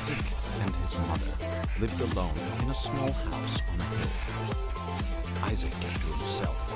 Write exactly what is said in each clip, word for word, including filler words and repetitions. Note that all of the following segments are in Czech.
Isaac and his mother lived alone in a small house on a hill. Isaac kept to himself.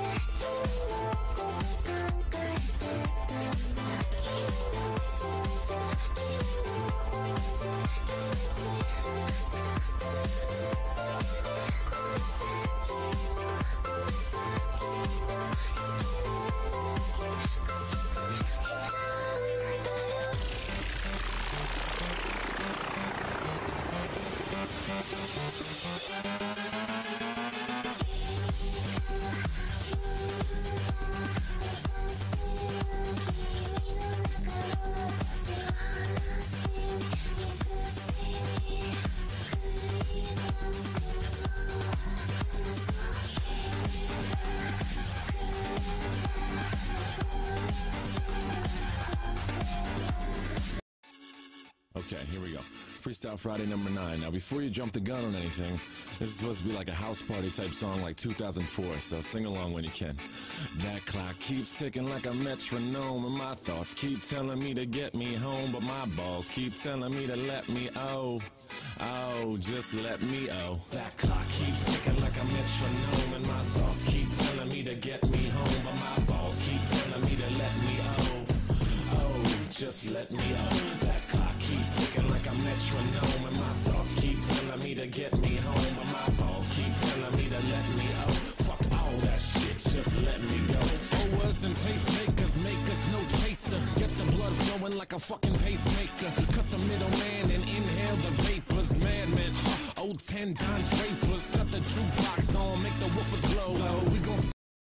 Okay, here we go. Freestyle Friday number nine. Now, before you jump the gun on anything, this is supposed to be like a house party type song like two thousand four, so sing along when you can. That clock keeps ticking like a metronome, and my thoughts keep telling me to get me home, but my balls keep telling me to let me oh, oh, just let me oh. That clock keeps ticking like a metronome, and my thoughts keep telling me to get me home, but my balls keep telling me to let me oh, oh, just let me oh. That clock keeps ticking like a metronome, and my thoughts keep telling me to get me home, but my balls keep telling me to let me oh. Fuck all that shit, just let me go. Owers and tastemakers make us no chaser. Gets the blood flowing like a fucking pacemaker. Cut the middleman and inhale the vapors. Madman, huh, old ten Don Drapers. Cut the jukebox on, make the woofers blow. We gon'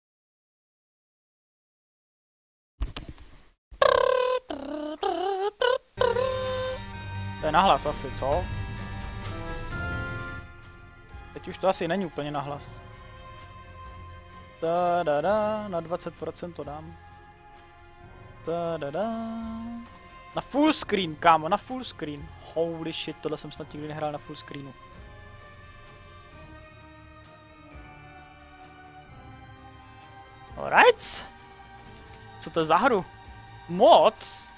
To je nahlas asi, co? Teď už to asi není úplně nahlas. Ta da da, na dvacet procent to dám. Ta da da. Na full screen, kámo, na full screen. Holy shit, tohle jsem snad nikdy nehrál na full screenu. Alright. Co to je za hru? Mods?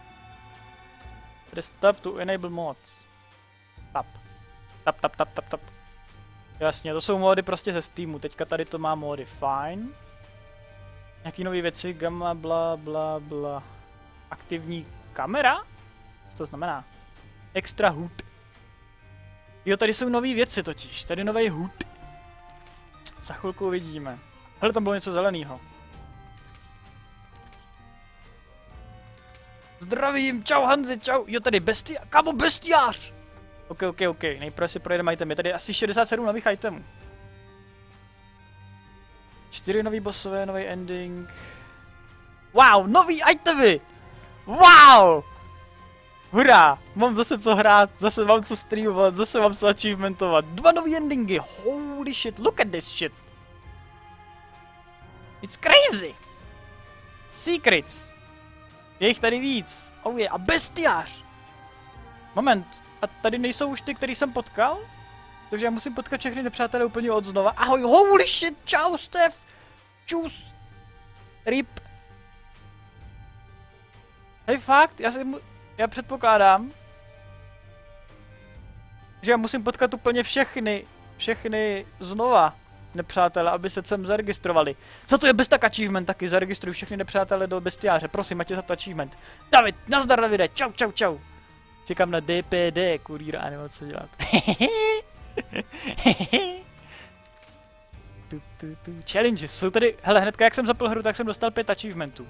Press tab to enable mods. Tap. Tap, tap, tap, tap, tap. Jasně, to jsou mody prostě ze Steamu. Teďka tady to má mody, fajn. Nějaký nové věci, gamma, bla, bla, bla. Aktivní kamera? Co to znamená? Extra hood. Jo, tady jsou nové věci totiž. Tady nový hood. Za chvilku uvidíme. Hele, tam bylo něco zeleného. Zdravím, čau Hanzi, čau. Jo, tady bestia, kámo, bestiář. Ok, ok, ok, nejprve si projedeme item. Je tady asi šedesát sedm nových itemů. Čtyři nový bossové, nový ending. Wow, nový itemy! Wow! Hurá, mám zase co hrát, zase mám co streamovat, zase mám co achievementovat. Dva nový endingy, holy shit, look at this shit. It's crazy! Secrets. Je jich tady víc. Oh je, a bestiář. Moment, a tady nejsou už ty, který jsem potkal? Takže já musím potkat všechny nepřátelé úplně od znova. Ahoj, holy shit, čau Stef. Čus. Rip. Hej, fakt, já si mu... Já předpokládám, že já musím potkat úplně všechny, všechny znova nepřátelé, aby se sem zaregistrovali. Co to je bez tak achievement taky? Zaregistruj všechny nepřátelé do bestiáře. Prosím, ať je za to achievement. David, nazdar Davide, čau, čau, čau. Čekám na D P D, kurýra, a nevím, co dělat. tu, tu, tu. Challenges, jsou tady, hele, hnedka jak jsem zapl hru, tak jsem dostal pět achievementů.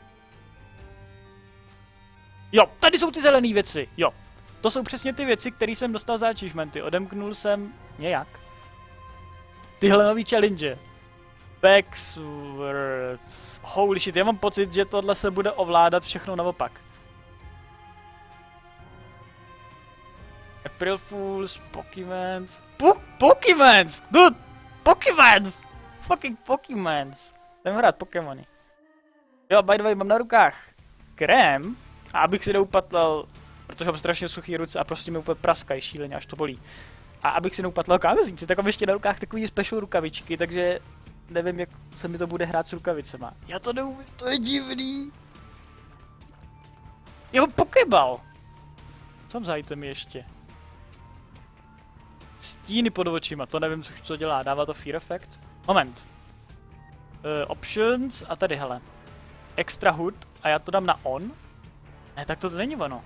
Jo, tady jsou ty zelené věci, jo. To jsou přesně ty věci, které jsem dostal za achievementy. Odemknul jsem nějak. Tyhle nový challenge. Backwards. Holy shit, já mám pocit, že tohle se bude ovládat všechno naopak. April Fools, Pokemons. Po Pokemons! Dude! Pokemons! Fucking Pokemons! Jdem hrát Pokémony. Jo, by the way, mám na rukách krém. A abych si neupatlal, protože mám strašně suchý ruce a prostě mi úplně praskají šíleně, až to bolí. A abych si neupatlal kávezníci, tak mám ještě na rukách takový special rukavičky, takže nevím, jak se mi to bude hrát s rukavicema. Já to neumím, to je divný. Jo, Pokéball. Co mám za itemy ještě? Stíny pod očima, to nevím, co, co dělá, dává to fear effect? Moment. Uh, options a tady, hele. Extra hood a já to dám na on? Ne, tak to, to není ono.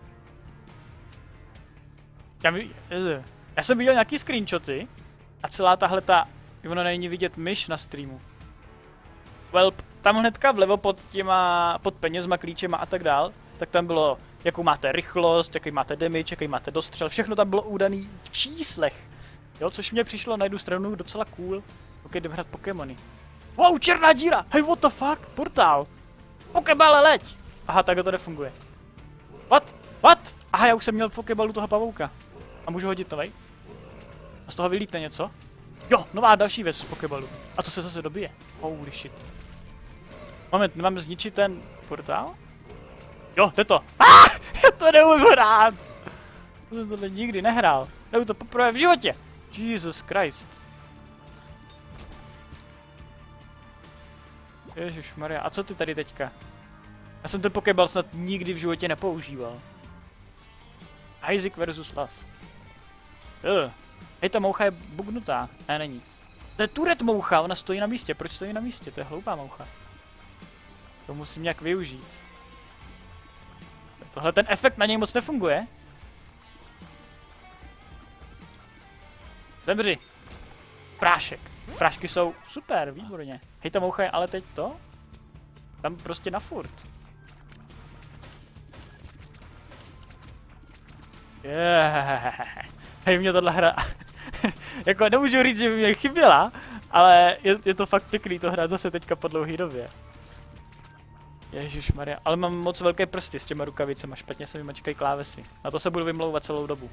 Já, mi, uh, já jsem viděl nějaký screenshoty a celá tahle ta, ono není vidět myš na streamu. Well, tam hnedka vlevo pod těma, pod penězma, klíčema a tak dál, tak tam bylo, jakou máte rychlost, jaký máte damage, jaký máte dostřel, všechno tam bylo udaný v číslech. Jo, což mě přišlo na jednu stranu docela cool. Ok, jdeme hrát Pokémony. Wow, černá díra! Hej, what the fuck? Portál! Pokébale, leď! Aha, takhle to nefunguje. What? What? Aha, já už jsem měl v Pokébalu toho pavouka. A můžu hodit novej? A z toho vylítne něco? Jo, nová další věc z Pokébalu. A to se zase dobije. Holy shit. Moment, nemám zničit ten portál? Jo, jde to. Ah, já to neumím hrát. To jsem tohle nikdy nehrál. Neumím to poprvé v životě. Jesus Christ. Ježišmarja, a co ty tady teďka? Já jsem ten Pokéball snad nikdy v životě nepoužíval. Isaac versus Last. Uh. Hej, ta moucha je bugnutá. Ne, není. To je Turet moucha, ona stojí na místě. Proč stojí na místě? To je hloupá moucha. To musím nějak využít. Tohle ten efekt na něj moc nefunguje. Zemři. Prášek. Prášky jsou super, výborně. Hej, ta moucha je ale teď to? Tam prostě na furt. Yeah. Hej, mě tohle hra... jako nemůžu říct, že by mě chyběla, ale je, je to fakt pěkný to hrát zase teďka po dlouhý době. Ježišmarja, ale mám moc velké prsty s těma rukavicema, špatně se mi mačkají klávesy. Na to se budu vymlouvat celou dobu.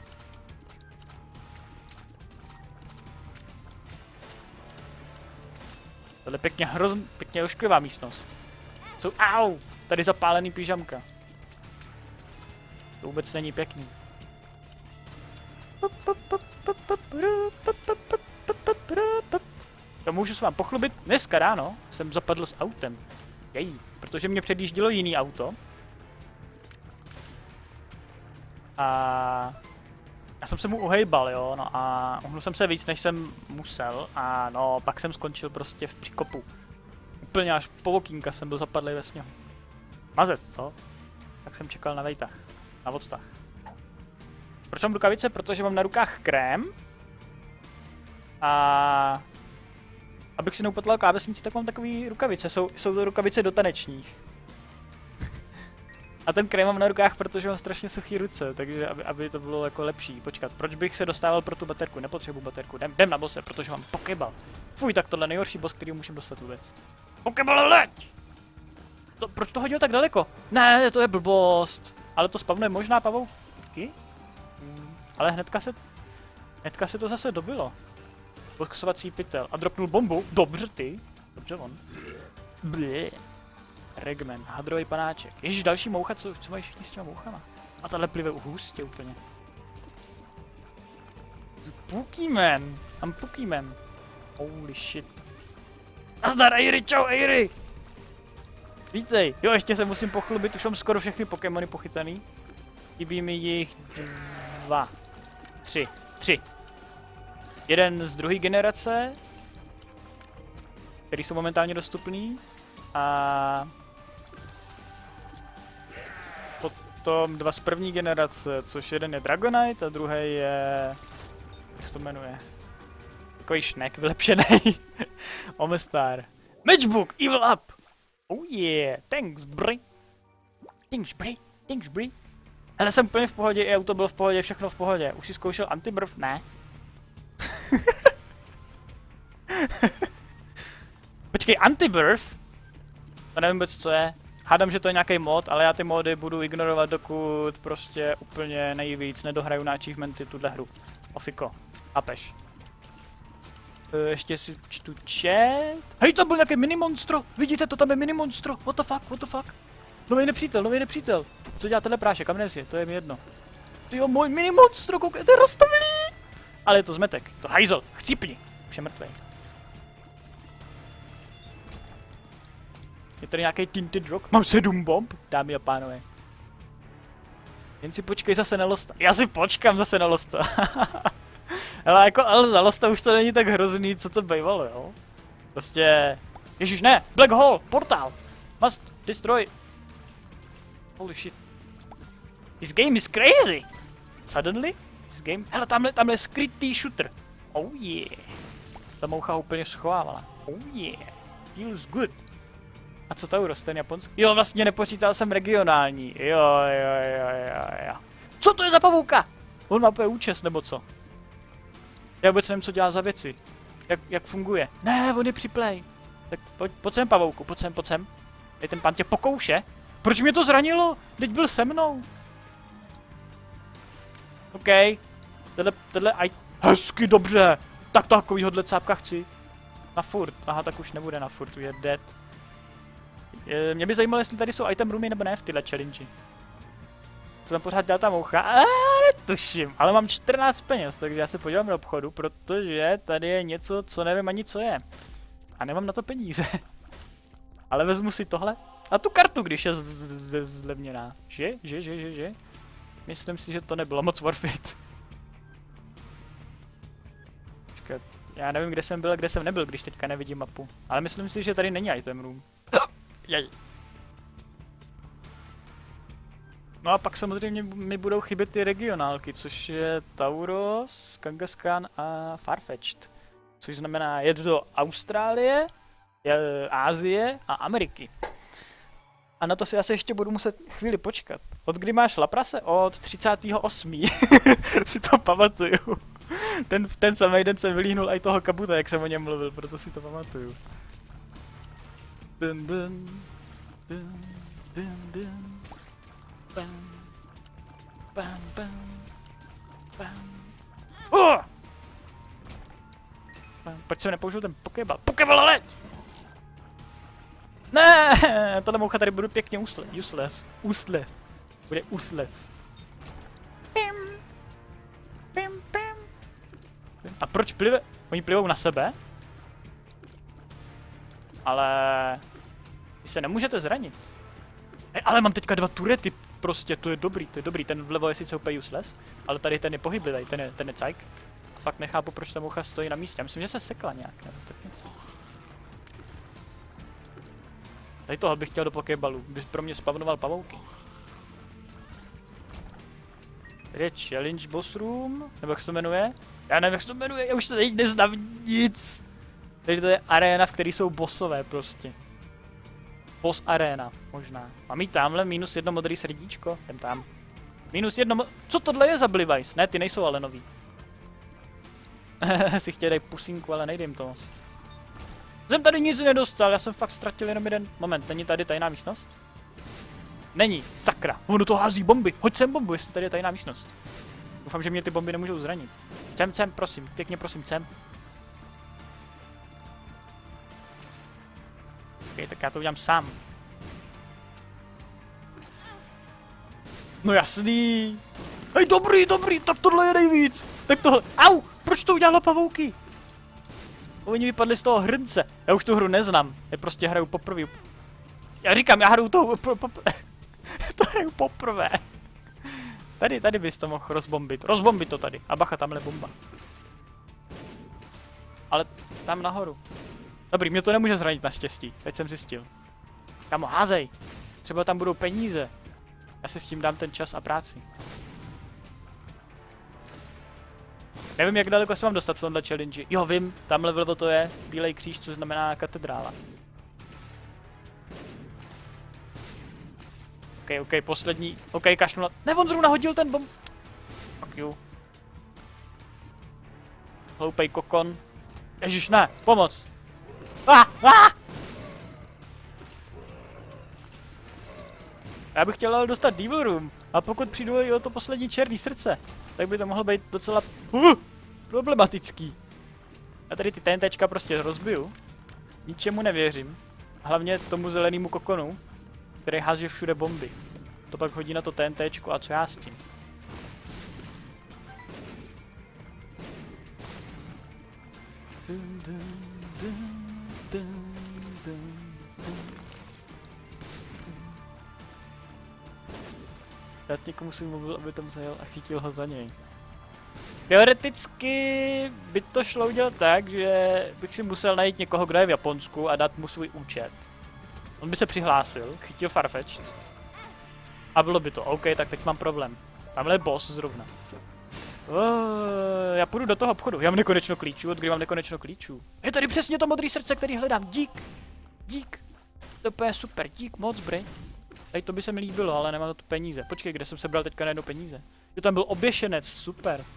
Tohle je pěkně hrozn, pěkně ošklivá místnost. Jsou, au, tady zapálený pyžamka. To vůbec není pěkný. To můžu se vám pochlubit, dneska ráno jsem zapadl s autem. Jej, protože mě předjíždělo jiný auto. A já jsem se mu uhejbal, jo, no a uhnul jsem se víc, než jsem musel a no, pak jsem skončil prostě v příkopu. Úplně až po okýnka jsem byl zapadlý ve sněhu. Mazec, co? Tak jsem čekal na vejtah, na odtah. Proč mám rukavice? Protože mám na rukách krém. A abych si neupotlal klávesnici, tak mám takový rukavice. Jsou, jsou to rukavice do tanečních. A ten krém mám na rukách, protože mám strašně suchý ruce, takže aby, aby to bylo jako lepší. Počkat, proč bych se dostával pro tu baterku? Nepotřebuji baterku. Jdem, jdem na bose, protože mám Pokéball. Fuj, tak tohle je nejhorší boss, který můžu dostat vůbec. Pokéball, leď! To, proč to hodil tak daleko? Ne, to je blbost. Ale to spavnuje možná pavouky? Hmm, ale hnedka se... Hnedka se to zase dobilo. Boxovací pytel. A dropnul bombu. Dobře ty. Dobře on. Blě. Regman. Hadrový panáček. Ježiš, další moucha, co, co mají všichni s těma mouchama? A tahle plive u hustě úplně. Pokémon. Mám Pokémon. Holy shit. Nazdar, Ejry, čau, Ejry. Vítej. Jo, ještě se musím pochlubit, už mám skoro všechny Pokémony pochytaný. Chybí mi jich dva. Tři. Tři. Jeden z druhé generace, který jsou momentálně dostupný. A potom dva z první generace, což jeden je Dragonite a druhý je... Jak se to jmenuje? Takový šnek vylepšený. Omestar. Matchbook, Evil Up! Oh yeah, thanks bry. Thanks bry, thanks bry. Hele, jsem úplně v pohodě, i auto bylo v pohodě, všechno v pohodě. Už si zkoušel antibrv? Ne. Počkej, anti-birth? To nevím vůbec, co je. Hádám, že to je nějaký mod, ale já ty mody budu ignorovat, dokud prostě úplně nejvíc nedohraju na achievementy tuhle hru. Ofiko. Chápeš? E, ještě si čtu chat. Hej, to byl nějaké mini-monstro! Vidíte, to tam je mini-monstro! What the fuck, what the fuck? Nový nepřítel, nový nepřítel! Co dělá tenhle prášek? Amnesie, to je mi jedno. Tyjo, můj mini-monstro, koukejte, roztomilý! Ale je to zmetek, to hajzl, chcípni! Už je mrtvej. Je tady nějaký tinted rock? Mám sedm bomb, dámy a pánové. Jen si počkej zase na Losta. Já si počkám zase na Losta. Ale jako ale za Losta už to není tak hrozný, co to bývalo, jo? Prostě... Ježíš, ne! Black hole! Portál! Must destroy! Holy shit. This game is crazy! Suddenly? This game... Hele, tamhle, tamhle je skrytý shooter. Oh yeah. Ta moucha úplně schovávala. Oh yeah. Feels good. A co Taurus, ten japonský? Jo, vlastně nepočítal jsem regionální. Jo, jo, jo, jo, jo. Co to je za pavouka? On má úplně účes, nebo co? Já vůbec nevím, co dělá za věci. Jak, jak funguje. Ne, on je připlej. Tak pojď, pojď sem, pavouku, pojď sem, pojď sem. Teď ten pan tě pokouše. Proč mě to zranilo? Teď byl se mnou. OK. Tenhle, tenhle, aj... Hezky, dobře. Tak takovýhodle cápka chci. Na furt. Aha, tak už nebude na furt, je dead. Je, mě by zajímalo, jestli tady jsou item roomy nebo ne v tyhle challenge. Co tam pořád dělá ta moucha? A netuším, ale mám čtrnáct peněz, takže já se podívám do obchodu, protože tady je něco, co nevím ani co je. A nemám na to peníze. Ale vezmu si tohle a tu kartu, když je zlevněná. Že? Že? Že? Že? Že? Myslím si, že to nebylo moc worth it. Počkat, já nevím, kde jsem byl a kde jsem nebyl, když teďka nevidím mapu. Ale myslím si, že tady není item room. Jej. No a pak samozřejmě mi budou chybět ty regionálky, což je Tauros, Kangaskhan a Farfetch'd. Což znamená jet do Austrálie, Asie a Ameriky. A na to si asi ještě budu muset chvíli počkat. Od kdy máš Laprase? Od třicátého osmého si to pamatuju. Ten, ten samý den jsem vylíhnul i toho Kabuta, jak jsem o něm mluvil, proto si to pamatuju. Dun, dun, dun, dun, dun. Bam, bam, bam, bam. Oh! Bam. Proč jsem nepoužil ten pokeball? Pokeball, ale! Ne, tohle moucha tady budu pěkně useless. Useless. Useless. Bude useless. Pim. Pim, pim. A proč plive? Oni plivou na sebe? Ale... Vy se nemůžete zranit. Hey, ale mám teďka dva turety, prostě, to je dobrý, to je dobrý, ten vlevo je sice úplně useless, ale tady ten je pohyblivý, ten je, ten je cajk. Fakt nechápu, proč ta moucha stojí na místě, já myslím, že se sekla nějak, nebo tak něco. Tady toho bych chtěl do pokeballu, by pro mě spavnoval pavouky. Tady je challenge boss room, nebo jak se to jmenuje? Já nevím, jak se to jmenuje, já už to teď neznám nic. Tady to je arena, v které jsou bossové prostě. Boss arena, možná. Mám jí tamhle minus jedno modrý srdíčko, jdem tam. Minus jedno mo co tohle je za Blivice? Ne, ty nejsou ale nový. Si chtěl dej pusinku, ale nejde jim to moc. Jsem tady nic nedostal, já jsem fakt ztratil jenom jeden moment. Není tady tajná místnost? Není, sakra. Ono to hází bomby, hoď sem bombu, jestli tady je tajná místnost. Doufám, že mě ty bomby nemůžou zranit. Sem, sem, prosím, pěkně prosím, sem. Ok, tak já to udělám sám. No jasný. Hej, dobrý, dobrý, tak tohle je nejvíc. Tak tohle, au, proč to udělalo pavouky? Oni vypadli z toho hrnce. Já už tu hru neznám, já prostě hraju poprvé. Já říkám, já hraju to, po, po, to hraju poprvé. Tady, tady bys to mohl rozbombit, rozbombit to tady. A bacha, tamhle bomba. Ale tam nahoru. Dobrý, mě to nemůže zranit naštěstí, teď jsem zjistil. Kamo, házej. Třeba tam budou peníze. Já si s tím dám ten čas a práci. Nevím, jak daleko se mám dostat v tomhle challenge. Jo, vím, tamhle vlevo to je bílej kříž, což znamená katedrála. OK, OK, poslední. OK, kašlu na... Ne, on zrovna hodil ten bomb. Fuck you. Hloupej kokon. Ježiš, ne, pomoc. Ah, ah! Já bych chtěl ale dostat Devil Room. A pokud přijdu i o to poslední černý srdce, tak by to mohlo být docela uh, problematický. Já tady ty TNTčka prostě rozbiju. Ničemu nevěřím. Hlavně tomu zelenému kokonu, který hází všude bomby. To pak hodí na to TNTčko a co já s tím? Dun, dun, dun, dun, dun, dun. Dát někomu svůj mobil, aby tam zajel a chytil ho za něj. Teoreticky by to šlo udělat tak, že bych si musel najít někoho, kdo je v Japonsku a dát mu svůj účet. On by se přihlásil, chytil Farfetch. A bylo by to, OK, tak teď mám problém. Tamhle je boss zrovna. Uh, já půjdu do toho obchodu, já mám nekonečno klíčů, od kdy mám nekonečno klíčů. Je tady přesně to modré srdce, který hledám, dík. Dík. To je super, dík moc, brej. Tady to by se mi líbilo, ale nemám na to peníze. Počkej, kde jsem sebral teďka najednou peníze? Jo, tam byl oběšenec, super.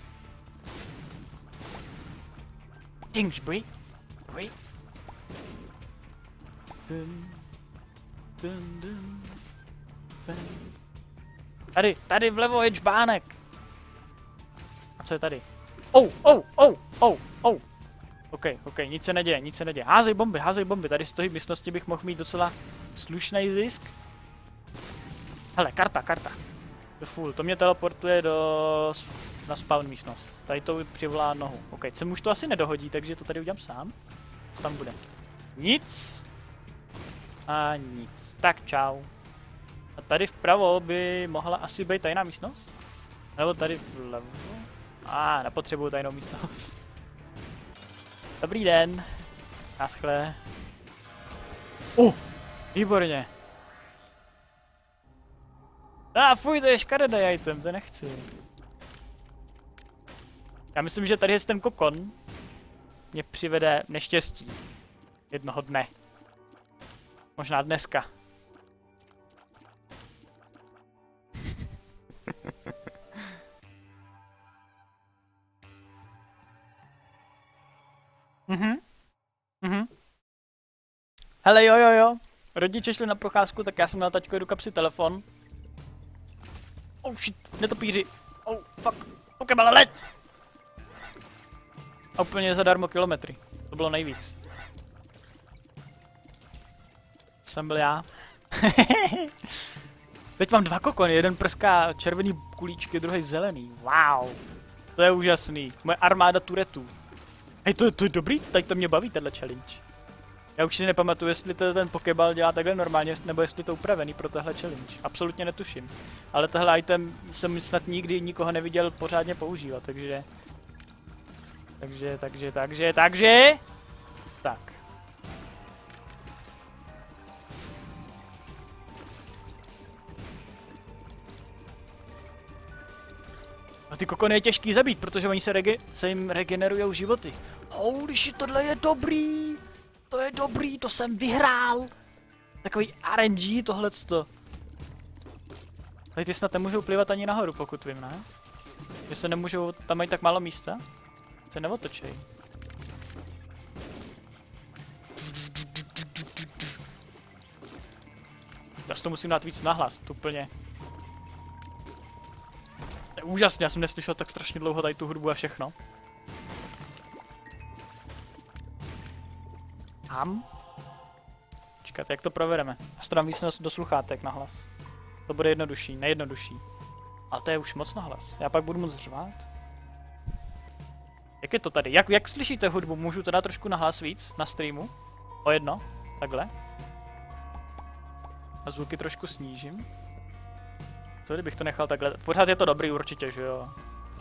Kingsbury. Bray. Dun, dun, dun, dun. Tady, tady vlevo je čbánek. A co je tady? Oh, oh, oh, oh, oh. OK, OK, nic se neděje, nic se neděje. Házej bomby, házej bomby. Tady z toho místnosti bych mohl mít docela slušný zisk. Hele, karta, karta. The Fool, to mě teleportuje do... na spawn místnost. Tady to přivolá nohu. OK, sem už to asi nedohodí, takže to tady udělám sám. Co tam bude? Nic. A nic. Tak čau. A tady vpravo by mohla asi být tajná místnost? Nebo tady vlevo? A ah, nepotřebuju tajnou místnost. Dobrý den. Naschle. Uh, výborně. A ah, fuj, to je škaredý jajcem, to nechci. Já myslím, že tady je ten kokon. Mě přivede neštěstí. Jednoho dne. Možná dneska. Mhm. Mhm. Hele, jo, jo, jo. Rodiče šli na procházku, tak já jsem měl taťko do kapsy telefon. Oh shit, netopíři. Oh, fuck. Pokeball, leď! A úplně zadarmo kilometry. To bylo nejvíc. To jsem byl já. Teď mám dva kokony, jeden prská červený kulíčky, druhý zelený. Wow. To je úžasný. Moje armáda turetů. Hej, to, to je dobrý, tady to mě baví, tenhle challenge. Já už si nepamatuju, jestli to ten Pokeball dělá takhle normálně, nebo jestli to upravený pro tohle challenge. Absolutně netuším. Ale tohle item jsem snad nikdy nikoho neviděl pořádně používat, takže... Takže, takže, takže, takže... Tak. A ty kokony je těžký zabít, protože oni se, rege se jim regenerujou životy. Holy shit, tohle je dobrý! To je dobrý, to jsem vyhrál! Takový R N G tohleto. Tady ty snad nemůžou plivat ani nahoru, pokud vím, ne? Že se nemůžou, tam mají tak málo místa? Se neotočej. Já si to musím dát víc nahlas, to úplně. To je úžasně, já jsem neslyšel tak strašně dlouho tady tu hudbu a všechno. Ham? Čekat, jak to provedeme? Já si to dám víc do sluchátek nahlas. To bude jednodušší, nejjednodušší. Ale to je už moc nahlas. Já pak budu moc řvát. Jak je to tady? Jak, jak slyšíte hudbu? Můžu to dát trošku nahlas víc na streamu? O jedno? Takhle? A zvuky trošku snížím. Co kdybych to nechal takhle? Pořád je to dobrý určitě, že jo?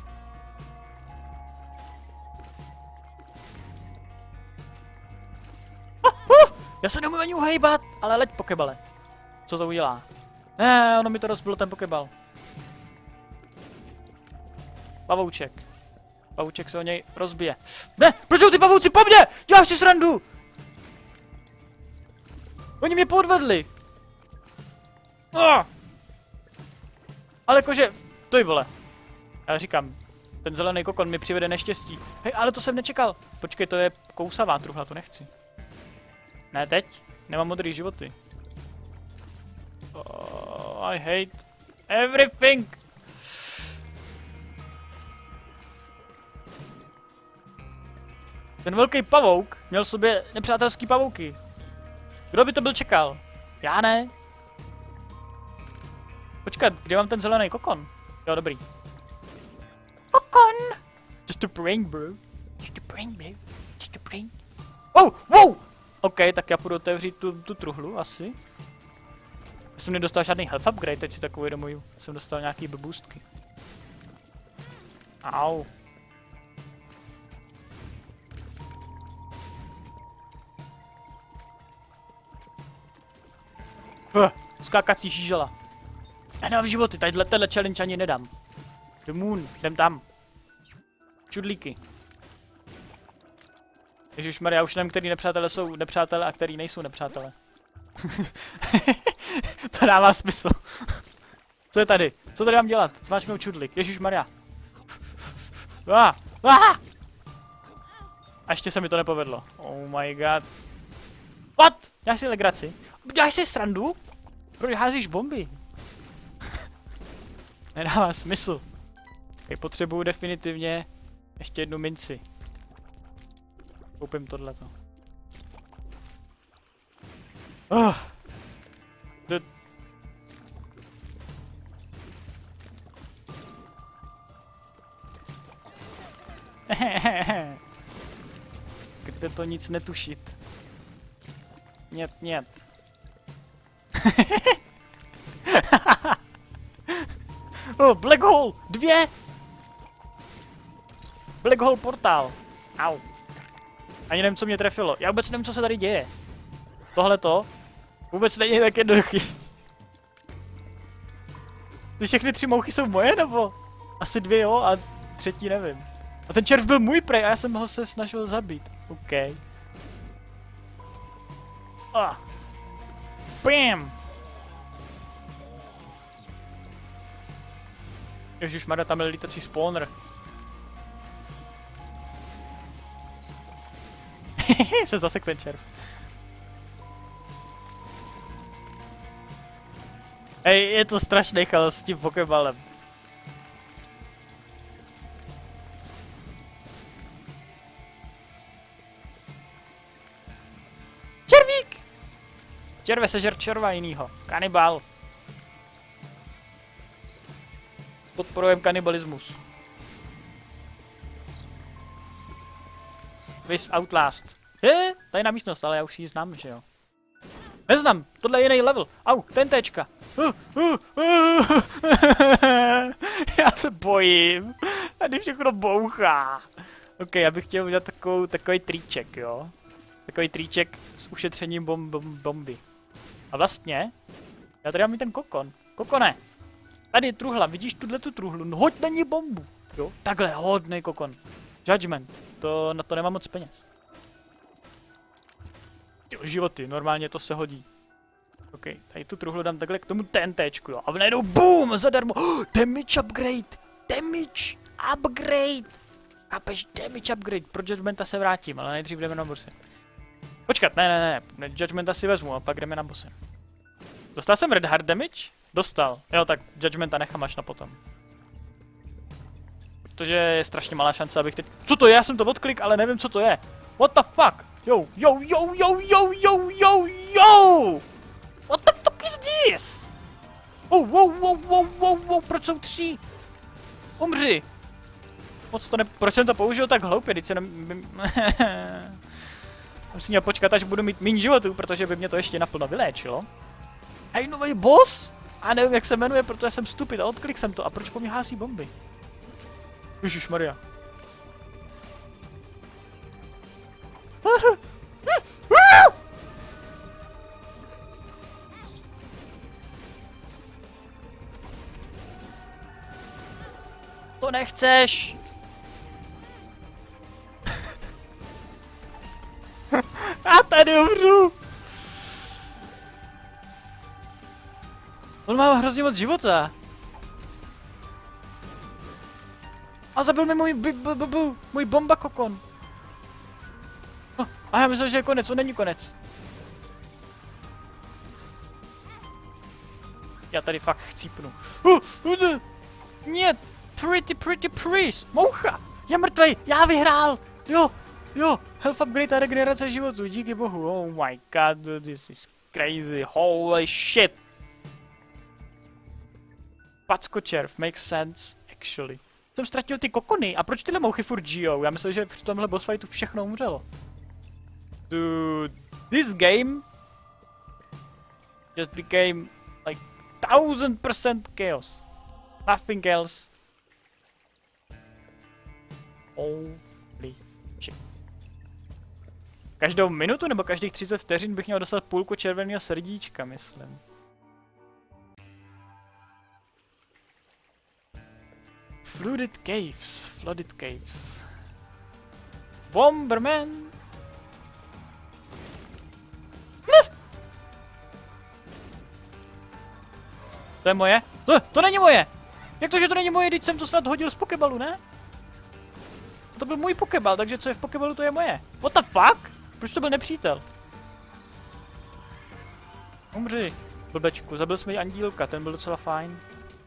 Uh, uh, já se nemůžu ani uhejbat, ale leď Pokebale. Co to udělá? Ne, ono mi to rozbilo ten Pokeball. Pavouček. Pavouček se o něj rozbije. Ne, proč jsou ty pavouci po mně? Děláš si srandu! Oni mě podvedli. Oh. Ale jakože, to je vole. Já říkám, ten zelený kokon mi přivede neštěstí. Hej, ale to jsem nečekal. Počkej, to je kousavá truhla, to nechci. Ne, teď? Nemám modrý životy. Oh, I hate everything. Ten velký pavouk měl v sobě nepřátelský pavouky. Kdo by to byl čekal? Já ne. Počkat, kde mám ten zelený kokon? Jo, dobrý. Kokon! Just a prank, bro. Just a prank, bro. Just a prank. Wow, wow! OK, tak já půjdu otevřít tu, tu truhlu, asi. Já jsem nedostal žádný health upgrade, teď si tak uvědomuju. Jsem dostal nějaký boostky. Au. Huh, skákací žížela. Já nemám životy, tadyhle tenhle challenge ani nedám. The moon, jdem tam. Čudlíky. Ježišmarja, já už nevím, který nepřátelé jsou nepřátelé a který nejsou nepřátelé. To dává smysl. Co je tady? Co tady mám dělat? Zmáčknout čudlík. Ježišmarja. Ah, ah! A ještě se mi to nepovedlo. Oh my god. What? Děláš si legraci? Děláš si srandu? Proč házíš bomby? Nedává smysl. Tak potřebuju definitivně ještě jednu minci. Koupím tohleto. Oh. The... Kde to nic netušit. Nět, nět. Oh, Black Hole! Dvě! Black Hole portál. Au. Ani nevím, co mě trefilo. Já vůbec nevím, co se tady děje. Tohleto vůbec není tak jednoduchý. Ty všechny tři mouchy jsou moje, nebo? Asi dvě jo, a třetí nevím. A ten červ byl můj prej a já jsem ho se snažil zabít. OK. Ah. Bam! Ježišmarja, tam je lítací spawner. Se zasek ten červ. Hej, je to strašný chaos s tím pokebalem. Červík! Červe sežer červa jinýho. Kanibal. Podporujem kanibalismus. Vis Outlast. Je, tajná místnost, ale já už ji znám, že jo. Neznám, tohle je jiný level. Au, tentéčka. Uh, uh, uh. Já se bojím. Tady všechno bouchá. Ok, já bych chtěl udělat takovou, takový triček, jo. Takový triček s ušetřením bom, bom, bomby. A vlastně, já tady mám i ten kokon. Kokone. Tady je truhla, vidíš tuhle tu truhlu? No, hoď na ní bombu. Jo, takhle, hodnej kokon. Judgment, to, na to nemám moc peněz. Jo, životy, normálně to se hodí. OK, tady tu truhlu dám takhle k tomu TNTčku, jo. A najednou BOOM! Zadarmo! Oh, damage upgrade! Damage upgrade! Chápeš? Damage upgrade! Pro Judgmenta se vrátím, ale nejdřív jdeme na bossy. Počkat, ne, ne, ne, Judgmenta si vezmu a pak jdeme na bossy. Dostal jsem red hard damage? Dostal. Jo, tak Judgmenta nechám až na potom. Protože je strašně malá šance, abych teď... Co to je? Já jsem to odklik, ale nevím, co to je. What the fuck? Yo, yo, yo, yo, yo, yo, yo, yo! What the fuck is this? Oh, wow, wow, wow, wow, wow, proč jsou tři? Umři! Moc to ne... Proč jsem to použil tak hloupě, teď se ne... Musím měl počkat, až budu mít méně životů, protože by mě to ještě naplno vyléčilo. Hej, nový boss? A nevím, jak se jmenuje, protože jsem stupid a odklik jsem to. A proč po mě hází bomby? Ježišmarja. To nechceš! A tady umřu! On má hrozně moc života. A zabil mi můj, b, b, b, b, můj bomba kokon. Oh, a já myslím, že je konec, on není konec. Já tady fakt chcípnu. Uh, uh, nie, pretty, pretty priest, moucha, je mrtvej, já vyhrál, jo, jo, health upgrade a regenerace životu, díky bohu, oh my god, dude, this is crazy, holy shit. Packo červ, makes sense, actually. Jsem ztratil ty kokony, a proč tyhle mouchy furt žijou? Já myslím, že v tomhle boss fightu všechno umřelo. Dude, this game just became Like, thousand percent chaos. Nothing else. Holy shit. Každou minutu nebo každých třicet vteřin bych měl dostat půlku červeného srdíčka, myslím. Flooded caves, flooded caves. Bomberman! Ne! To je moje? To, to není moje! Jak to, že to není moje, když jsem to snad hodil z pokebalu, ne? To byl můj pokebal, takže co je v pokebalu, to je moje. What the fuck? Proč to byl nepřítel? Umři, blbečku, zabil jsme i andílka, ten byl docela fajn.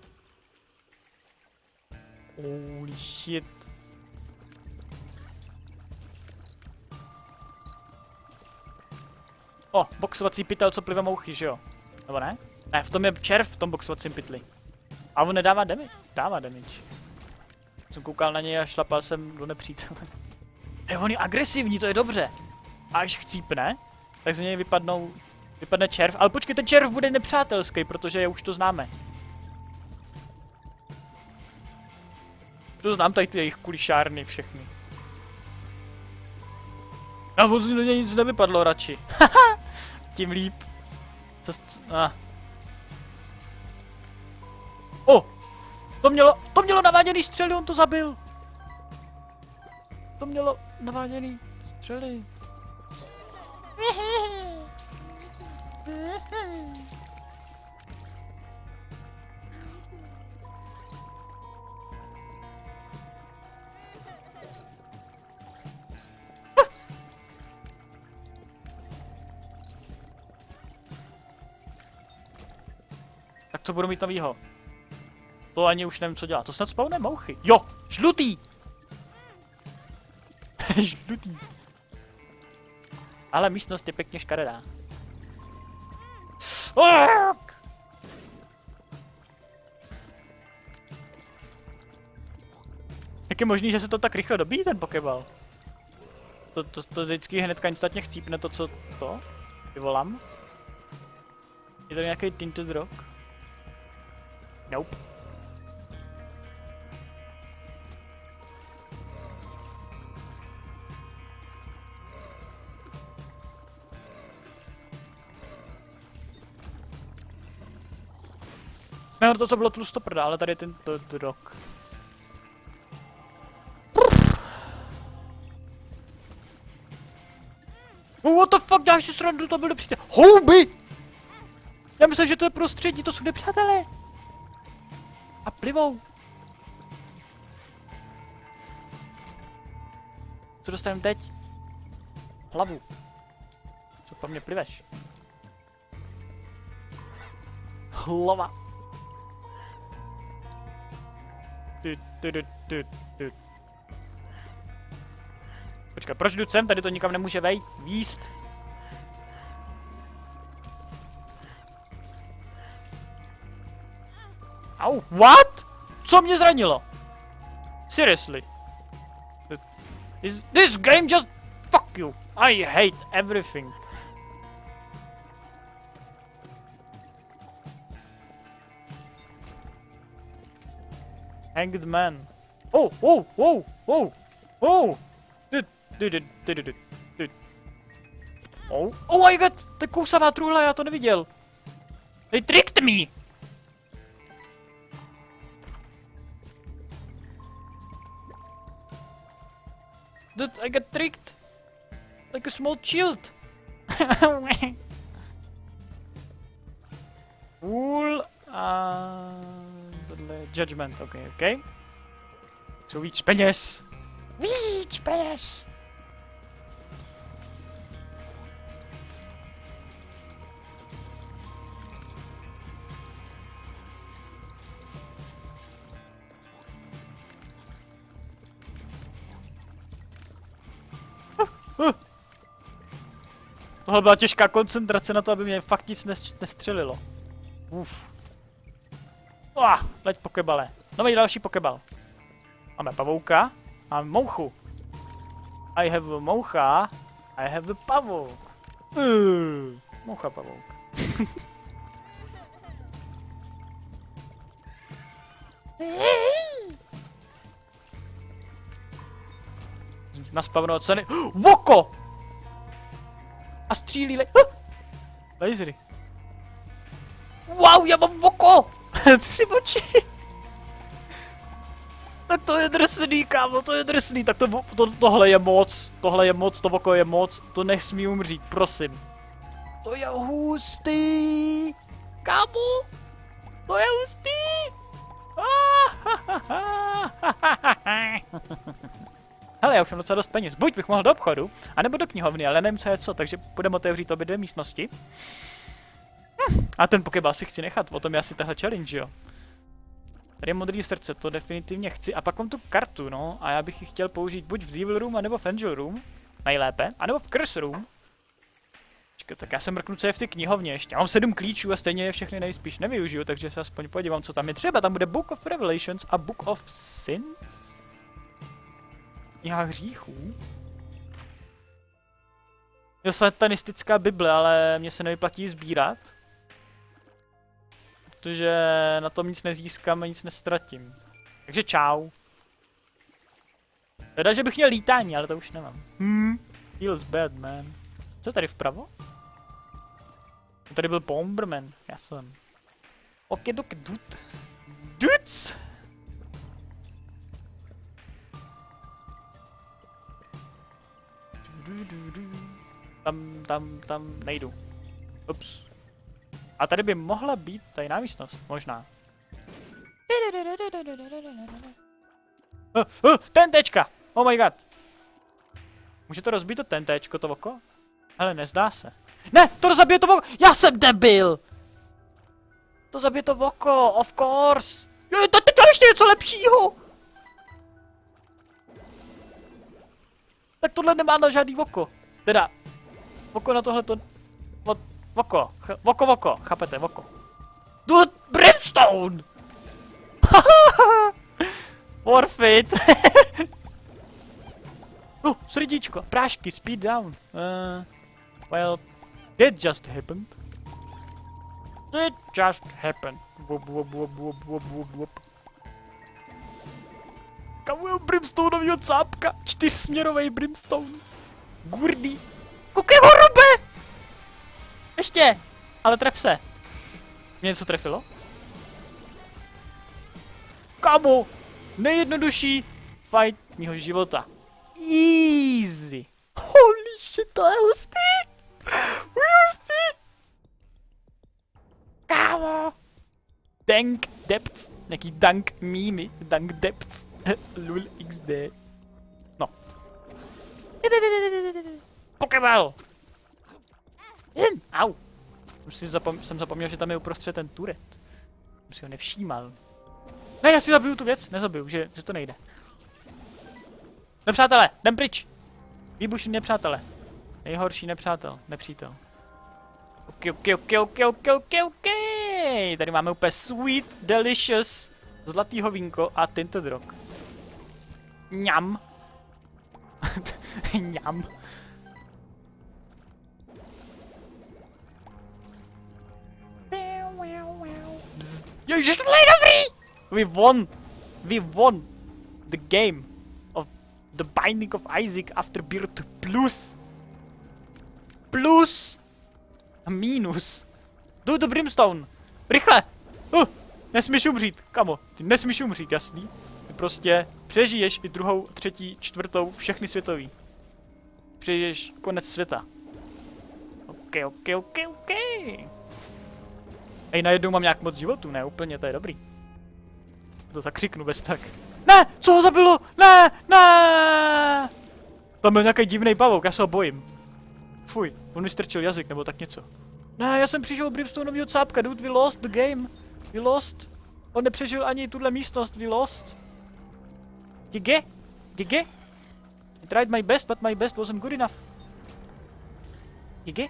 Holy shit. O, boxovací pytel, co plive mouchy, že jo? Nebo ne? Ne, v tom je červ v tom boxovacím pytli. A on nedává damage? Dává damage. Jsem koukal na něj a šlapal jsem do nepřítele. Hej, on je agresivní, to je dobře. A až chcípne, tak z něj vypadnou, vypadne červ. Ale počkej, ten červ bude nepřátelský, protože už to známe. To znám tady ty jejich kulišárny všechny. A on z něj nic nevypadlo radši. Tím líp. Co ah. O! To mělo, to mělo naváděný střely, on to zabil. To mělo naváděný střely. Tak co budu mít novýho? To ani už nevím, co dělá. To snad spawne mouchy. Jo! Žlutý! Žlutý. Ale místnost je pěkně škaredá. Jak je možný, že se to tak rychle dobíjí, ten pokeball? To, to, to vždycky hnedka instantně chcípne to, co to vyvolám. Je to nějaký tinted rock? Nope. Ne, to co bylo tlustoprda, ale tady je ten rock. Oh, what the fuck, dáš si srandu, to byl nepřítel. Houby! Já myslím, že to je prostředí, to jsou nepřátelé. A plivou. Co dostaneme teď? Hlavu. Co po mně pliveš? Hlava. Du, du, du, du, du. Počkej, proč jdu sem? Tady to nikam nemůže vejít. Výst. Au, what? Co mě zranilo? Seriously. Is this game just fuck you? I hate everything. Hanged man. Oh, oh, oh, oh, oh. Dude, dude, dude, dude, dude. Oh, oh my god, to je kousavá truhla, já to neviděl. They tricked me. Dude, I got tricked. Like a small child. Fool and judgment, okay, okay. So víc peněz. Víc peněz. Uh. Tohle byla těžká koncentrace na to, aby mě fakt nic nestřelilo. Uf. Ah, leď pokebale. Nový další pokebal. Máme pavouka. Máme mouchu. I have a moucha. I have a pavouk. Uh, moucha pavouk. Naspavnovat ceny. Voko! A střílí le... Uh! Lasery. Wow, já mám voko! Tři oči! Tak to je drsný, kámo, to je drsný, tak to, to, tohle je moc, tohle je moc, to voko je moc, to nesmí umřít, prosím. To je hustý, kámo, to je hustý. Hele, já už mám docela dost peněz, buď bych mohl do obchodu, anebo do knihovny, ale nevím co je co, takže půjdeme otevřít obě dvě místnosti. Hm, a ten pokeball si chci nechat, o tom je asi tahle challenge, jo. Tady je modrý srdce, to definitivně chci. A pak mám tu kartu, no. A já bych ji chtěl použít buď v Devil Room, anebo v Angel Room. Nejlépe. Anebo v Curse Room. Počkej, tak já se mrknu, co je v té knihovně ještě. Já mám sedm klíčů a stejně je všechny nejspíš nevyužiju, takže se aspoň podívám, co tam je třeba. Tam bude Book of Revelations a Book of Sins. Kniha hříchů. Je satanistická Bible, ale mě se nevyplatí sbírat. Protože na tom nic nezískám a nic nestratím. Takže čau. Teda, že bych měl lítání, ale to už nemám. Hmm. Feels bad, man. Co je tady vpravo? Tady byl Bomberman, já jsem. Okedok dud. Duc! Tam, tam, tam nejdu. Ups. A tady by mohla být tajná místnost, možná. Uh, uh, tentečka! Oh my god! Může to rozbít to tentéčko, to oko? Hele, nezdá se. Ne, to zabije to oko! Já jsem debil! To zabije to oko, of course! Je, to teď ještě něco lepšího! Tak tohle nemá na žádný oko. Teda, oko na tohle to... Voko, ch voko, voko, chápete, voko. Dude, Brimstone! Forfeit! uh, srdíčko, prášky, speed down. Uh, well, that just happened. It just happened. Wop, wop, wop, wop, wop, wop, wop. Kamu je Brimstoneovýho cápka? Čtyřsměrovej Brimstone. Gurdy. Koukej ho, Robe! Ještě! Ale tref se. Mě něco trefilo? Kámo! Nejjednodušší fight mýho života. Easy! Holy shit, to je hustý! Hustý! Kámo! Dank depths. Nějaký dank mými. Dank depths. Lul iks dé. No. Pokeball! Jen, au! Jsem, zapom jsem zapomněl, že tam je uprostřed ten turet. Jsem si ho nevšímal. Ne, já si zabiju tu věc, nezabiju, že, že to nejde. Nepřátelé, jdem pryč! Výbušný nepřátelé. Nejhorší nepřátel, nepřítel. Ok, ok, ok, ok, ok, ok, ok. Tady máme úplně sweet, delicious, zlatýho vínko a tinted rock. Mňam. Mňam. Ježiš, tohle je dobrý! We won! We won! The game of the Binding of Isaac Afterbirth plus! Plus! A minus! Jdu do Brimstone! Rychle! Uh, nesmíš umřít, kamo, ty nesmíš umřít, jasný? Ty prostě přežiješ i druhou, třetí, čtvrtou, všechny světový. Přežiješ konec světa. Ok, ok, ok, ok! Ej, najednou mám nějak moc životů, ne, úplně, to je dobrý. To zakřiknu bez tak. Ne, co ho zabilo? Ne, ne! Tam byl nějaký divný pavouk, já se ho bojím. Fuj, on mi strčil jazyk, nebo tak něco. Ne, já jsem přišel Brimstoneovýho cápka, dude, we lost the game. We lost. On nepřežil ani tuhle místnost, we lost. Gige? Gige? I tried my best, but my best wasn't good enough. Gige?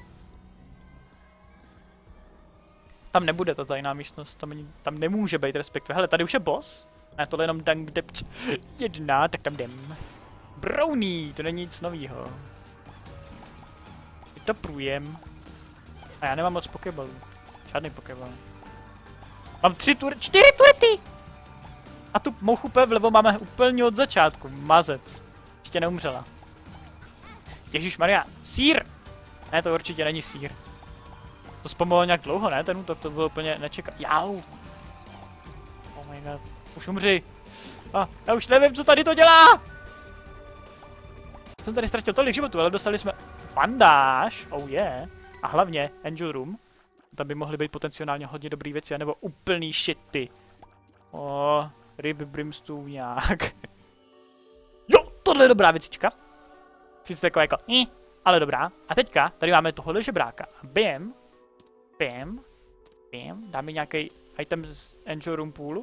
Tam nebude ta tajná místnost, tam, tam nemůže být respektive. Hele, tady už je boss. Ne, tohle je jenom Dank Depth jedna, tak tam jdem. Brownie, to není nic novýho. Je to průjem. A já nemám moc pokeballů. Žádný pokeball. Mám tři tur... čtyři turety! A tu mouchu P vlevo máme úplně od začátku. Mazec. Ještě neumřela. Ježišmarja, sír! Ne, to určitě není sír. To zpomalilo nějak dlouho, ne? Ten útok, to bylo úplně nečeká. Jau! Oh my god. Už umři. A, já už nevím, co tady to dělá! Jsem tady ztratil tolik životů, ale dostali jsme bandáž. Oh yeah. A hlavně Angel Room. Tam by mohly být potenciálně hodně dobrý věci, nebo úplný shity. O, ryb brimstone nějak. Jo, tohle je dobrá věcička. Sice taková jako, eh, ale dobrá. A teďka, tady máme tohohle žebráka. Bam, bam, bam. Dáme nějaký item z Angel Room poolu.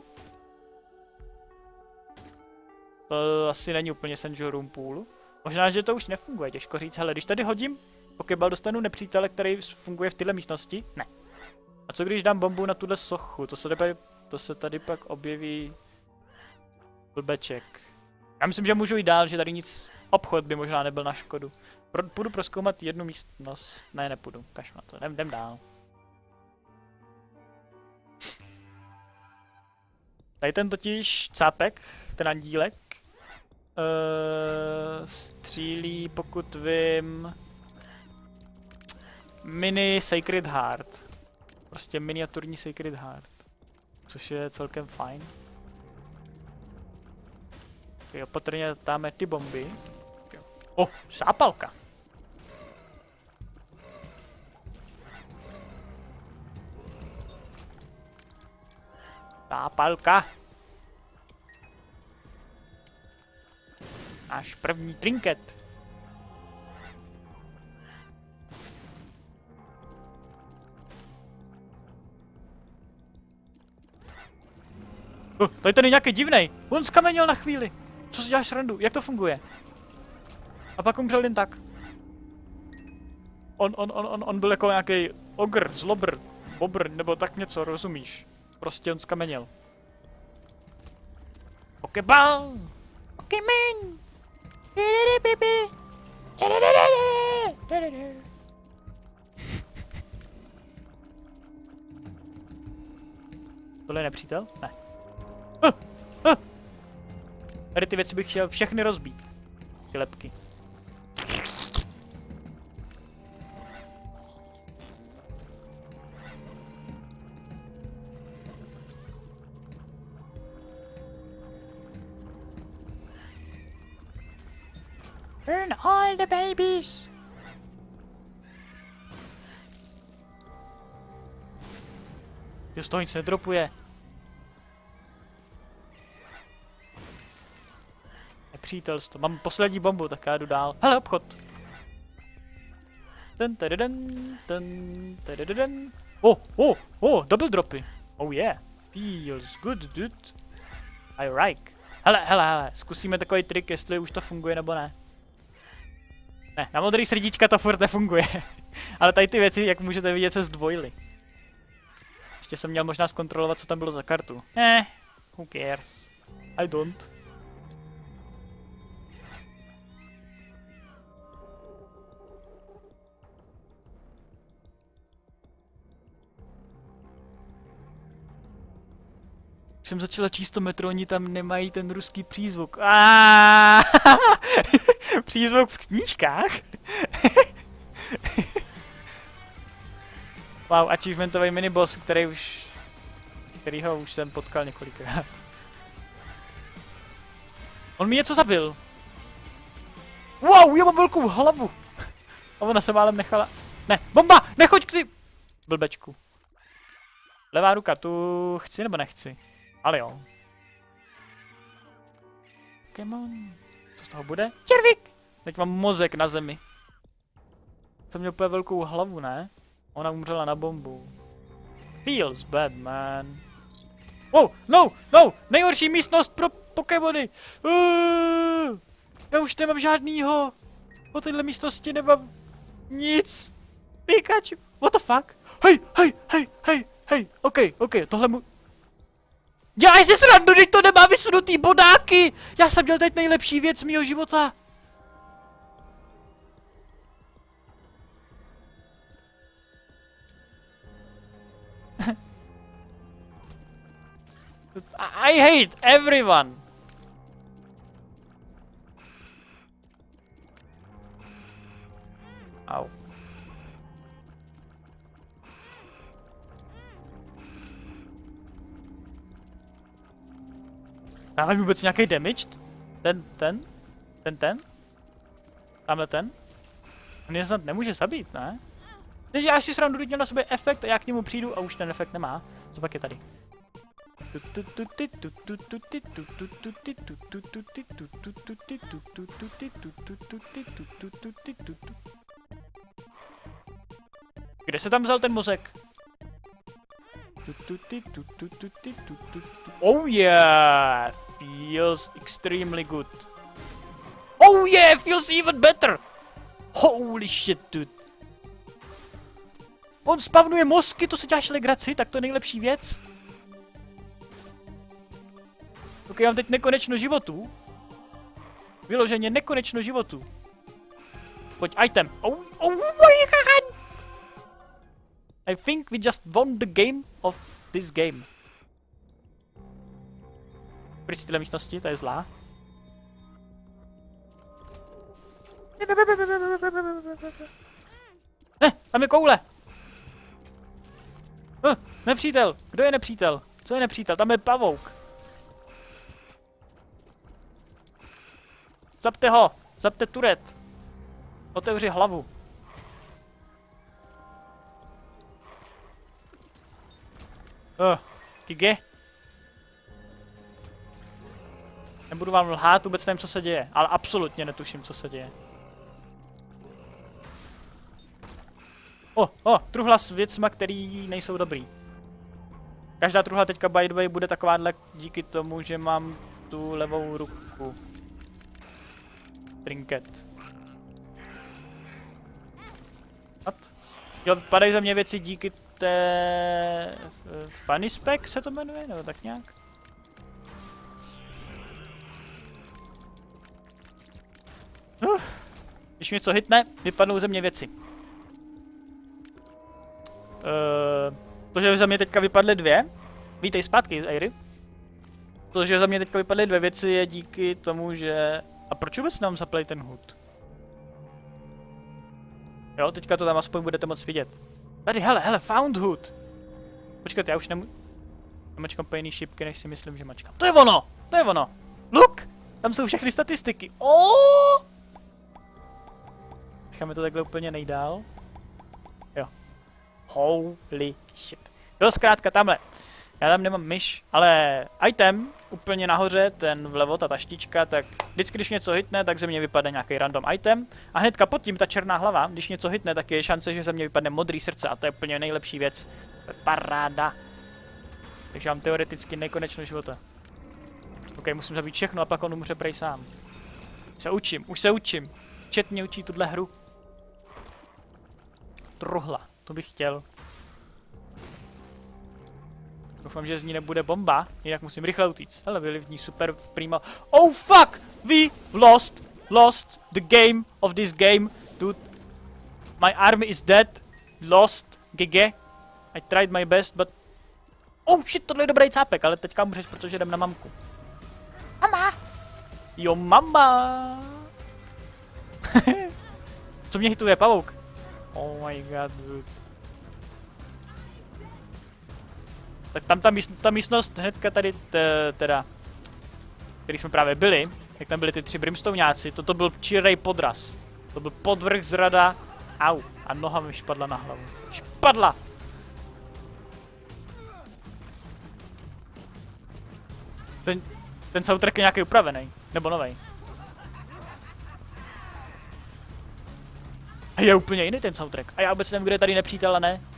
To asi není úplně z Angel Room poolu. Možná, že to už nefunguje, těžko říct. Hele, když tady hodím Pokeball, dostanu nepřítele, který funguje v téhle místnosti? Ne. A co když dám bombu na tuhle sochu? To se tady, to se tady pak objeví blbeček. Já myslím, že můžu jít dál, že tady nic... Obchod by možná nebyl na škodu. Pro, půjdu prozkoumat jednu místnost. Ne, nepůjdu. Kaž na to. Jdem, jdem dál. Tady ten totiž cápek, ten andílek, uh, střílí, pokud vím, mini Sacred Heart. Prostě miniaturní Sacred Heart. Což je celkem fajn. Okay, opatrně dáme ty bomby. O, oh, zápalka. Zápalka. Náš první trinket. Uh, tady ten je nějaký divnej. On skamenil na chvíli. Co si děláš srandu? Jak to funguje? A pak umřel jen tak. On, on, on, on, on byl jako nějaký ogr, zlobr, bobr, nebo tak něco, rozumíš? Prostě on skamenil. Pokeball! Pokémon! Tohle je nepřítel? Ne. Uh, uh. Tady ty věci bych chtěl všechny rozbít. Ty lepky. Burn all the babies! Jo, z toho nic nedropuje. Nepřítelstvo. Mám poslední bombu, tak já jdu dál. Hele, obchod! Ten, tadadun, ten, tadadun. Oh, oh, oh, double dropy. Oh yeah. Feels good, dude. I like. Hele, hele, hele, zkusíme takový trik, jestli už to funguje nebo ne. Ne, na modrý srdíčka to furt nefunguje. Ale tady ty věci, jak můžete vidět, se zdvojily. Ještě jsem měl možná zkontrolovat, co tam bylo za kartu. Eh, who cares? I don't. Když jsem začala číst to metro, oni tam nemají ten ruský přízvuk. Aaaa! Přízvuk v knížkách? Wow, achievementový miniboss, který už... kterýho už jsem potkal několikrát. On mi něco zabil. Wow, já mám velkou hlavu. A ona se málem nechala... Ne, bomba! Nechoď k ty... Blbečku. Levá ruka, tu chci nebo nechci? Ale jo. Pokémon. Co z toho bude? Červík! Teď mám mozek na zemi. Jsem měl úplně velkou hlavu, ne? Ona umřela na bombu. Feels bad, man. Oh, no, no! Nejhorší místnost pro Pokémony! Uh, já už nemám žádnýho. Po téhle místnosti nemám nic. Pikachu, what the fuck? Hej, hej, hej, hej, hej, ok, ok, tohle mu... Dělaj si srandu, teď to nemá vysunutý bodáky! Já jsem měl teď nejlepší věc mýho života. I hate everyone! Au. Máme vůbec nějaký damage? Ten, ten? Ten, ten? Tamhle ten? On je snad nemůže zabít, ne? Takže já si srandu, měl na sobě efekt a já k němu přijdu a už ten efekt nemá. Co pak je tady? Kde se tam vzal ten mozek? Oh yeah! Feels extremely good. Oh yeah! Feels even better! Holy shit, dude. On spavnuje mozky, to si děláš legraci, tak to je nejlepší věc. Ok, mám teď nekonečno životů. Vyloženě nekonečno životů. Pojď, item. Oh, oh my god! I think we just won the game of this game. Pryč z téhle místnosti, to je zlá. Ne, tam je koule! Uh, nepřítel! Kdo je nepřítel? Co je nepřítel? Tam je pavouk. Zapte ho! Zapte turet! Otevři hlavu. Uh, Kige? Nebudu vám lhát, vůbec nevím, co se děje, ale absolutně netuším, co se děje. O, o, truhla s věcma, který nejsou dobrý. Každá truhla teďka by the way bude takováhle díky tomu, že mám tu levou ruku. Trinket. What? Jo, padají za mě věci díky té... Funny Spec se to jmenuje, nebo tak nějak? Uh, když mě něco hitne, vypadnou ze mě věci. Uh, to, že za mě teďka vypadly dvě, vítej zpátky z Airy. To, že za mě teďka vypadly dvě věci, je díky tomu, že... A proč vůbec nám zaplay ten hud? Jo, teďka to tam aspoň budete moc vidět. Tady, hele, hele, found hood. Počkejte, já už nemůžu... Mačkám po jiný šipky, než si myslím, že mačkám. To je ono! To je ono! Look! Tam jsou všechny statistiky. Oh! Necháme to takhle úplně nejdál. Jo. Holy shit. Jo, zkrátka tamhle. Já tam nemám myš, ale item úplně nahoře, ten vlevo, ta taštička, tak vždycky, když něco hitne, tak ze mě vypadne nějaký random item. A hnedka pod tím ta černá hlava, když něco hitne, tak je šance, že ze mě vypadne modrý srdce a to je úplně nejlepší věc. To je paráda. Takže mám teoreticky nekonečno života. Ok, musím zabít všechno a pak on umře prej sám. Už se učím, už se učím. Chat mě učí tuhle hru. Truhla, to bych chtěl. Doufám, že z ní nebude bomba, jinak musím rychle utíct. Hele, byli v ní super prima. Oh fuck! We lost, lost the game of this game, dude. My army is dead, lost, G G. I tried my best, but... Oh shit, tohle je dobrý cápek, ale teďka můžeš, protože jdem na mamku. Mama! Jo, mama! Co mě hituje, pavouk? Oh my god, dude. Tak tam ta, míst, ta místnost hnedka tady t, teda, který jsme právě byli, jak tam byli ty tři brimstoňáci, toto byl čirej podraz. To byl podvrh zrada, au, a noha mi špadla na hlavu. Špadla! Ten, ten soundtrack je nějaký upravený, nebo novej. A je úplně jiný ten soundtrack. A já vůbec nevím, kde je tady nepřítel a ne.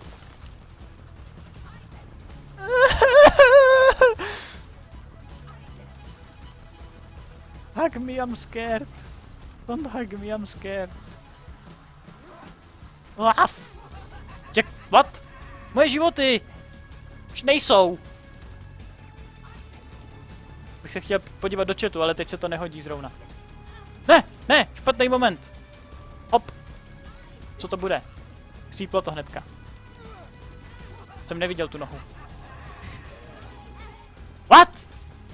Hug me, I'm scared. Don't hug me, I'm scared. Laugh. Jack, what? Moje životy! Už nejsou. Bych se chtěl podívat do chatu, ale teď se to nehodí zrovna. Ne, ne, špatný moment. Hop. Co to bude? Chcíplo to hnedka. Jsem neviděl tu nohu. What?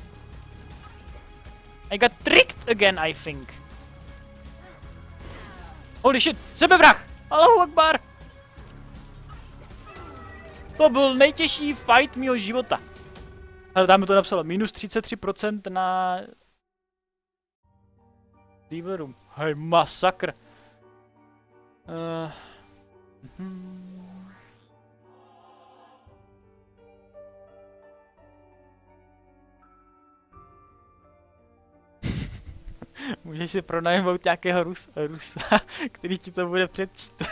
I got tricked again, I think. Holy shit, sebevrah! Allahu Akbar! To byl nejtěžší fight mýho života. Ale tam mi to napsalo, minus třicet tři procent na... Evil Room. Hej, masakr. Uh... Hmm. Můžeš si pronajmout nějakého Rus, Rusa, který ti to bude předčítat.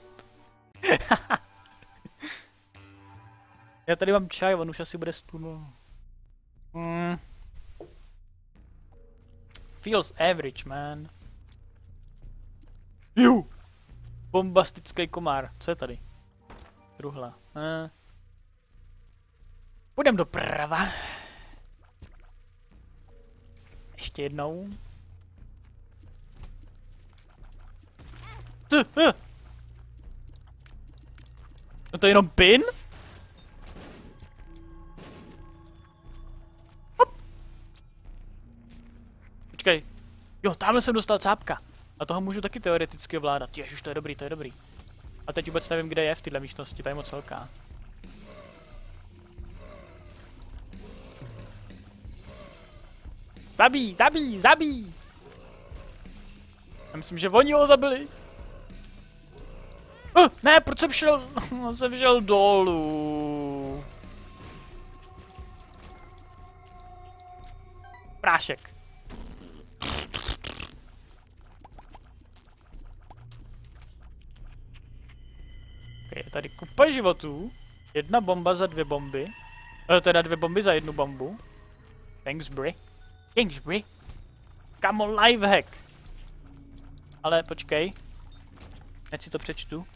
Já tady mám čaj, on už asi bude stůl. Mm. Feels average, man. Ju! Bombastický komár. Co je tady? Truhla. Eh. Půjdem doprava. Ještě jednou. Uh, uh. No to je jenom pin? Hop. Počkej. Jo, tamhle jsem dostal cápka. A toho můžu taky teoreticky ovládat. Ježiš, to je dobrý, to je dobrý. A teď vůbec nevím, kde je v této místnosti, ta je moc velká. Zabij, zabij, zabij! Já myslím, že oni ho zabili. Uh, ne, proč jsem šel? jsem šel dolů. Prášek. Okay, je tady kupa životů. Jedna bomba za dvě bomby. E, teda dvě bomby za jednu bombu. Thanks, bry. Thanks, bry. Kamo, lifehack. Ale počkej. Hned si to přečtu.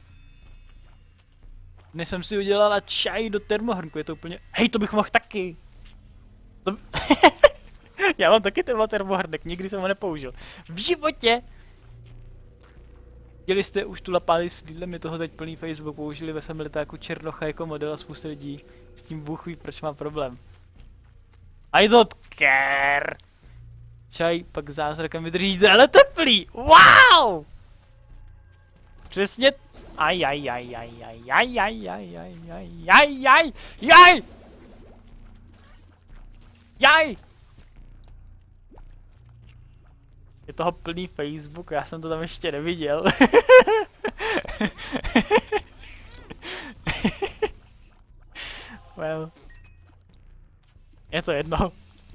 Dnes jsem si udělala čaj do termohrnku, je to úplně... Hej, to bych mohl taky! To... Já mám taky tenhle termohrnek, nikdy jsem ho nepoužil. V životě! Viděli jste už tu lapáli s lidem, je toho teď plný Facebook, použili ve svém letáku Černocha jako model a spousta lidí s tím Bůh ví, proč má problém. I don't care! Čaj pak zázrakem vydrží, ale teplý! Wow! Přesně... Aj, aj, aj, aj, aj, aj, aj, aj, aj, aj, aj, aj, jaj! Jaj! Je toho plný Facebook, já jsem to tam ještě neviděl. Well. Je to jedno.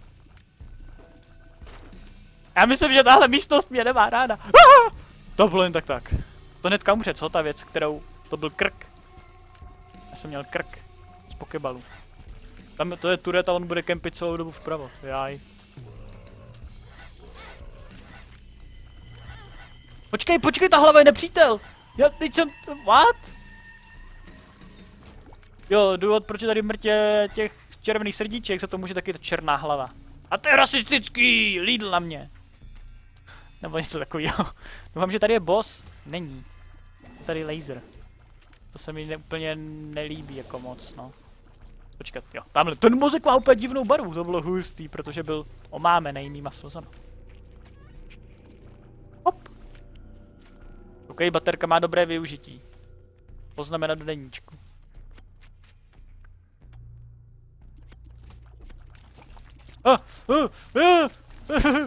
Já myslím, že tahle místnost mě nemá ráda. To bylo jen tak tak. To hnedka umře, co? Ta věc, kterou... To byl krk. Já jsem měl krk. Z pokebalu. Tam to je turet a on bude kempit celou dobu vpravo. Jaj. Počkej, počkej, ta hlava je nepřítel! Já teď jsem... What? Jo, důvod, proč je tady mrtě těch červených srdíček, za to může taky ta černá hlava. A to je rasistický! Lidl na mě! Nebo něco takového. Doufám, že tady je boss. Není. Je tady laser. To se mi ne, úplně nelíbí jako moc, no. Počkat, jo. Tamhle, ten mozek má úplně divnou barvu. To bylo hustý, protože byl omámený mýma slzama. Hop. OK, baterka má dobré využití. Poznamenat do deníčku. Ah, uh, uh, uh.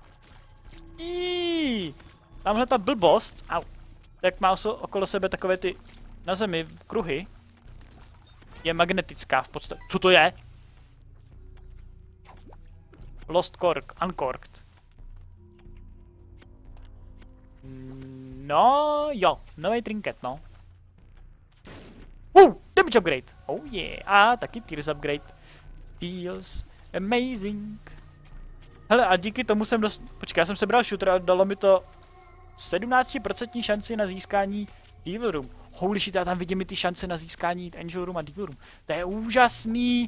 Tamhle ta blbost, au, tak má okolo sebe takové ty na zemi kruhy, je magnetická v podstatě. Co to je? Lost cork, uncorked. No jo, nový trinket, no. Uh, damage upgrade, oh yeah, a taky tears upgrade. Feels amazing. Hele, a díky tomu jsem dost... Počkej, já jsem sebral shooter a dalo mi to sedmnáct procent šanci na získání Evil Room. Holy shit, já tam vidím i ty šance na získání Angel Room a Evil Room. To je úžasný.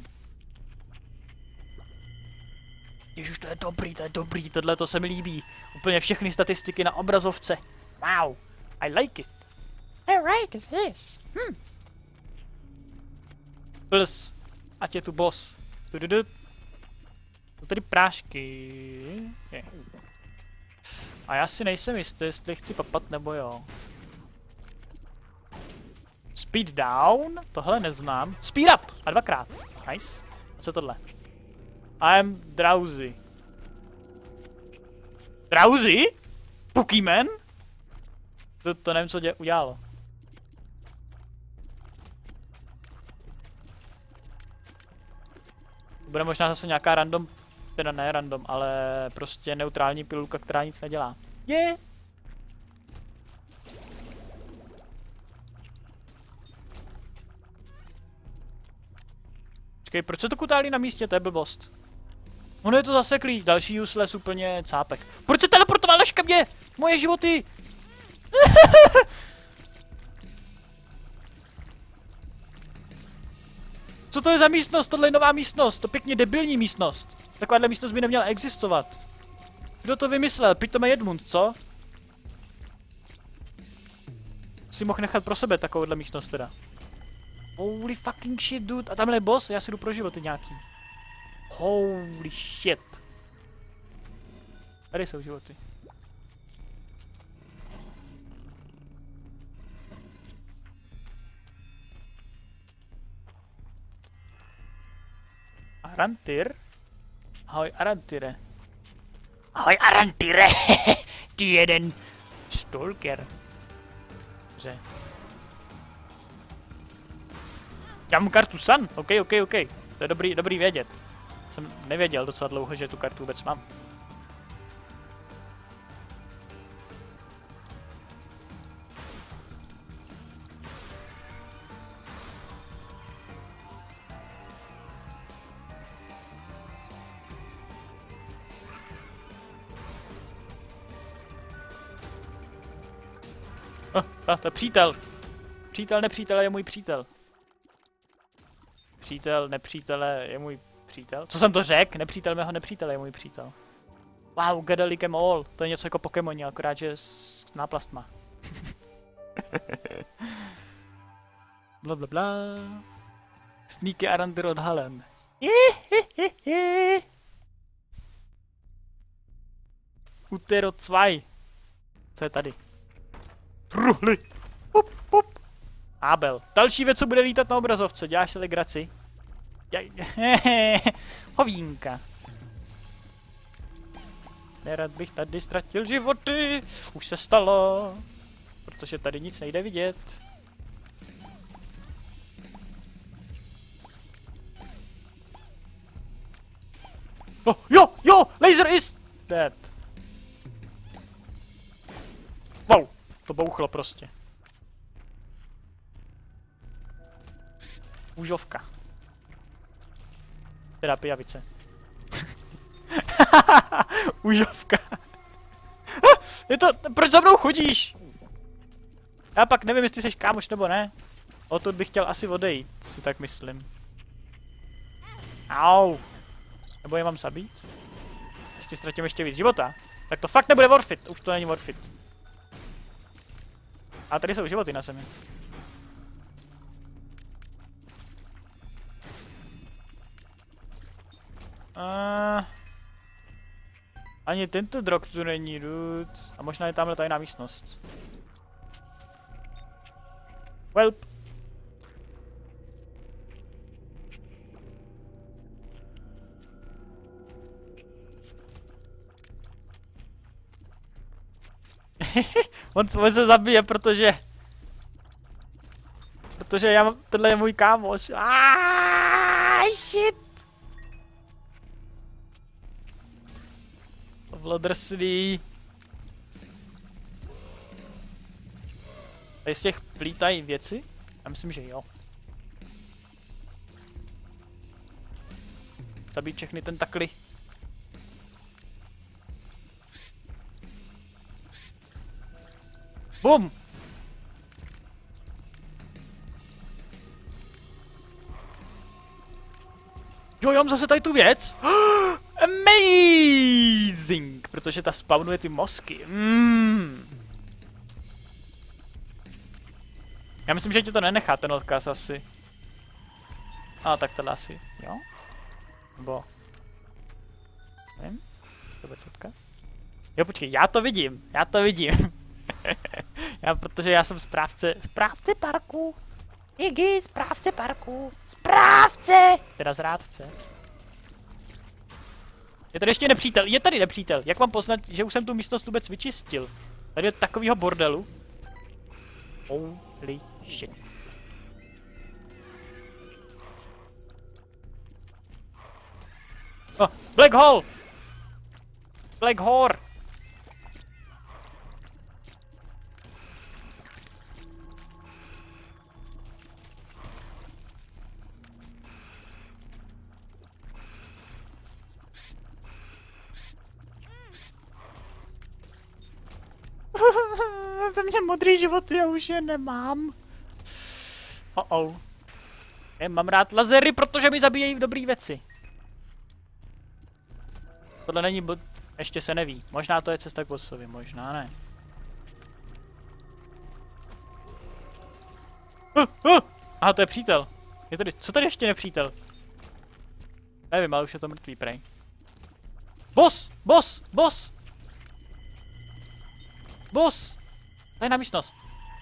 Ježiš, to je dobrý, to je dobrý, tohle to se mi líbí. Úplně všechny statistiky na obrazovce. Wow, I like it. I like this. Hm. Plus, ať je tu boss. Tududut. Jsou tady prášky. Okay. A já si nejsem jistý, jestli chci papat nebo jo. Speed down, tohle neznám. Speed up! A dvakrát. Nice. Co je tohle? I'm drowsy. Drowsy? Pokémon? To, to nevím, co dě udělalo. Bude možná zase nějaká random, teda ne random, ale prostě neutrální pilulka, která nic nedělá. Je! Yeah. Počkej, proč se to kutálí na místě, to je blbost. Ono je to zaseklý, další useless úplně cápek. Proč se teleportoval až ke mně? Moje životy! Co to je za místnost? Tohle je nová místnost, to pěkně debilní místnost. Takováhle místnost by neměla existovat. Kdo to vymyslel? Pitome Edmund, co? Si mohl nechat pro sebe takovouhle místnost teda. Holy fucking shit, dude. A tamhle je boss, já si jdu pro životy nějaký. Holy shit. Tady jsou životy. Arantyr? Ahoj Arantire. Ahoj Arantire. Ty jeden stalker. Dobře. Já mám kartu Sun. OK, OK, OK. To je dobrý, dobrý vědět. Jsem nevěděl docela dlouho, že tu kartu vůbec mám. Oh, ah, to je přítel. Přítel nepřítele je můj přítel. Přítel nepřítele je můj přítel. Co jsem to řekl? Nepřítel mého nepřítele je můj přítel. Wow, Gadelick em all. To je něco jako Pokémoni, akorát že s náplastma. Bla bla bla. Sneaky Arantyr odhalen. Utero dva. Co je tady? Truhly. Pop, pop. Abel. Další věc, co bude lítat na obrazovce. Děláš si legraci? Hovínka. Nerad bych tady ztratil životy. Už se stalo. Protože tady nic nejde vidět. Oh, jo, jo, laser is dead. Wow, to bouchlo prostě. Úžovka. Teda pijavice. Úžovka. Je to, proč za mnou chodíš? Já pak nevím, jestli jsi kámoš nebo ne. Odtud bych chtěl asi odejít, si tak myslím. Au. Nebo je mám zabít? Jestli ztratím ještě víc života, tak to fakt nebude worth it. Už to není worth it. A tady jsou životy na zemi. Uh, ani tento drog tu není, dude. A možná je tamhle tajná místnost. Welp. on, on se zabije, protože... Protože já mám... Tohle je můj kámoš. Aaaaaa, shit. Vlodrslý. Tady z těch plítají věci? Já myslím, že jo. Zabít všechny tentakly. Bum! Jo, já mám zase tady tu věc. Amazing! Protože ta spawnuje ty mozky. Mm. Já myslím, že ti to nenechá ten odkaz asi. A tak tohle asi, jo? Bo. Nevím, to bude odkaz. Jo, počkej, já to vidím, já to vidím. já, protože já jsem správce, správce parku. Iggy, správce parku. Správce! Teda zrádce. Je tady ještě nepřítel, je tady nepřítel. Jak mám poznat, že už jsem tu místnost vůbec vyčistil? Tady je takovýho bordelu. Holy shit. Oh, Black Hole! Black Hole! Ze mě modrý život, já už je nemám. Oh oh. Já mám rád lasery, protože mi zabíjejí dobrý věci. Tohle není bod... Ještě se neví. Možná to je cesta k bossovi, možná ne. Uh, uh. Aha, to je přítel. Je tady... Co tady ještě nepřítel? Nevím, ale už je to mrtvý, prej. Boss! Boss! Boss! Boss! Tajná místnost.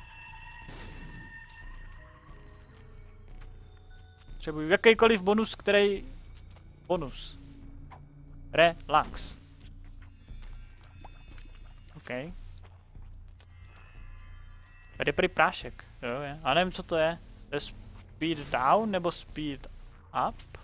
Potřebuji jakýkoliv bonus, který... Bonus. Relax. OK. Tady je prý prášek. Jo, je. A nevím, co to je. To je speed down nebo speed up?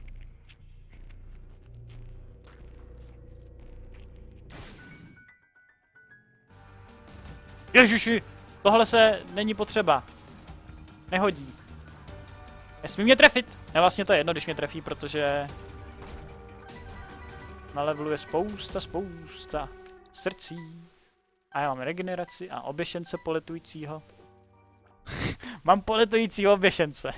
Ježiši, tohle se není potřeba. Nehodí. Nesmí mě trefit. Ne, vlastně to je jedno, když mě trefí, protože... Na levelu je spousta, spousta srdcí. A já mám regeneraci a oběšence poletujícího. Mám poletujícího oběšence.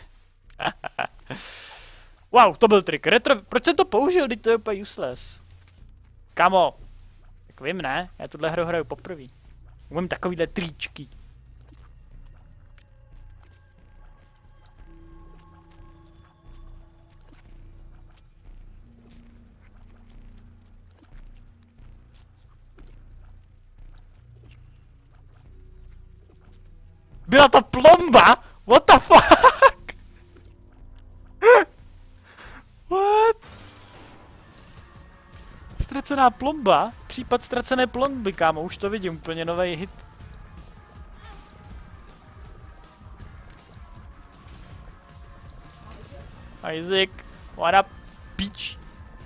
Wow, to byl trik. Retro... Proč jsem to použil? Teď to je úplně useless. Kamo. Tak vím, ne? Já tuhle hru hraju poprvé. Umím takovýhle tričky. Byla to plomba? What the fuck? What? Ztracená plomba? Případ ztracené plomby, kámo, už to vidím, úplně nový hit. Isaac, what up, bitch?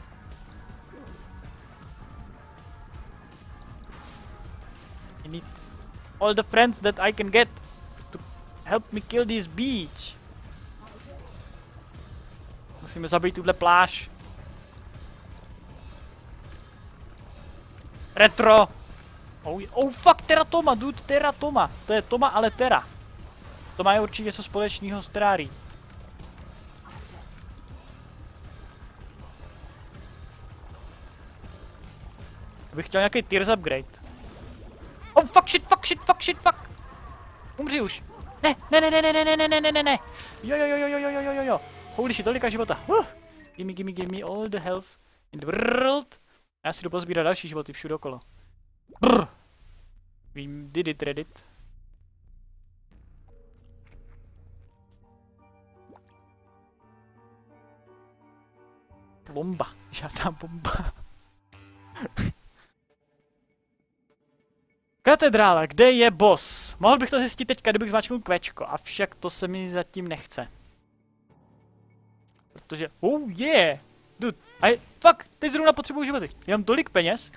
I need all the friends that I can get to help me kill this beach. Musíme zabít tuhle pláž. Retro! Oh, oh fuck, Teratoma, dude, Teratoma. To je Toma, ale Tera. To má určitě něco společného s Terrarii. Bych chtěl nějaký Tears upgrade. Oh fuck shit, fuck shit, fuck shit, fuck! Umři už! Ne, ne, ne, ne, ne, ne, ne, ne, ne, ne, ne! Jo, jo, jo, jo, jo, jo, jo, jo, jo! Holy shit, tolika života! Uh! Gimme, gimme, gimme all the health in the world! Já si jdu pozbírat další životy všude okolo. Brr! We did it, Reddit. Bomba, žádná bomba. Katedrála, kde je boss? Mohl bych to zjistit teďka, kdybych zmáčknul kvéčko, avšak to se mi zatím nechce. Protože, oh yeah! Dude, I, fuck, teď zrovna potřebuji životy. Já mám tolik peněz.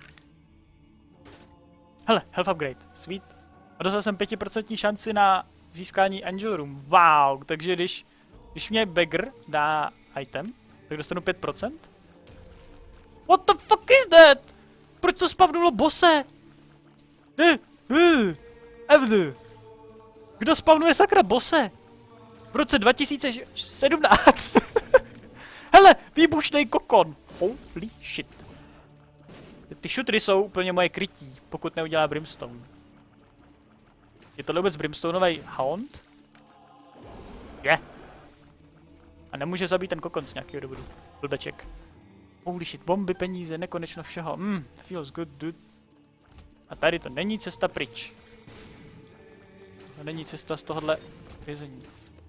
Hele, health upgrade, sweet. A dostal jsem pět procent šanci na získání Angel Room. Wow, takže když, když mě beggar dá item, tak dostanu pět procent? What the fuck is that? Proč to spavnulo bose? Eh, eh, evd. Kdo spavnuje sakra bose? V roce dva tisíce sedmnáct. Hele, výbušnej kokon. Holy shit. Ty šutry jsou úplně moje krytí, pokud neudělá Brimstone. Je tohle vůbec Brimstoneový hound? Je. Yeah. A nemůže zabít ten kokon z nějakého důvodu. Blbeček. Holy shit, bomby, peníze, nekonečno všeho. Mm, feels good, dude. A tady to není cesta pryč. To není cesta z tohohle vězení.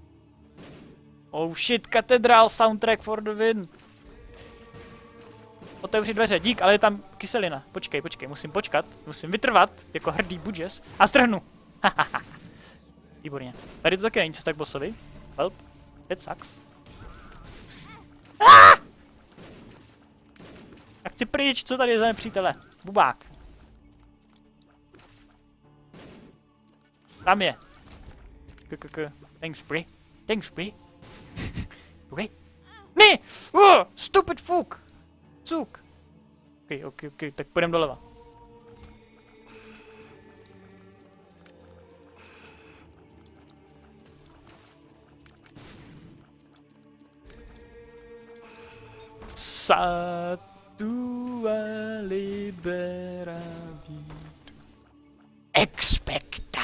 Oh shit, Cathedral soundtrack for the win. Otevři dveře, dík, ale je tam kyselina. Počkej, počkej, musím počkat, musím vytrvat, jako hrdý budžes, a strhnu. Výborně. Tady to taky není cesta k bossovi. Help. That sucks. Ah! Já chci pryč, co tady je za nepřítele? Bubák. Tam je. K-k-k. Thanks, Bri. Thanks, Bri. Bri. Ne! Oh, stupid fuck! Cuk. Ok, ok, ok, tak půjdeme doleva. Satua libera vidu. Expecta.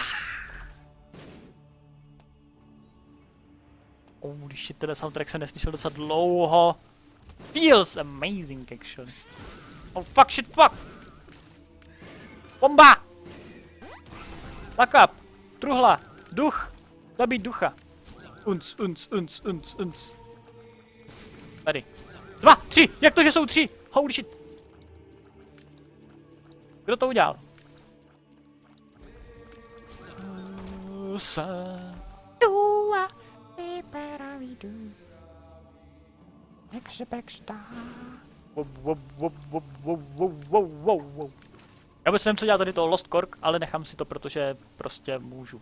Holy shit, tenhle soundtrack jsem neslyšel docela dlouho. Feels amazing, actually. Oh fuck, shit, fuck! Bomba! Lock up! Truhla! Duch! Zabít ducha! Unc, unc, unc, unc, unc. Tady. Dva! Tři! Jak to, že jsou tři? Holy shit! Kdo to udělal? Satua libera vidu. Expecta. Wow, wow, wow, wow, wow, wow, wow, wow. Já vůbec nevím, co dělá tady toho Lost Cork, ale nechám si to, protože prostě můžu.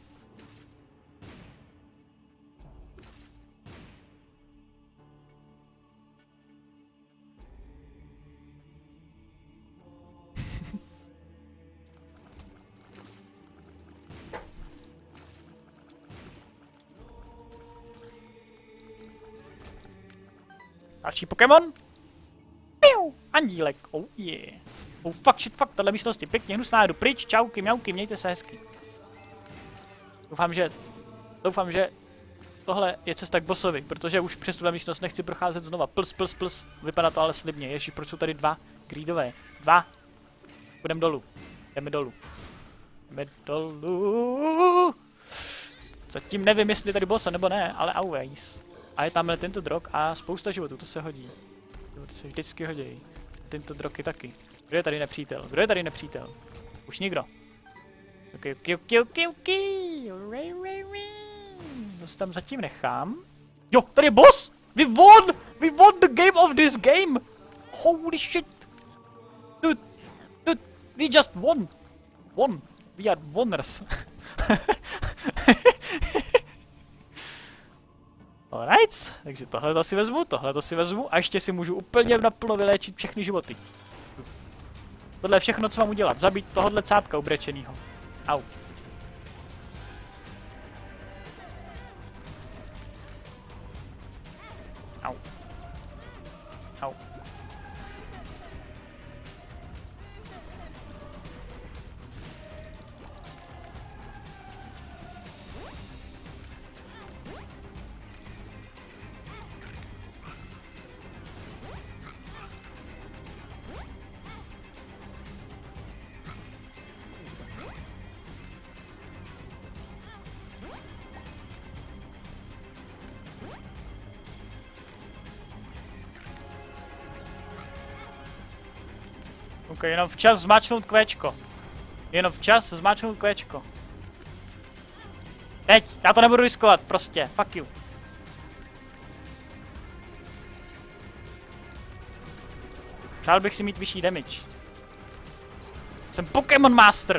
Další Pokémon. Piu, andílek, oh yeah. Oh fuck, shit, fuck, tahle místnosti pěkně hnusná, jdu pryč, čauky, mňauky, mějte se hezky. Doufám, že, doufám, že tohle je cesta k bossovi, protože už přes tuhle místnost nechci procházet znova. Pls, pls, pls, vypadá to ale slibně, ježiš, proč jsou tady dva greedové? Dva. Půjdeme dolů, jdeme dolů. Jdeme dolů. Zatím nevím, jestli tady bossa nebo ne, ale always. A je tamhle tento drog a spousta životů, to se hodí. To se vždycky hodí. Tento drog je taky. Kdo je tady nepřítel? Kdo je tady nepřítel? Už nikdo. Ok, ok, ok, ok, ok. To se tam zatím nechám. Jo, tady je boss! We won! We won the game of this game! Holy shit! Dude, dude, we just won! Won! We are wonners! Alright, takže tohle to si vezmu, tohle to si vezmu a ještě si můžu úplně naplno vyléčit všechny životy. Tohle je všechno, co mám udělat, zabít tohohle cápka ubrečenýho. Au. Au. Au. Ok, jenom včas zmáčknout kvéčko. Jenom včas zmáčknout kvéčko. Teď, já to nebudu riskovat, prostě, fuck you. Přál bych si mít vyšší damage. Jsem Pokémon Master.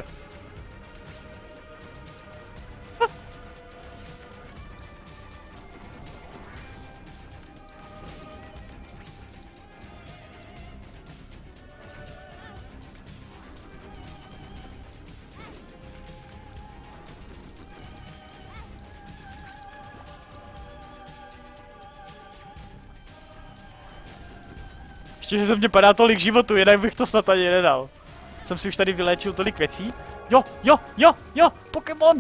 Ještě, že ze mě padá tolik životů, jinak bych to snad ani nedal. Jsem si už tady vyléčil tolik věcí. Jo, jo, jo, jo, Pokémon!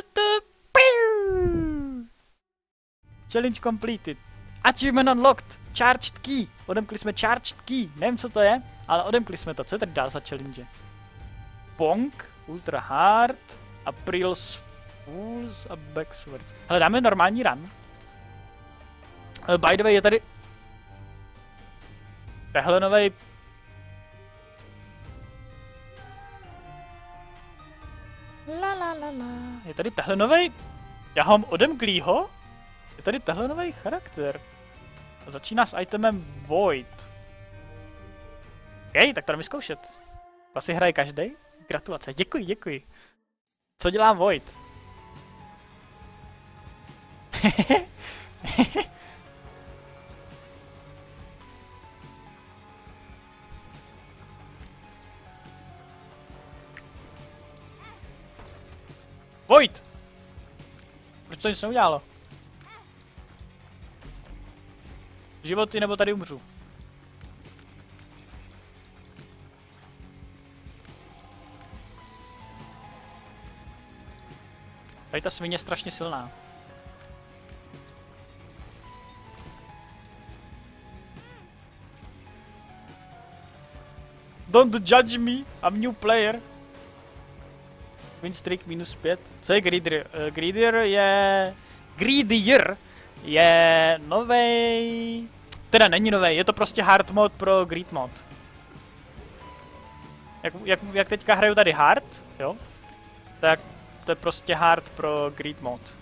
Challenge completed. Achievement unlocked. charged key. Odemkli jsme charged key. Nevím, co to je, ale odemkli jsme to. Co je tady dál za challenge? Pong, Ultra Hard, April's Fools a Backswords. Hele, dáme normální run. Uh, by the way, je tady... Tehle novej... La la la la. Je tady tehle novej... Já ho mám odemklýho? Je tady tehle novej charakter. Začíná s itemem Void. Hej, tak to jdeme zkoušet. To si hraje každý. Gratulace, děkuji, děkuji. Co dělá Void? Void! Proč to nic neudělalo? Životy nebo tady umřu? Tady ta svině je strašně silná. Don't judge me, I'm new player. Win streak minus pět. Co je Greedier? Uh, Greedier je... Greedier je novej... Teda není novej, je to prostě hard mod pro greed mod. Jak, jak, jak teďka hraju tady hard, jo? Tak to je prostě hard pro greed mod.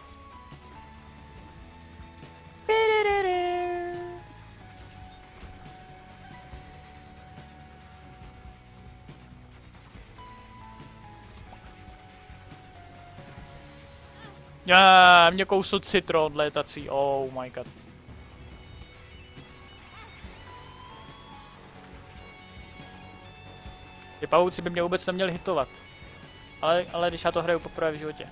Já, mě kousl citron létací, oh my god. Ty pavouci by mě vůbec neměli hitovat. Ale, ale když já to hraju poprvé v životě.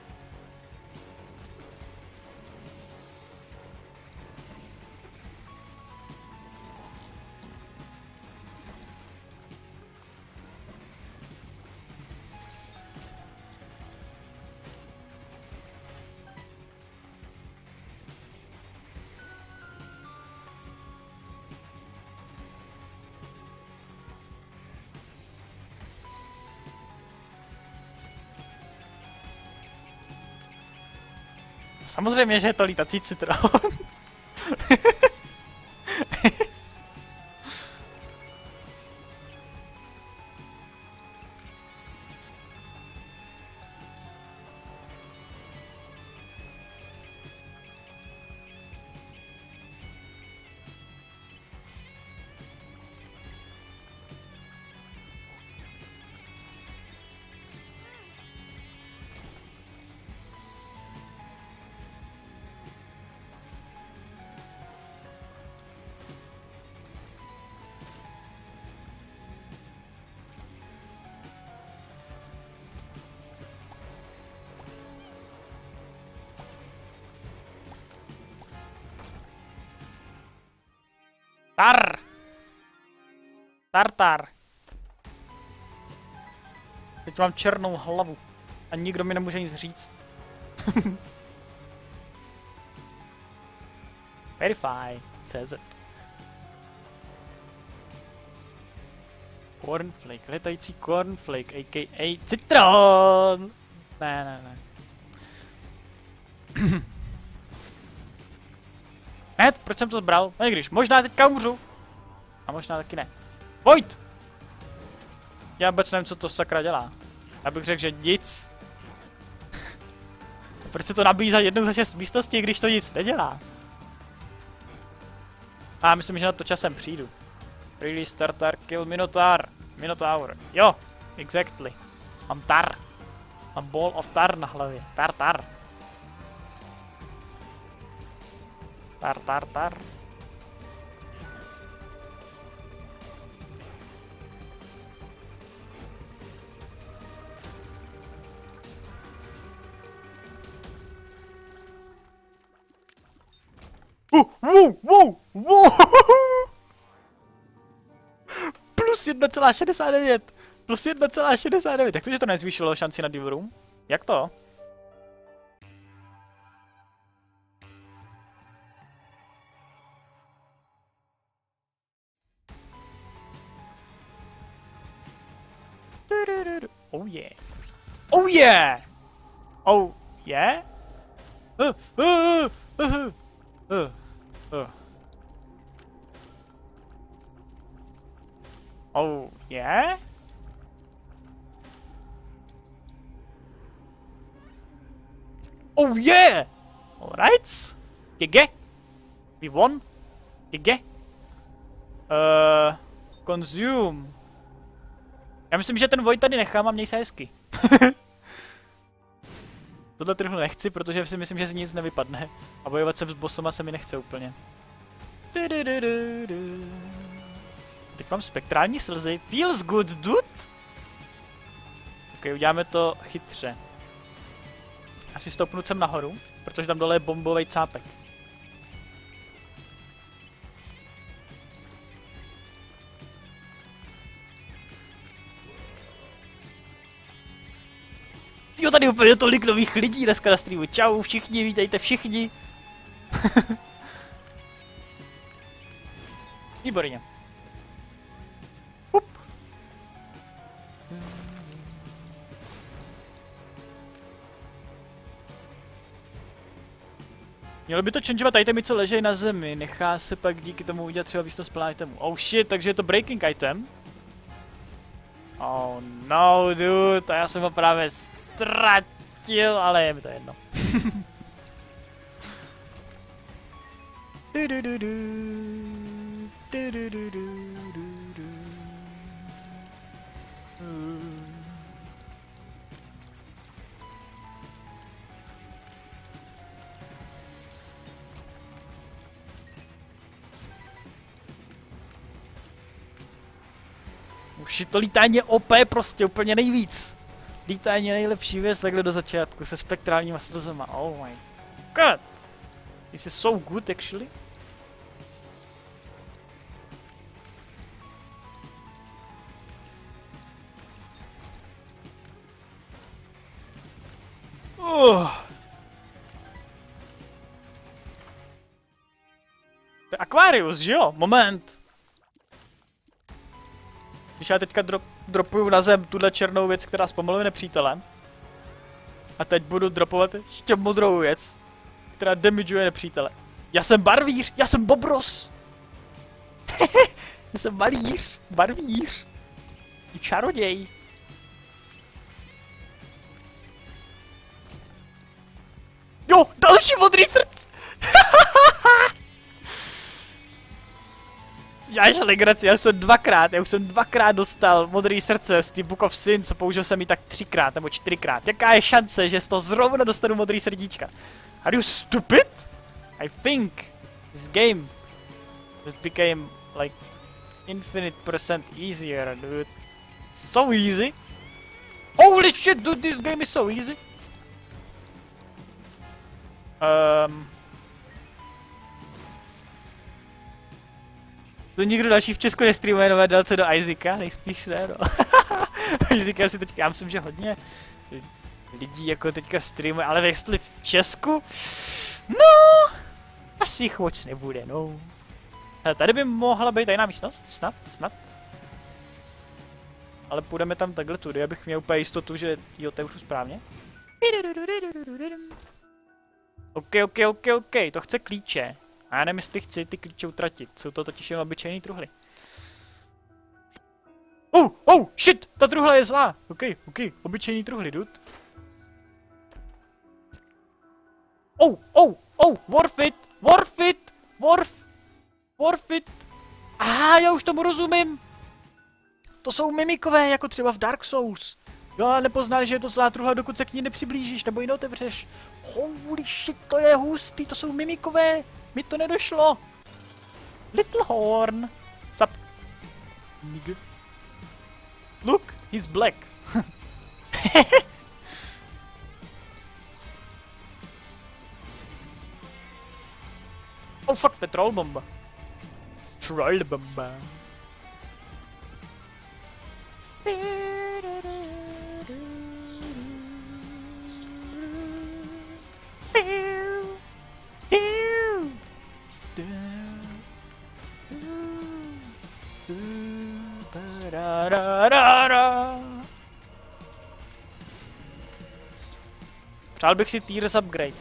Samozřejmě, že je to lítací citron. Tar! Tartar! Teď mám černou hlavu a nikdo mi nemůže nic říct. Verify C Z. Cornflake, letající cornflake, a k a. Citron! Ne, ne, ne. Ne, proč jsem to zbral? No i když, možná teďka umřu. A možná taky ne. Void! Já vůbec nevím, co to sakra dělá. Já bych řekl, že nic. Proč se to nabíjí za jednou za šest místností, když to nic nedělá? A myslím, že na to časem přijdu. Release Tartar, kill Minotaur. Minotaur. Jo, exactly. Mám tar. Mám ball of tar na hlavě. Tar, tar. Tar, tar, tar. Uh, wow, wow, wow. Plus jedna celá šedesát devět. Plus jedna celá šedesát devět. Jak to, že to nezvýšilo šanci na Div Room? Jak to? yeah. Oh yeah! Oh yeah? Uh, uh, uh, uh, uh. Oh yeah? Oh yeah! Alright. G G. We won. G G. Uh, consume. Já myslím, že ten Void tady nechám a měj se hezky. Tohle trhu nechci, protože si myslím, že z nic nevypadne. A bojovat se s bossama se mi nechce úplně. Teď mám spektrální slzy. Feels good, dude? Ok, uděláme to chytře. Asi stoupnu sem nahoru, protože tam dole je bombový cápek. Jo, tady úplně tolik nových lidí dneska na streamu. Čau všichni, vítejte všichni. Výborně. Hup. Mělo by to changeovat itemy, co ležejí na zemi. Nechá se pak díky tomu udělat třeba výslednost plná itemů. Oh shit, takže je to breaking item. Oh no, dude, to já jsem ho právě ztratil, ale je mi to jedno. Už je to lítání O P prostě úplně nejvíc. Lítání je nejlepší věc takhle do začátku se spektrálníma slzama. Oh my god. This is so good actually. Uh. To je Aquarius, že jo? Moment. Když já teďka drop, dropuju na zem tuhle černou věc, která zpomaluje nepřítele. A teď budu dropovat ještě modrou věc, která damageuje nepřítele. Já jsem barvíř, já jsem Bobros. Já jsem malíř, barvíř. Čaroděj. Jo, další modrý srdc. Děláš legraci, já jsem dvakrát, já už jsem dvakrát dostal modrý srdce z The Book of Sins, použil jsem ji tak třikrát nebo čtyřikrát. Jaká je šance, že z toho zrovna dostanu modrý srdíčka? Are you stupid? I think this game just became like infinite percent easier, dude. It's so easy. Holy shit, dude, this game is so easy. Um... To nikdo další v Česku nestreamuje nové délce do Isaaca, nejspíš ne, no. Isaaca si teďka, já myslím, že hodně lidí jako teďka streamuje, ale jestli v Česku? No, asi jich moc nebude, no. Hele, tady by mohla být tajná místnost, snad, snad. Ale půjdeme tam takhle tudy, abych měl úplně jistotu, že ji otevřu správně. OK, OK, OK, OK, to chce klíče. A já nevím, jestli chci ty klíče utratit, jsou to totiž jen obyčejný truhly. Oh, oh, shit, ta truhla je zlá. OK, OK, obyčejný truhly, dude. Oh, oh, oh, worth it, worth it, worth, worth it. Aha, já už tomu rozumím. To jsou mimikové, jako třeba v Dark Souls. Jo, nepoznáš, že je to zlá truhla, dokud se k ní nepřiblížíš, nebo ji neotevřeš. Holy shit, to je hustý, to jsou mimikové. Mi to nedošlo. Little Horn. Sup. Nigga. Look, he's black. Oh fuck, the troll bomba. Troll bomba. Přál bych si Tears upgrade.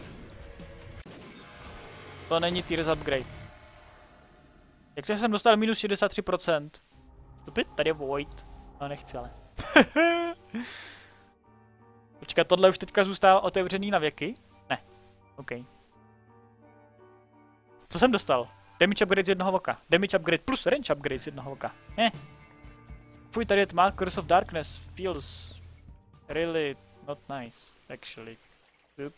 To není Tears upgrade. Jak jsem dostal minus šedesát tři procent? Stupid, tady je Void. No nechci ale. Počkat, tohle už teďka zůstává otevřený na věky? Ne. OK. Co jsem dostal? Damage upgrade z jednoho voka. Damage upgrade plus range upgrade z jednoho voka. Ne. Fuj, tady je tma. Curse of Darkness feels really not nice, actually. Oop.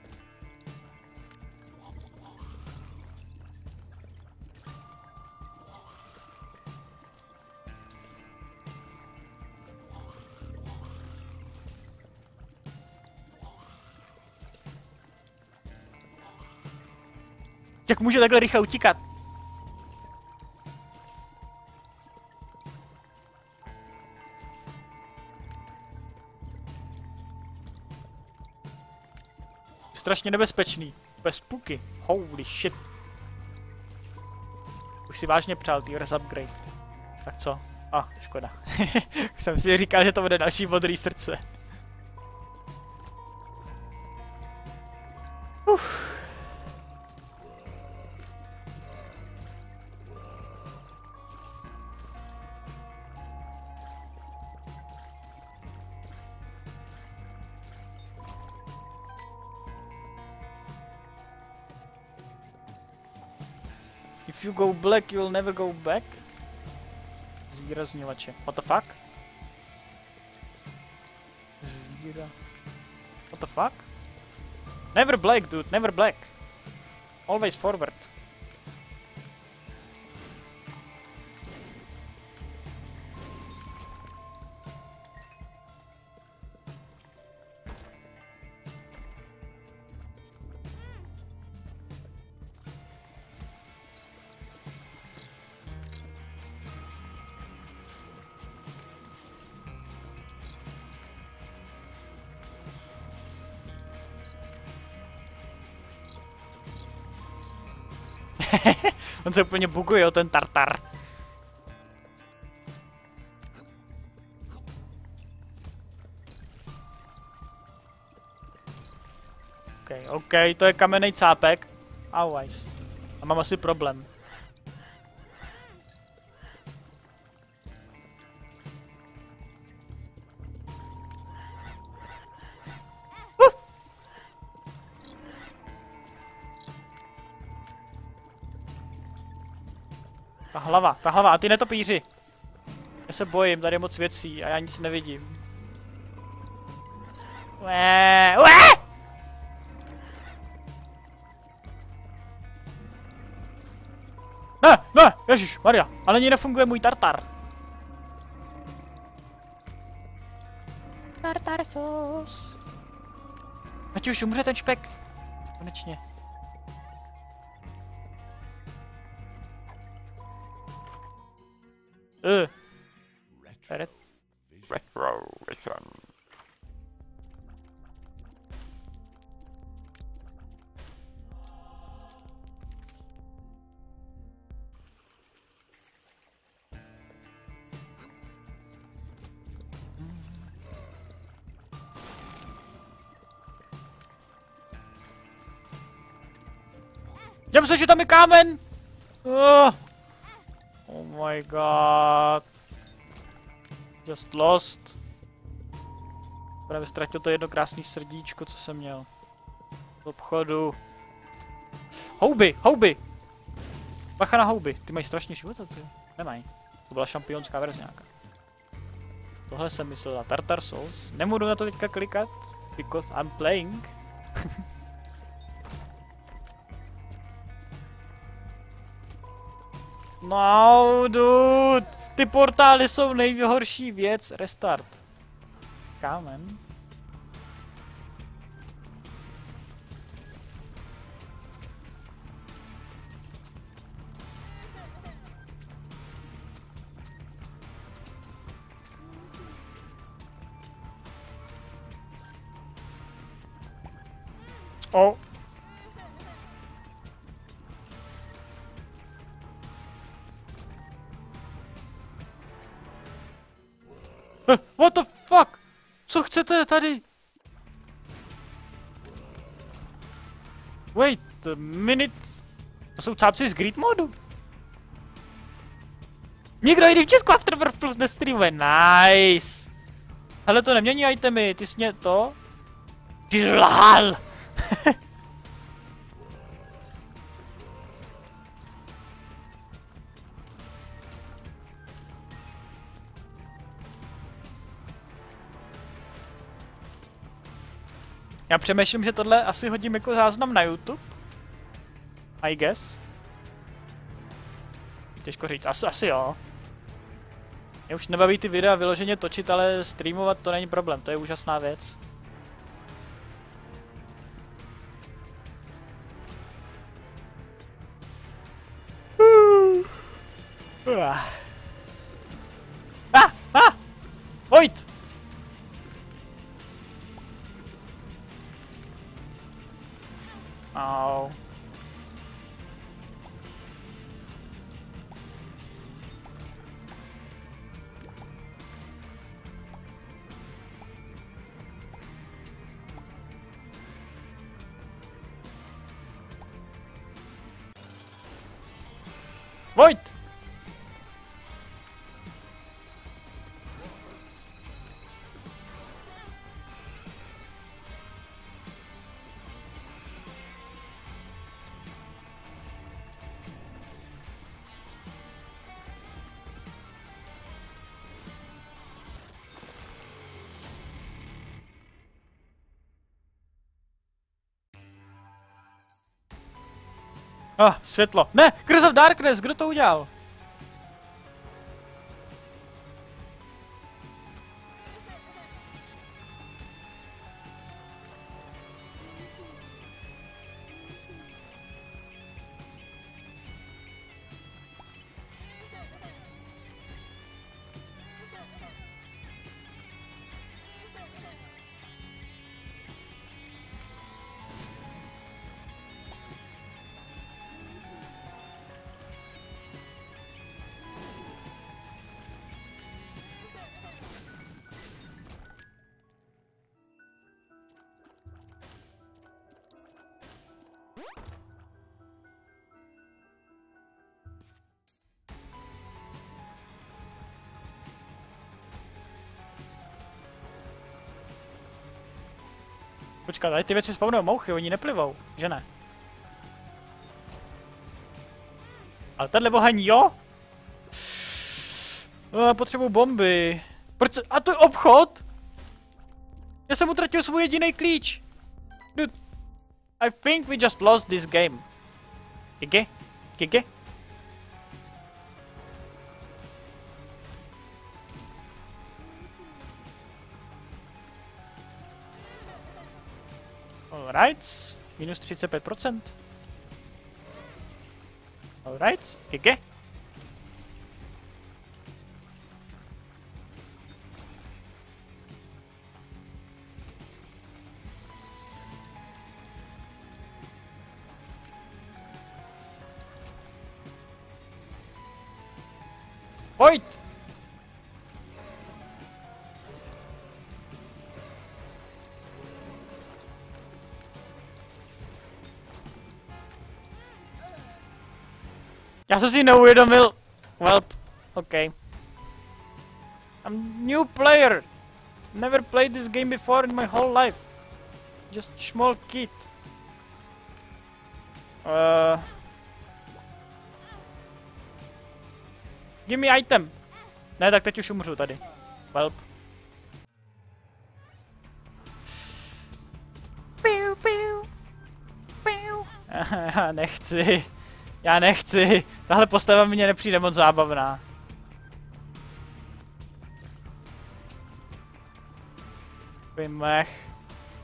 Jak může takhle rychle utíkat? Strašně nebezpečný. Bez spooky. Holy shit. Už si vážně přál Tears upgrade. Tak co? A, ah, škoda. Už jsem si říkal, že to bude další modrý srdce. Uf. If you go black, you'll never go back. Zvýrazňovače. What the fuck? Zvíra. What the fuck? Never black, dude. Never black. Always forward. On se úplně buguje, ten tartar. OK, OK, to je kamenný cápek. Auajs. A mám asi problém. Ta hlava, ta hlava, a ty netopíři. Já se bojím, tady je moc věcí a já nic nevidím. Ué, ué! Ne, ne, ježiš, Maria, ale ani nefunguje můj tartar. Tartar sos. Ať už umře ten špek. Konečně. Uh. Red. Retro Vision. Já myslím, že tam je kámen! Oh. Oh my god. Just lost. Právě ztratil to jedno krásné srdíčko, co jsem měl. V obchodu. Houby, houby! Bacha na houby, ty mají strašně života, ty. Nemají. To byla šampionská verze nějaká. Tohle jsem myslela, Tartar Souls. Nemůžu na to teďka klikat, because I'm playing. No, dude, ty portály jsou nejhorší věc. Restart. Kámen. Oh. What the fuck? Co chcete tady? Wait a minute. To jsou cápci z Grid modu. Nikdo jiný v Česku Afterbirth Plus nestreamuje. Nice. Hele, to nemění itemy, ty jsi mě to... Ty jsi lhal. Já přemýšlím, že tohle asi hodím jako záznam na YouTube. I guess. Těžko říct, asi, asi jo. Mě už nebaví ty videa vyloženě točit, ale streamovat to není problém, to je úžasná věc. Ah! Ah! Vojt! Au. Vojt! Ah, světlo. Ne! Curse of Darkness! Kdo to udělal? Počkat, tady ty věci spawnují mouchy, oni neplivou, že ne? Ale tenhle bohaň jo? No, potřebuji bomby. Proč se... A to je obchod? Já jsem utratil svůj jediný klíč. Dude, I think we just lost this game. Kike? Kike? Alright, minus třicet pět procent. Alright, kike? Pojď! Já jsem si neuvědomil. Well, okay. I'm new player. Never played this game before in my whole life. Just small kid. Uh, give me item. Ne, tak teď už umřu tady. Well. Piu, piu. Piu. Já nechci. Já nechci. Tahle postava mě nepřijde moc zábavná. Mech.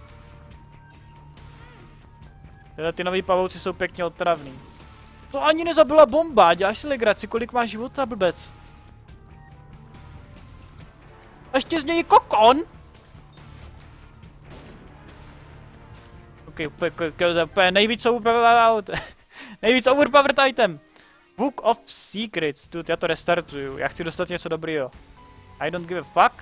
Tyhle ty nový pavouci jsou pěkně otravný. To ani nezabila bomba, děláš si legraci, kolik máš života, blbec. A ještě z něj kokon? Ok, úplně nejvíc overpowered. Nejvíc overpowered item. Book of Secrets. Dude, já to restartuju, já chci dostat něco dobrýho. I don't give a fuck.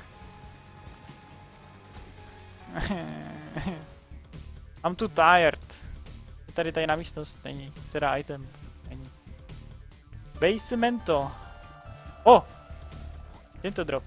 I'm too tired. tady tajná místnost není, teda item není. Basemento. O! Tento drog.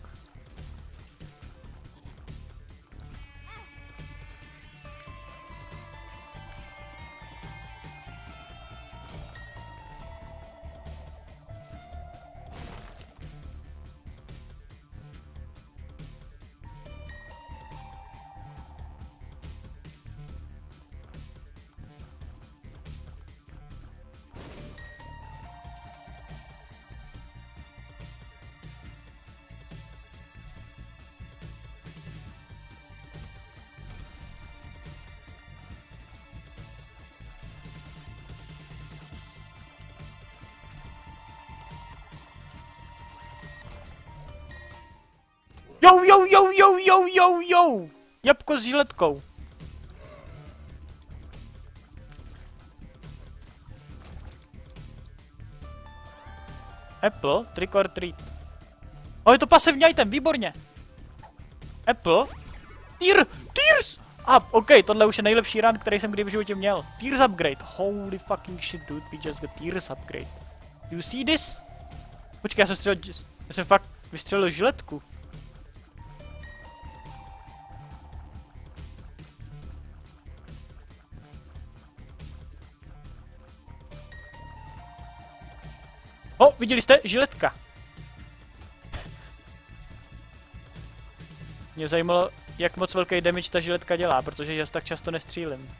Jo, jo, jo, jo, jo, jo, jo! Jabko s žiletkou. Apple, trick or treat. O, je to pasivní item, výborně. Apple. Tear, tears! A, ok, tohle už je nejlepší run, který jsem kdy v životě měl. Tears upgrade. Holy fucking shit, dude, we just got tears upgrade. You see this? Počkej, já jsem střelil, já jsem fakt vystřelil žiletku. O, viděli jste? Žiletka. Mě zajímalo, jak moc velký damage ta žiletka dělá, protože já tak často nestřílím.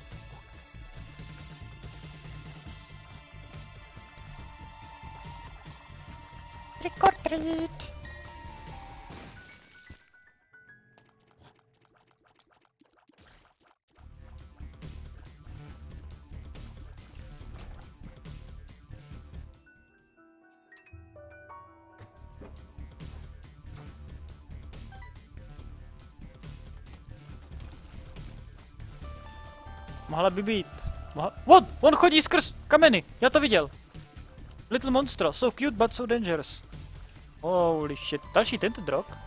Trick or treat. Mohla by být. Mohla... What? On chodí skrz kameny. Já to viděl. Little monstro. So cute but so dangerous. Holy shit. Další tento drog.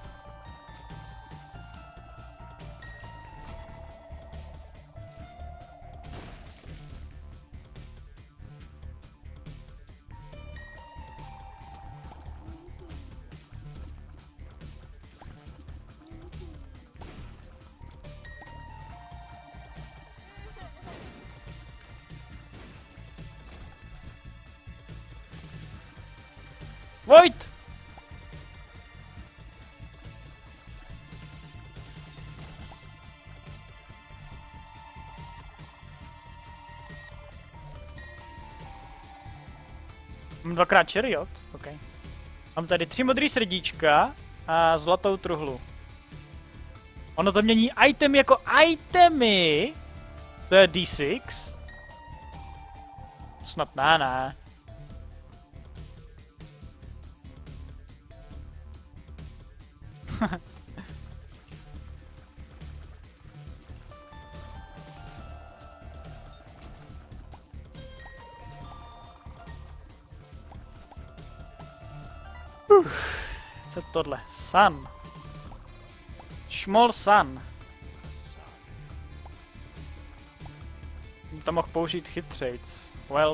Void! Mám dvakrát chariot, ok. Mám tady tři modrý srdíčka a zlatou truhlu. Ono to mění item jako itemy. To je D šest. Snad ne, ne. Co je tohle? Sun. Small sun. Tam mohl použít hit trades. Welp.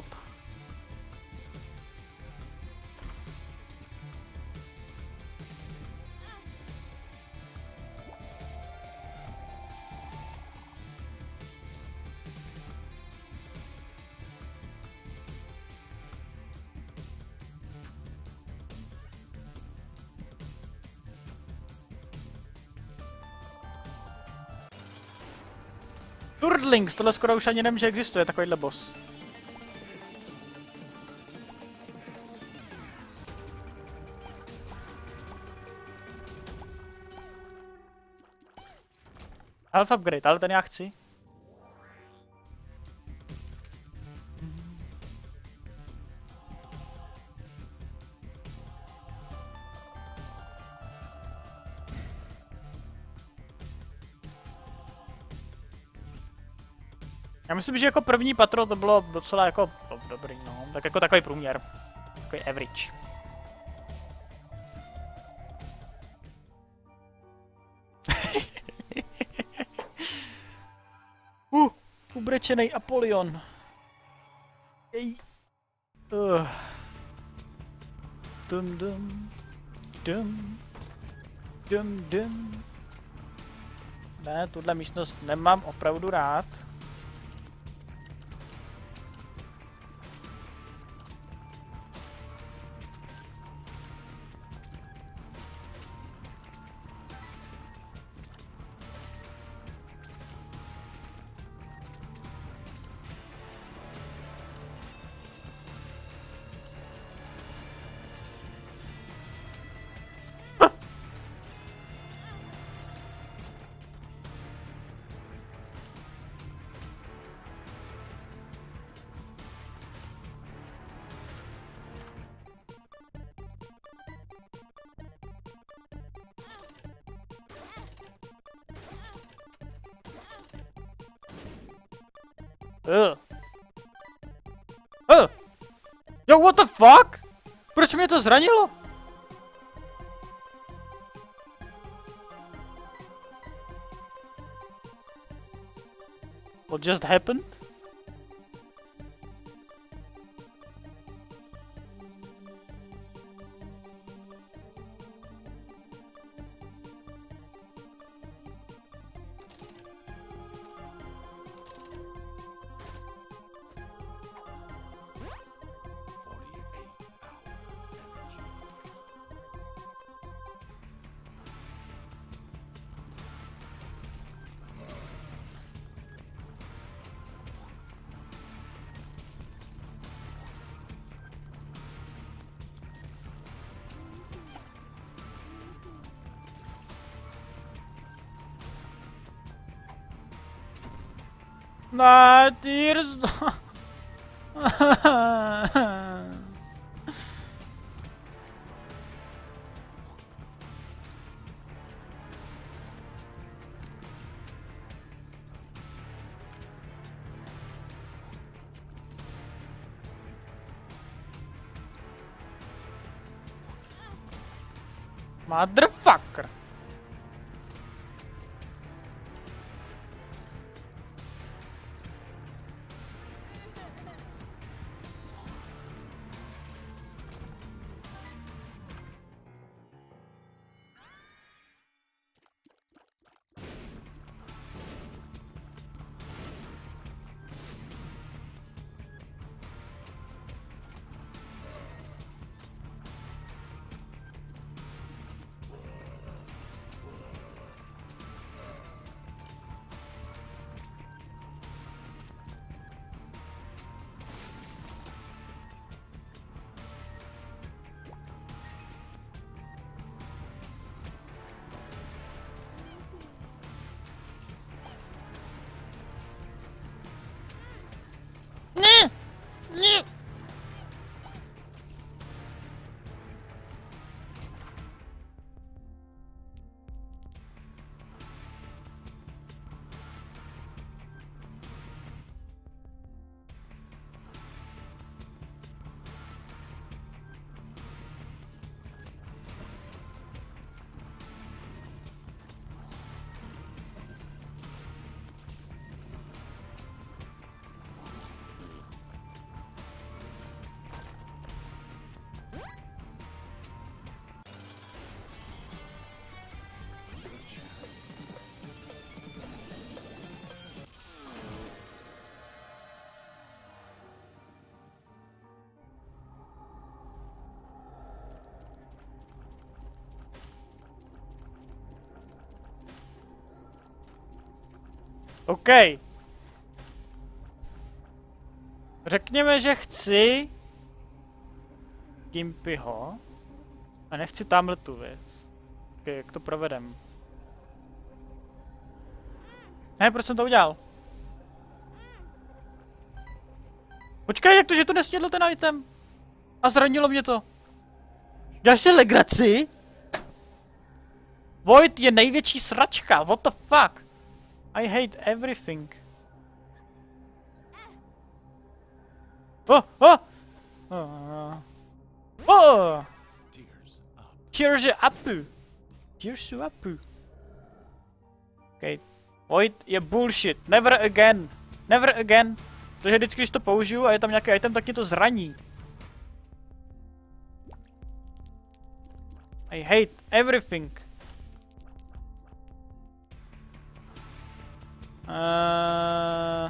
Turdlings, tohle skoro už ani nevím, že existuje takovýhle boss. Health upgrade, ale ten já chci. Já myslím, že jako první patro to bylo docela jako do, dobrý, no. Tak jako takový průměr. Takový average. uh, ubrečenej Apollyon. Ej. Uh. Dum dum. Dum. Dum dum. Ne, tuhle místnost nemám opravdu rád. Ugh. Uh. Yo, what the fuck? Proč mě to zranilo? What just happened? Nah, tears. Motherfucker. OK. Řekněme, že chci Gimpyho a nechci tamhle tu věc. OK, jak to provedem? Ne, proč jsem to udělal? Počkej, jak to, že to nesnědlo ten item? A zranilo mě to. Děláš si legraci? Void je největší sračka, what the fuck? I hate everything. Oh, oh! Oh! Oh! Tears up! Tears up! Okay. Void je bullshit. Never again. Never again. Protože vždycky, když to použiju a je tam nějaký item, tak mě to zraní. I hate everything. Uh...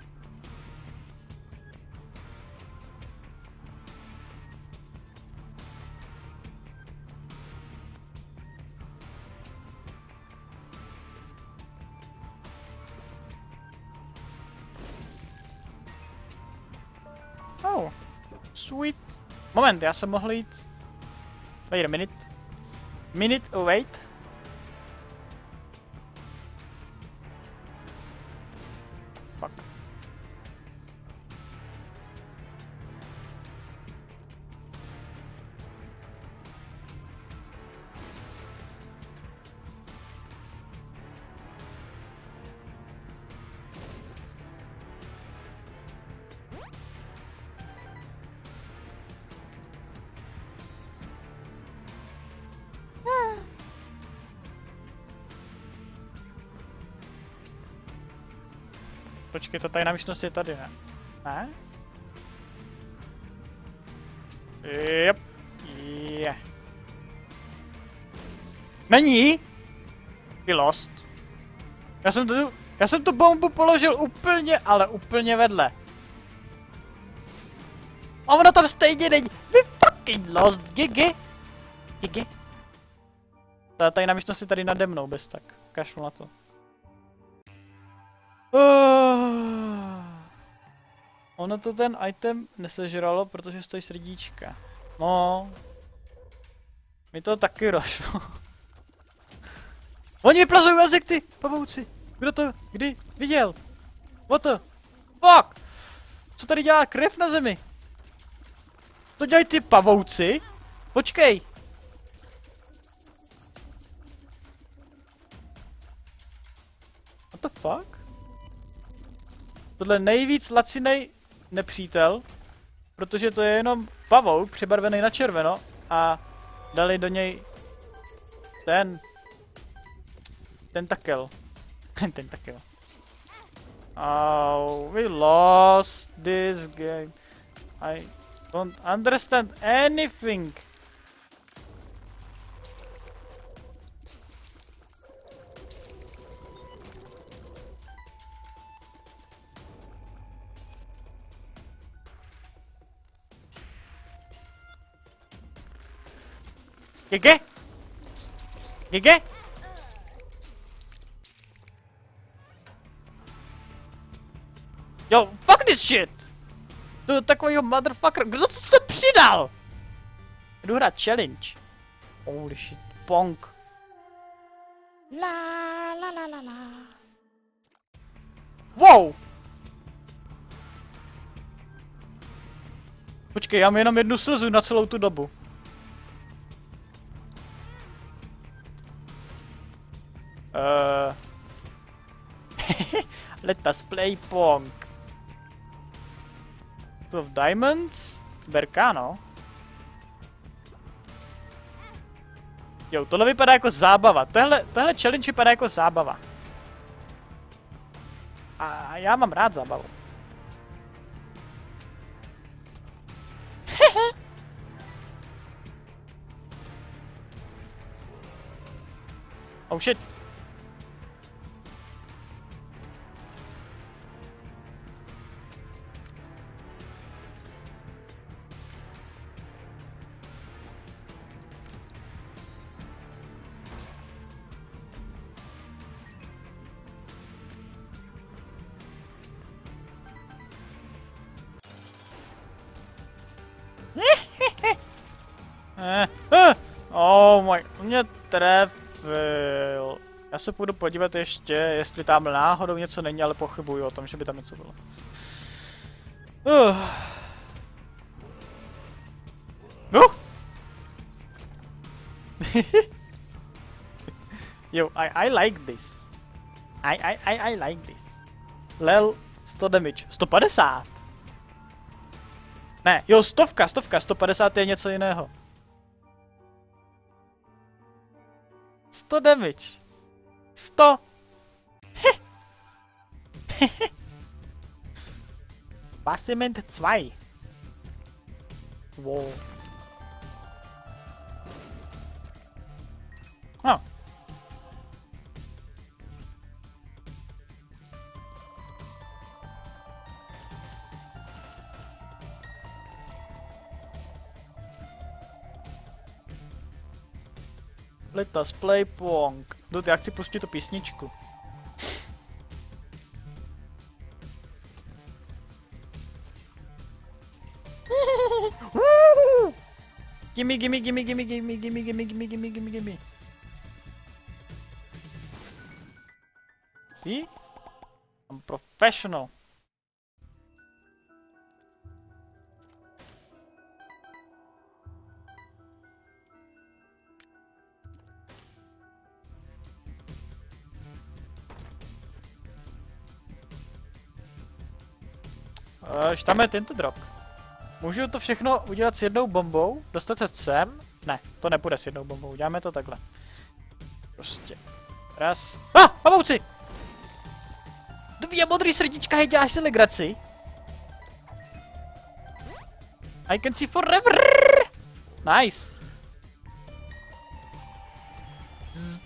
Oh, sweet. Moment, já jsem mohl jít. Wait a minute. Minute, oh wait. Fuck. Počkej, to tady na místnosti je tady, ne? Ne? Yep. Yeah. Není? He lost. Já jsem tu, já jsem tu bombu položil úplně, ale úplně vedle. A ona tam stejně není. We fucking lost, gigi. Gigi. Tady na místnosti tady nade mnou, bez tak. Kašlu na to. Uh, ono to ten item nesežralo, protože stojí srdíčka. No. Mi to taky došlo. Oni vyplazují jazyk, ty pavouci. Kdo to, kdy, viděl? What the fuck? Co tady dělá krev na zemi? To dělají ty pavouci? Počkej. What the fuck? Tohle je nejvíc lacinej nepřítel, protože to je jenom pavouk přebarvený na červeno a dali do něj ten tentakel. Tentakel. Oh, we lost this game. I don't understand anything. Gege? Gege? Yo, fuck this shit! To takovýho motherfucker, kdo to se přidal? Jdu hrát challenge. Holy shit, pong. La la la la la. Wow! Počkej, já mám jenom jednu slzu na celou tu dobu. Uh, let us play Pong. Two of Diamonds? Berkano? Jo, tohle vypadá jako zábava. Tohle, tohle challenge vypadá jako zábava. A já mám rád zábavu. Oh shit. Eh, eh, oh my, mě trefil. Já se půjdu podívat ještě, jestli tam náhodou něco není, ale pochybuju o tom, že by tam něco bylo. Uh. Uh. Yo, I, I like this. I, I, I, I like this. Lel, sto damage. sto padesát. Ne, jo, stovka, stovka, sto padesát je něco jiného. sto damage. sto. Basement dva. Wow. No. Let us play Pong. Dude, já chci pustit tu písničku. Gimme, gimme, gimme, gimme, gimme, gimme, gimme, gimme, gimme, gimme, gimme. See? I'm professional. Uh, štáme tento drog. Můžu to všechno udělat s jednou bombou? Dostat se sem? Ne, to nepůjde s jednou bombou, uděláme to takhle. Prostě. Raz. A! Ah, pavouci! Dvě modrý srdíčka, hej, děláš si legraci? I can see forever! Nice. Zzz.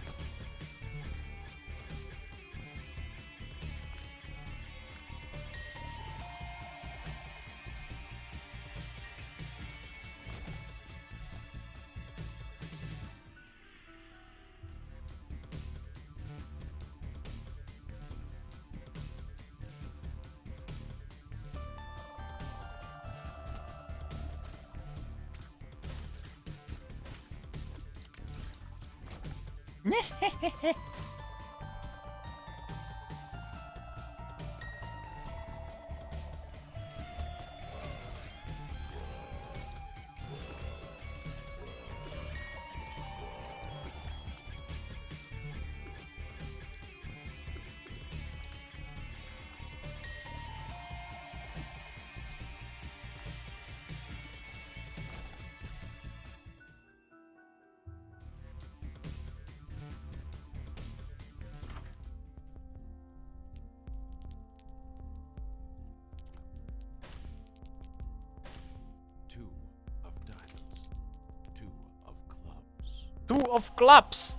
Two of clubs.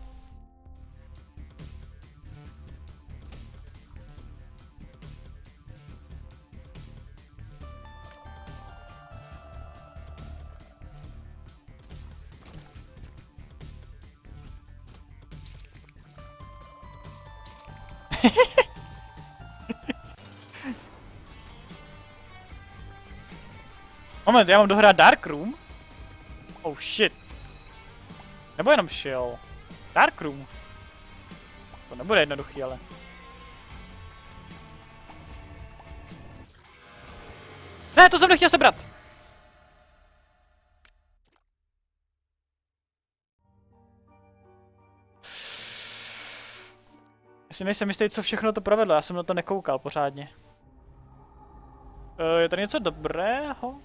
Moment, já mám dohrát Dark Room? Oh shit. Nebo jenom šel. Dark Room. To nebude jednoduchý, ale. Ne, to jsem nechtěl sebrat! Já si nejsem jistý, co všechno to provedlo, já jsem na to nekoukal pořádně. E, je tady něco dobrého?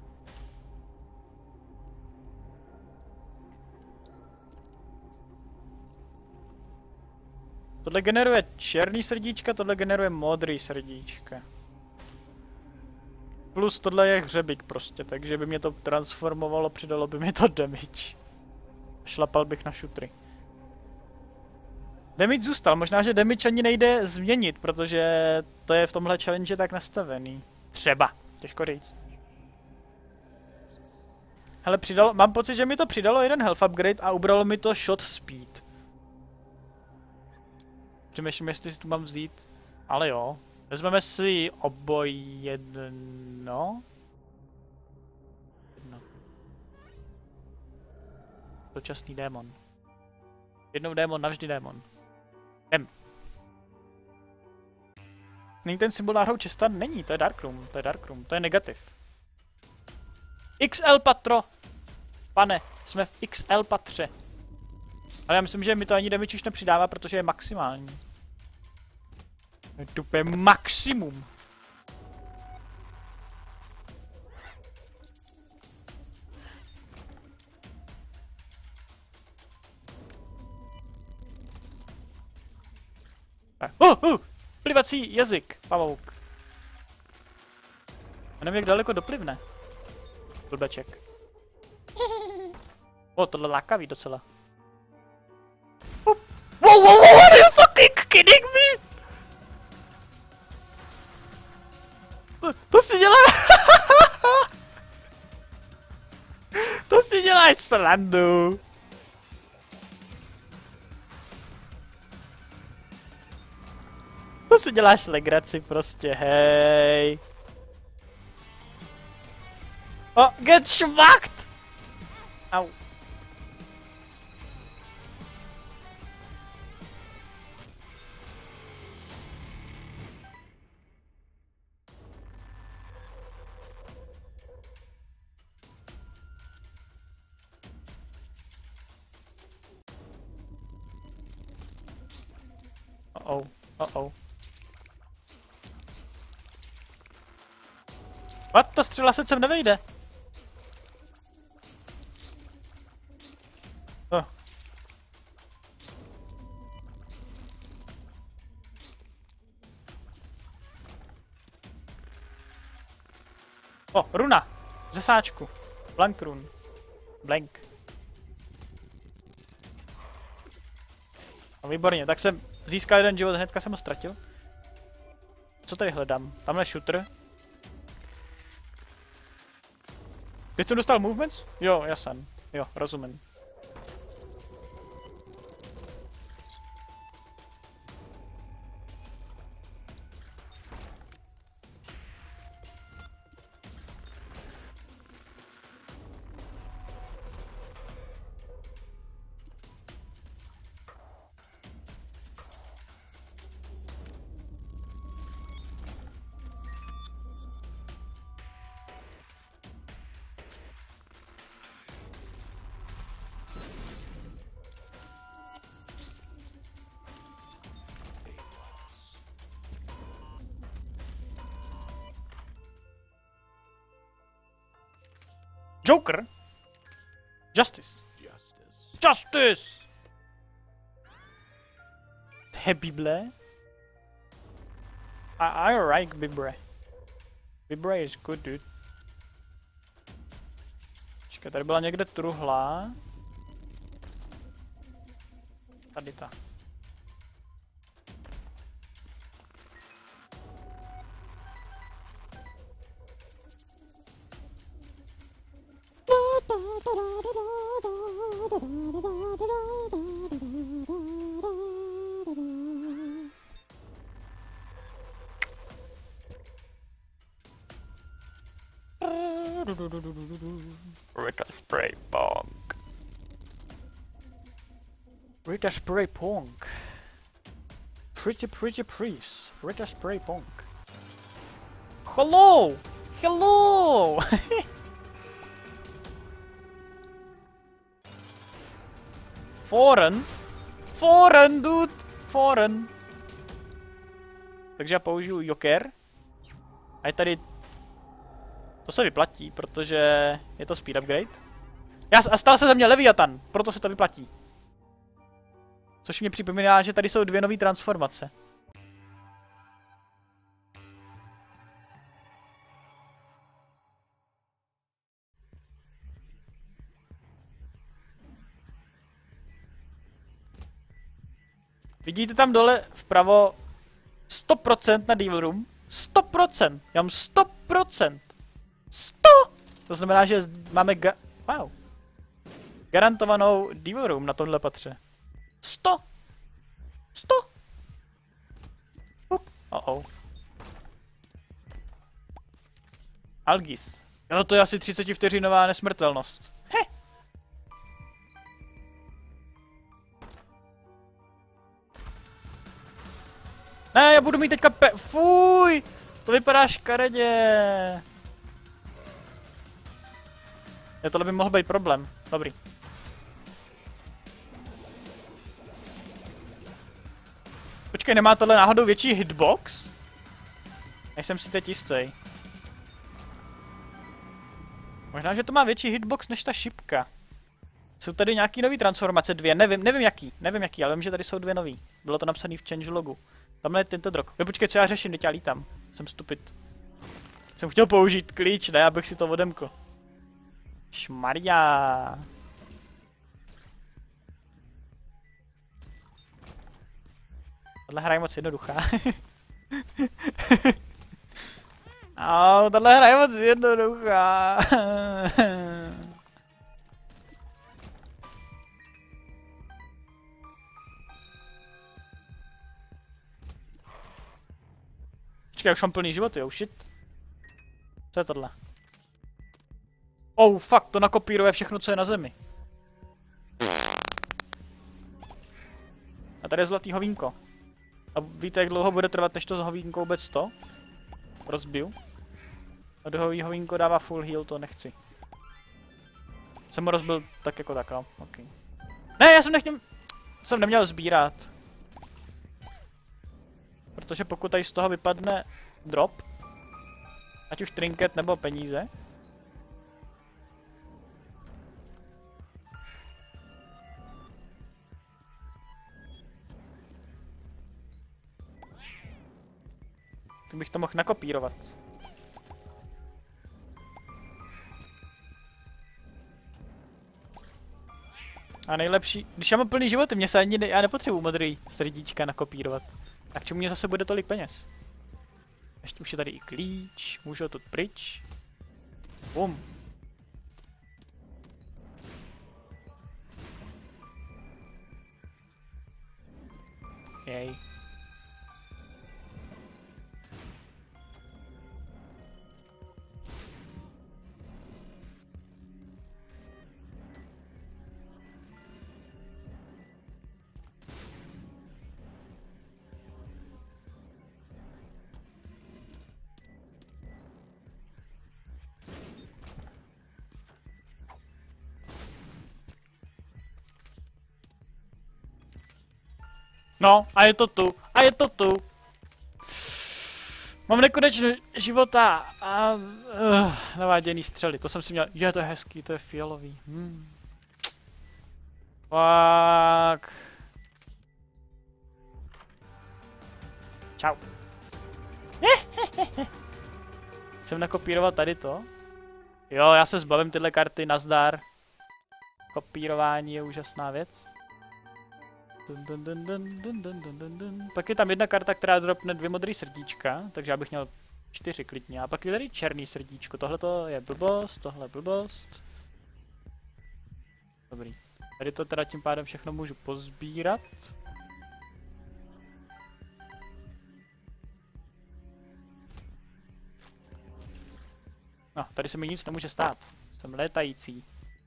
Tohle generuje černý srdíčka, tohle generuje modrý srdíčka. Plus tohle je hřebík prostě, takže by mě to transformovalo, přidalo by mi to damage. Šlapal bych na šutry. Damage zůstal, možná, že damage ani nejde změnit, protože to je v tomhle challenge tak nastavený. Třeba, těžko říct. Hele, přidalo, mám pocit, že mi to přidalo jeden health upgrade a ubralo mi to shot speed. Přemýšlím, jestli si tu mám vzít, ale jo. Vezmeme si oboj jedno. Jedno. Dočasný démon. Jednou démon, navždy démon. Jdem. Není ten symbol náhodou čista? Není, to je Dark Room, to je Dark Room, to je negativ. X L patro! Pane, jsme v X L patře. Ale já myslím, že mi to ani damage už nepřidává, protože je maximální. To je maximum. Oh, oh, plivací jazyk, pavouk. nevím, jak daleko doplivne. Blbeček. O, tohle lákavý docela. Wow, wow, wow, are you fucking kidding me? To, to si dělá... To si děláš srandu. To si děláš legraci prostě, hej. Oh, get schmacked! Au. Uh-oh, uh-oh. What? Ta střela se sem nevejde. Oh. Oh, runa. Ze sáčku. Blank run. Blank. No, výborně, tak jsem získal jeden život, hnedka jsem ho ztratil. Co tady hledám? Tamhle shooter. Teď jsem dostal movements? Jo, jasný. Jo, rozumím. Joker? Justice. Justice. Justice! To je Bible? I, I like Bible. Bible is good, dude. Počkej, tady byla někde truhla. Tady ta. Rita spray punk. Rita spray punk. Pretty pretty please. Rita spray punk. Hello! Hello! Foreign? Foreign, dude! Foreign. Takže já použiju Joker. A je tady... To se vyplatí, protože je to speed upgrade. Já, a stal se ze mě Leviathan, proto se to vyplatí. Což mě připomíná, že tady jsou dvě nové transformace. Vidíte tam dole vpravo sto procent na Devil Room? sto procent! Já mám sto procent! sto! To znamená, že máme ga wow. garantovanou Devil Room na tomhle patře. sto! sto! Up. Oh oh. Algis. Jo, to je asi třicet vteřinová nesmrtelnost. He. Ne, já budu mít teďka pe... Fuj! To vypadá škaredě. Je, tohle by mohl být problém. Dobrý. Počkej, nemá tohle náhodou větší hitbox? Nejsem si teď jistý. Možná, že to má větší hitbox než ta šipka. Jsou tady nějaký nový transformace, dvě, nevím, nevím jaký, nevím jaký, ale vím, že tady jsou dvě nový. Bylo to napsané v changelogu. Tamhle je tento drog. Jo, počkej, co já řeším, teď já lítám. Jsem stupid. Jsem Jsem chtěl použít klíč, ne, abych si to odemkl. Šmarja. Tahle hra je moc jednoduchá. Au, tahle hra je moc jednoduchá. Počkej, už mám plný život, jo, shit. Co je tohle? Oh, fuck, to nakopíruje všechno, co je na zemi. A tady je zlatý hovínko. A víte, jak dlouho bude trvat, než to hovínko vůbec to rozbiju? A dohový hovínko dává full heal, to nechci. Jsem ho rozbil tak jako tak, no. Okay. Ne, já jsem nechtěl... Jsem neměl sbírat. Protože pokud tady z toho vypadne drop, ať už trinket nebo peníze, tak bych to mohl nakopírovat. A nejlepší, když já mám plný životy, mě se ani ne, já nepotřebuji modrý srdíčka nakopírovat. A k čemu mě zase bude tolik peněz? Ještě už je tady i klíč, můžu to pryč. Bum. Jej. No, a je to tu, a je to tu. Mám nekonečně života a uh, naváděný střely, to jsem si měl, je to je hezký, to je fialový. Hmm. Fuck. Čau. Chcem nakopírovat tady to? Jo, já se zbavím tyhle karty, nazdar. Kopírování je úžasná věc. Dun, dun, dun, dun, dun, dun, dun, dun, dun. Pak je tam jedna karta, která dropne dvě modrý srdíčka, takže já bych měl čtyři klidně. A pak je tady černý srdíčko, tohle to je blbost, tohle je blbost. Dobrý. Tady to teda tím pádem všechno můžu pozbírat. No, tady se mi nic nemůže stát. Jsem létající.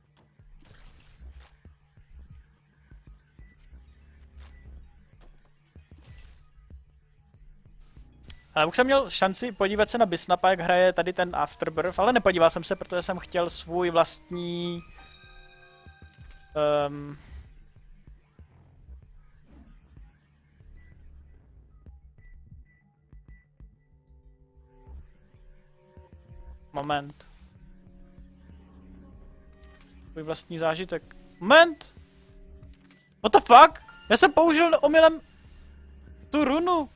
Ale už jsem měl šanci podívat se na Bisnapa, jak hraje tady ten Afterbirth, ale nepodíval jsem se, protože jsem chtěl svůj vlastní... Um, moment. Svůj vlastní zážitek. Moment! What the fuck? Já jsem použil omylem tu runu.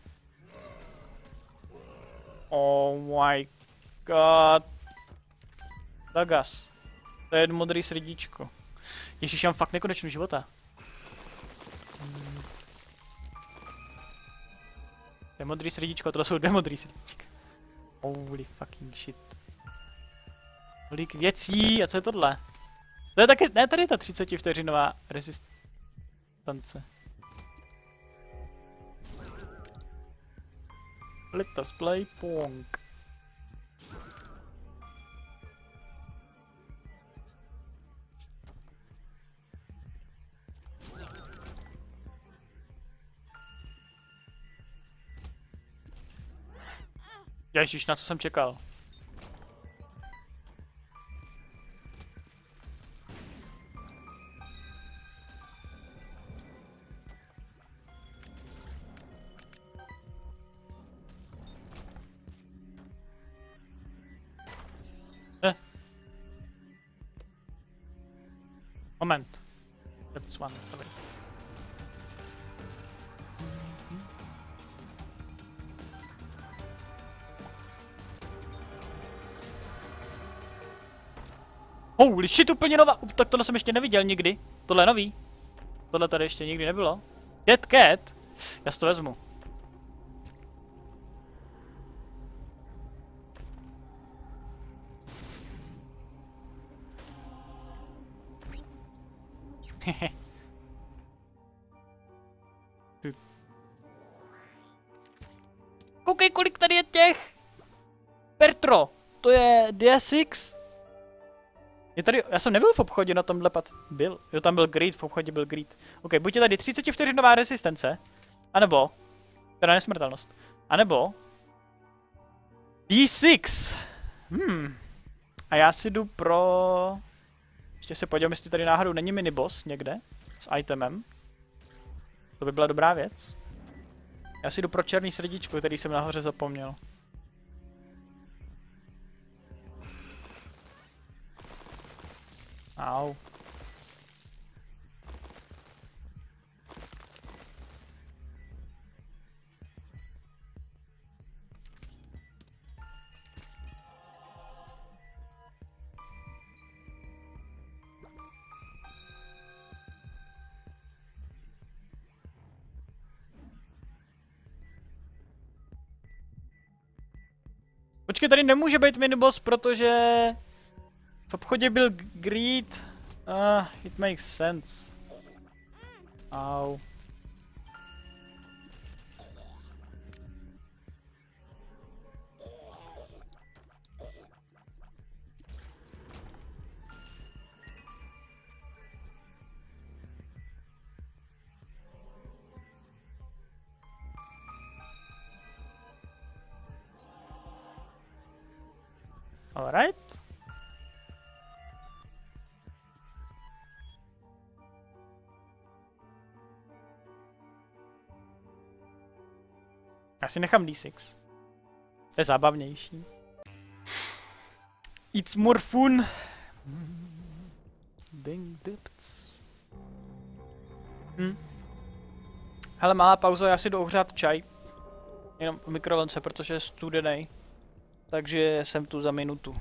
Oh my god. Dagas. To je modrý srdíčko. Ježiš, já mám fakt nekonečnou života. To je modrý srdíčko, to jsou dvě modrý srdíčka. Holy fucking shit. Kolik věcí, a co je tohle? To je taky, ne, tady je ta třicet vteřinová rezistance. Let us play Pong. Ježiš, na co jsem čekal? Eh. Moment. That's one. Dobrý. Holy shit, úplně nová. Tak tohle jsem ještě neviděl nikdy. Tohle je nový. Tohle tady ještě nikdy nebylo. Dead Cat. Já si to vezmu. Koukej, kolik tady je těch. Pertro, to je D S X. Je tady, já jsem nebyl v obchodě na tomhle pad. Byl, jo, tam byl Greed, v obchodě byl Greed. Ok, buď je tady třicet vteřinová rezistence, anebo, teda nesmrtelnost, anebo D šest. Hmm. A já si jdu pro... Ještě se podívám, jestli tady náhodou není miniboss někde s itemem. To by byla dobrá věc. Já si jdu pro černý srdíčko, který jsem nahoře zapomněl. Au. Počkej, tady nemůže být miniboss, protože v obchodě byl Greed. Ah, it makes sense. Au. All right. Já si nechám D šest. To je zábavnější. It's more fun. Ding dipts. Hm. Hele, malá pauza, já si jdu ohřát čaj. Jenom v mikrovlnce, protože je studený. Takže jsem tu za minutu.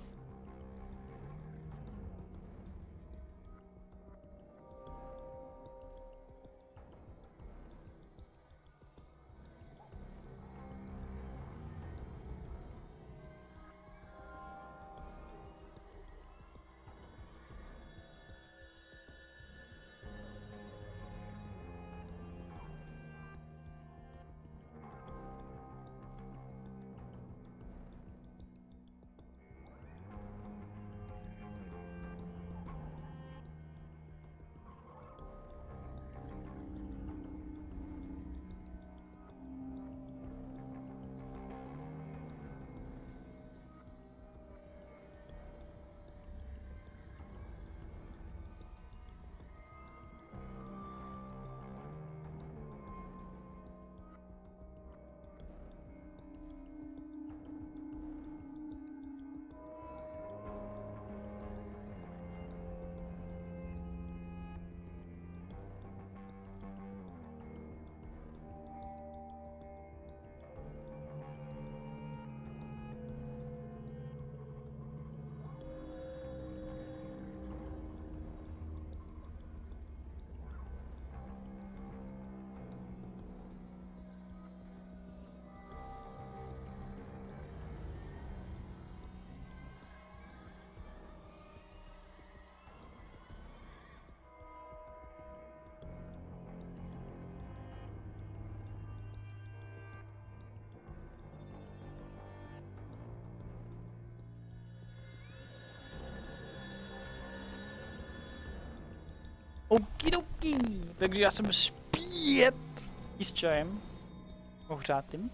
Okidoki. Takže já jsem zpět i s čajem ohřátým.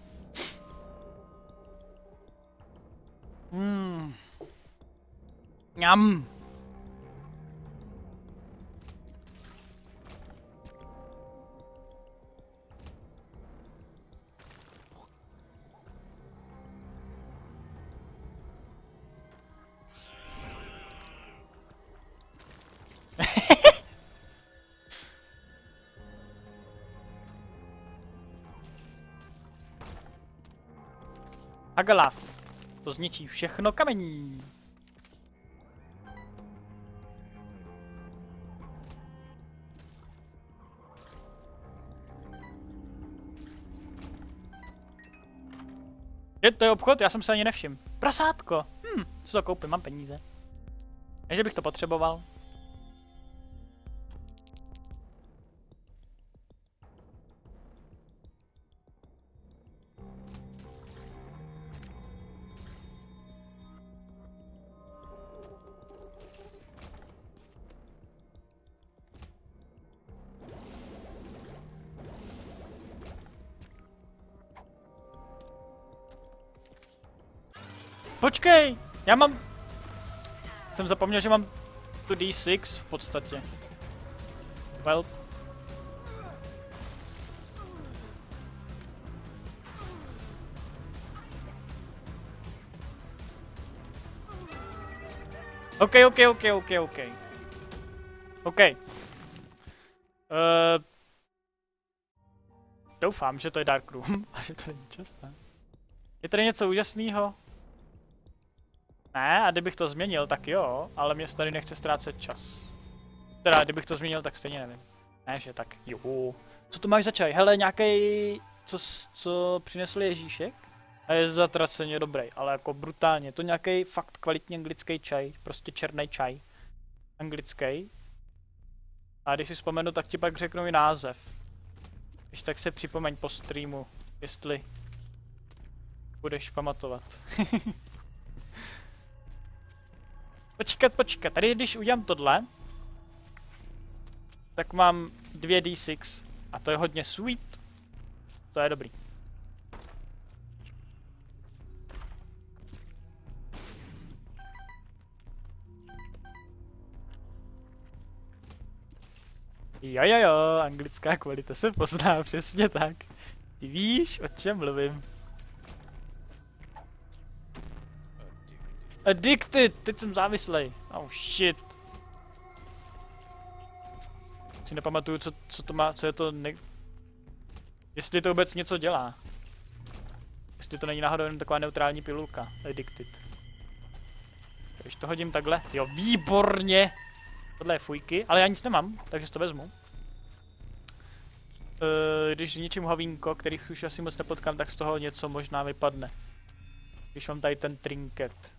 Hmm. Mňam. Agalas. To zničí všechno kamení. Je to je obchod? Já jsem se ani nevšiml. Prasátko! Hm, si to koupím, mám peníze. Ne, že bych to potřeboval. Počkej, já mám... Jsem zapomněl, že mám tu D šest v podstatě. Well. OK, OK, OK, OK, OK. OK. Uh, doufám, že to je Dark Room a že to není časté. Je tady něco úžasného? Ne, a kdybych to změnil, tak jo, ale mě tady nechce ztrácet čas. Teda, kdybych to změnil, tak stejně nevím. Ne, že tak, jo. Co tu máš za čaj? Hele, nějaký, co, co přinesl Ježíšek? A je zatraceně dobrý, ale jako brutálně. To nějaký fakt kvalitní anglický čaj, prostě černý čaj. Anglický. A když si vzpomenu, tak ti pak řeknu i název. Když tak se připomeň po streamu, jestli budeš pamatovat. Počkat, počkat, tady když udělám tohle, tak mám dvě D šest a to je hodně sweet. To je dobrý. Jo, jo, jo, anglická kvalita se pozná, přesně tak. Ty víš, o čem mluvím. Addicted, teď jsem závislej. Oh shit. Si nepamatuju, co, co to má, co je to ne... Jestli to vůbec něco dělá. Jestli to není náhodou jen taková neutrální pilulka. Addicted. Když to hodím takhle. Jo, výborně. Tohle je fujky, ale já nic nemám, takže si to vezmu. E, když zničím hovínko, kterých už asi moc nepotkám, tak z toho něco možná vypadne. Když mám tady ten trinket.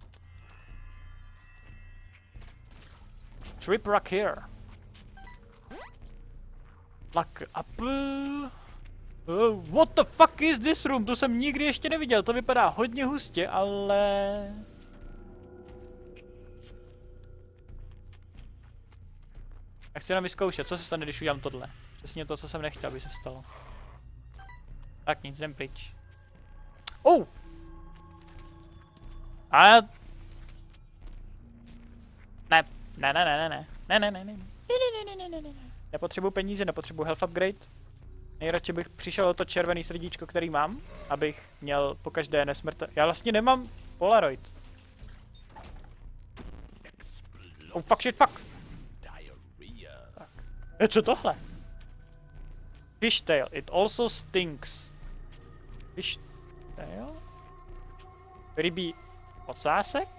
Trip rock here. Luck apple. Uh, what the fuck is this room? To jsem nikdy ještě neviděl. To vypadá hodně hustě, ale... Já chci jenom vyzkoušet, co se stane, když udělám tohle. Přesně to, co jsem nechtěl, aby se stalo. Tak nic, jdem pryč. Oh! A... Ne, ne, ne, ne, ne, ne, ne, ne, ne, ne, ne, ne, ne, ne, ne, ne. Nepotřebuji peníze, nepotřebuji health upgrade. Nejradši bych přišel o to červený srdíčko, který mám, abych měl pokaždé nesmrt. Já vlastně nemám Polaroid. Oh fuck shit, fuck! Tak. Je co tohle? Fishtail, it also stinks. Fishtail? Rybí ocásek?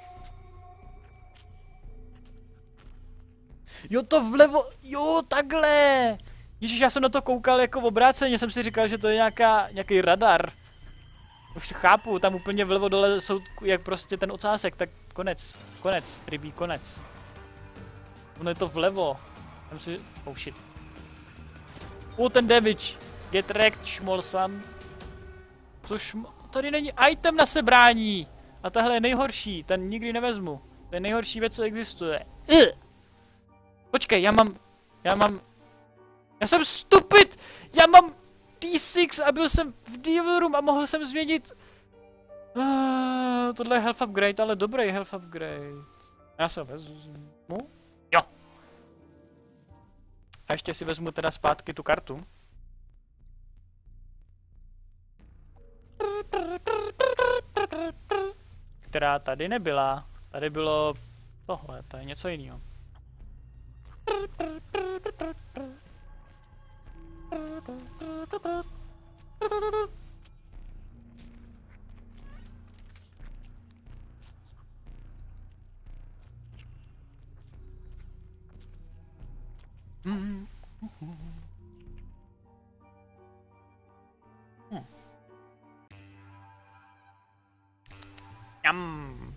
Jo, to vlevo, jo, takhle! Ježíš, já jsem na to koukal jako v obráceně, jsem si říkal, že to je nějaká, nějaký radar. Už chápu, tam úplně vlevo dole jsou jak prostě ten ocásek, tak konec, konec, rybí konec. Ono je to vlevo. Tam si, oh shit. Oh, ten damage. Get wrecked, šmolsan. Což, tady není item na sebrání. A tahle je nejhorší, ten nikdy nevezmu. To je nejhorší věc, co existuje. Ugh. Počkej, já mám, já mám, já jsem stupid, já mám D šest a byl jsem v Devil Room a mohl jsem změnit. Uh, tohle je health upgrade, ale dobrý health upgrade. Já se ho vezmu. Jo. A ještě si vezmu teda zpátky tu kartu. Která tady nebyla. Tady bylo tohle, to je něco jiného. Hmm. Jam.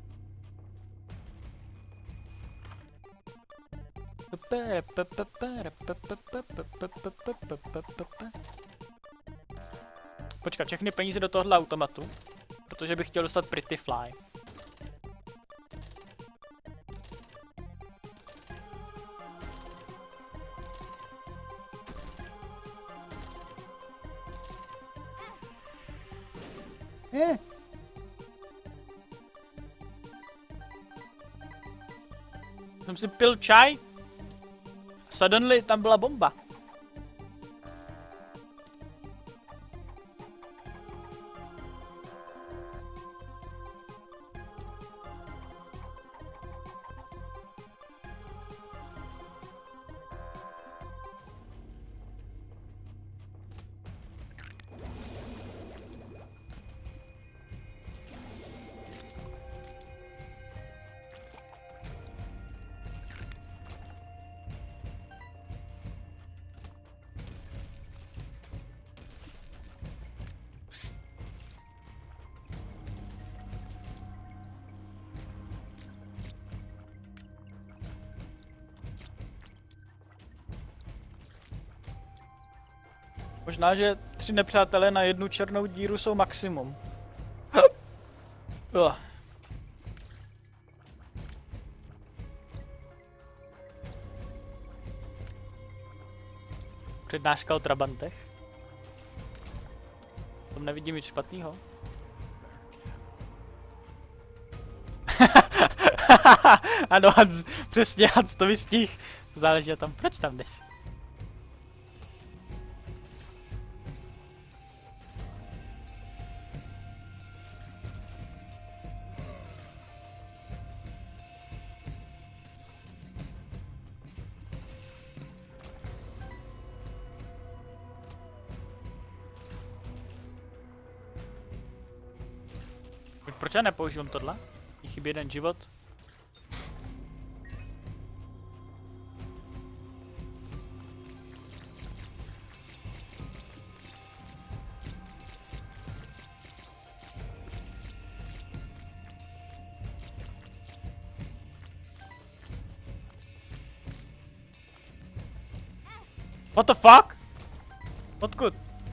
Počkat, všechny peníze do tohohle automatu, protože bych chtěl dostat Pretty Fly. Eh. Jsem si pil čaj. Suddenly tam byla bomba. Možná, že tři nepřátelé na jednu černou díru jsou maximum. uh. Přednáška o trabantech. Tam nevidím nic špatného. Ano, Hans, přesně, Hans to vystih. Záleží na tom, proč tam jdeš. Proč já nepoužívám tohle? Mně chybí jeden život. What the fuck? Odkud?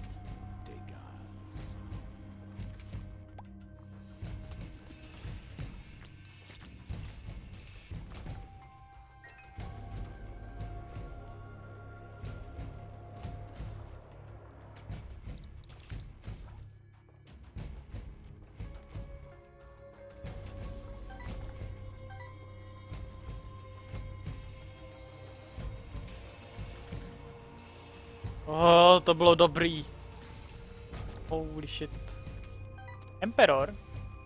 Oh, to bylo dobrý. Holy shit. Emperor?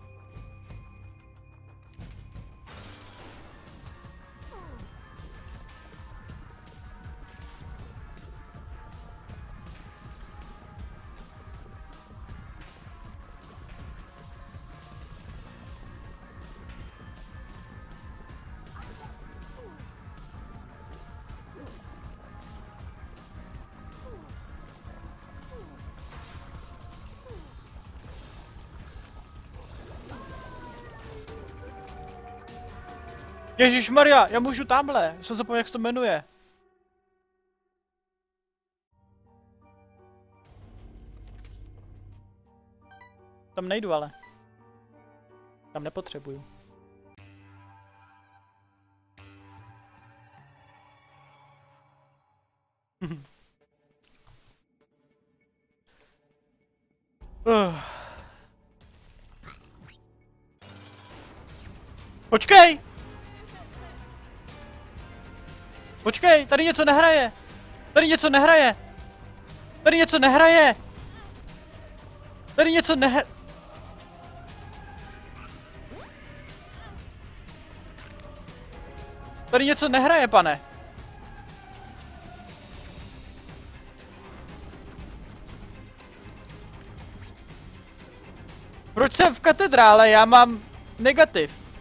Ježišmarja, já můžu tamhle, jsem zapomněl, jak se to jmenuje. Tam nejdu ale. Tam nepotřebuju. uh. Počkej! Počkej, tady něco nehraje! Tady něco nehraje! Tady něco nehraje! Tady něco nehe... Tady něco nehraje, pane! Proč jsem v katedrále? Já mám negativ.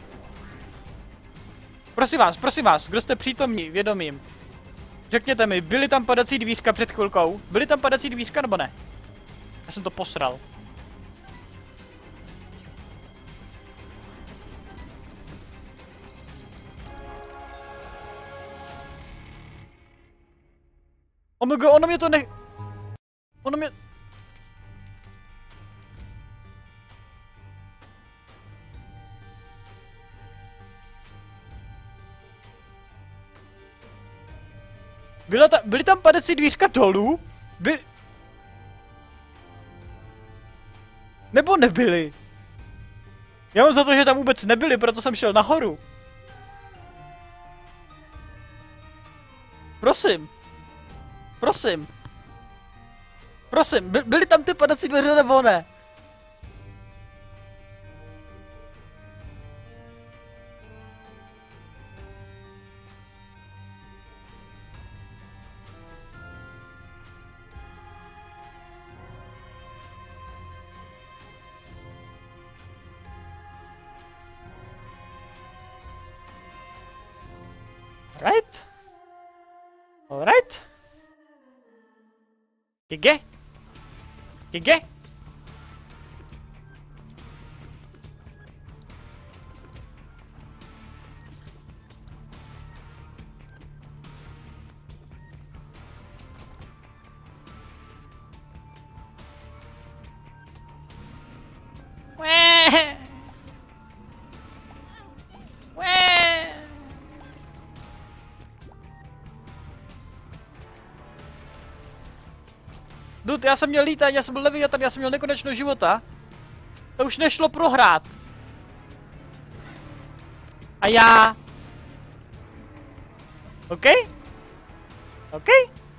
Prosím vás, prosím vás, kdo jste přítomní, vědomím. Řekněte mi, byly tam padací dvířka před chvilkou? Byly tam padací dvířka nebo ne? Já jsem to posral. Omega, ono mě to ne... Ono mě... Byla ta, byly tam padací dvířka dolů? By... Nebo nebyly? Já mám za to, že tam vůbec nebyly, proto jsem šel nahoru. Prosím. Prosím. Prosím, by, byly tam ty padací dveře nebo ne? Right? Alright? Gege? Gege? Wee! Wee! Dude, já jsem měl lítat, já jsem byl leviatan, já jsem měl nekonečno života. To už nešlo prohrát. A já... OK? OK?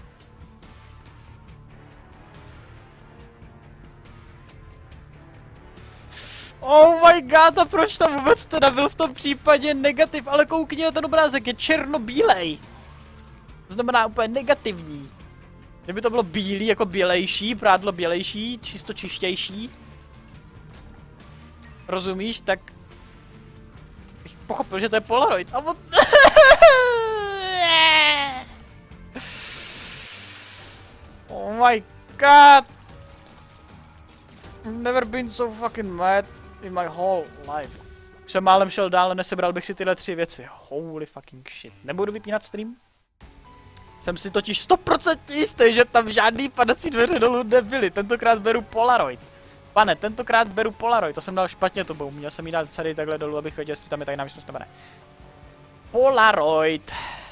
Oh my god, a proč tam vůbec teda byl v tom případě negativ? Ale koukni na ten obrázek, je černobílej. To znamená úplně negativní. Kdyby to bylo bílý, jako bělejší, prádlo bělejší, čisto čištější. Rozumíš? Tak... bych pochopil, že to je Polaroid. A on... Oh my god! I've never been so fucking mad in my whole life. Už jsem málem šel dál, nesebral bych si tyhle tři věci. Holy fucking shit. Nebudu vypínat stream? Jsem si totiž sto procent jistý, že tam žádný padací dveře dolů nebyly. Tentokrát beru Polaroid. Pane, tentokrát beru Polaroid. To jsem dal špatně to byl. Měl jsem jí dát celý takhle dolů, abych věděl, jestli tam je tajná místnost nebo ne. Polaroid.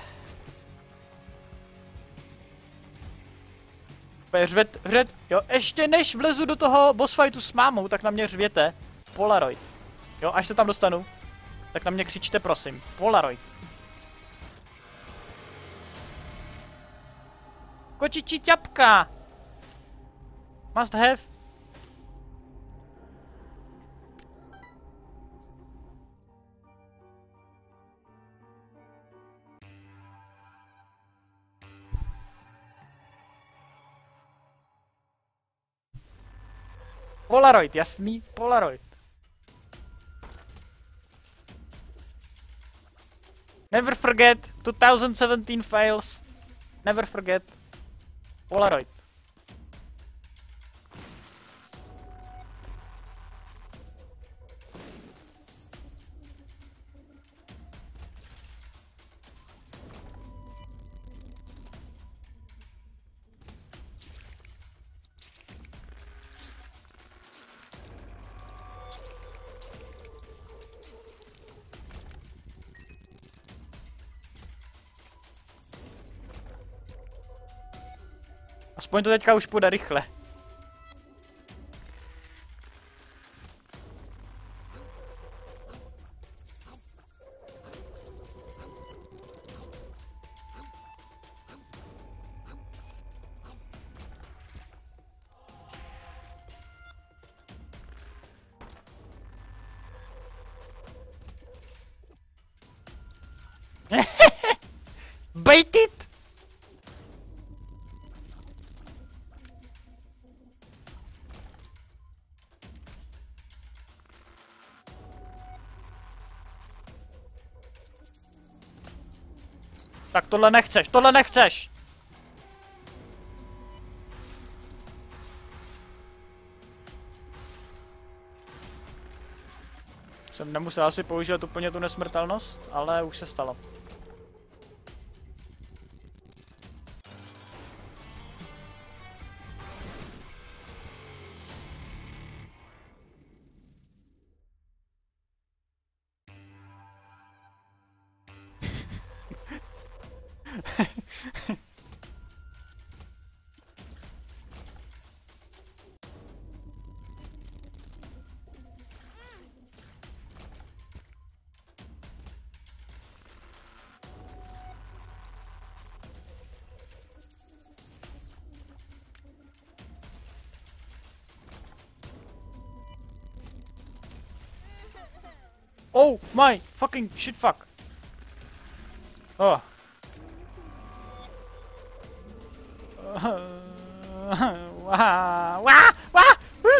Řvet, řvet, jo, ještě než vlezu do toho boss fightu s mámou, tak na mě řvěte Polaroid. Jo, až se tam dostanu, tak na mě křičte prosím. Polaroid. Kočičí ťapka. Must have. Polaroid, jasný, Polaroid. Never forget two thousand seventeen files. Never forget Polaroid. Aspoň to teďka už půjde rychle. Bait it! Tak tohle nechceš, tohle nechceš! Jsem nemusel asi použít úplně tu nesmrtelnost, ale už se stalo. Oh my fucking shit fuck. Oh. Wah, wah, wah.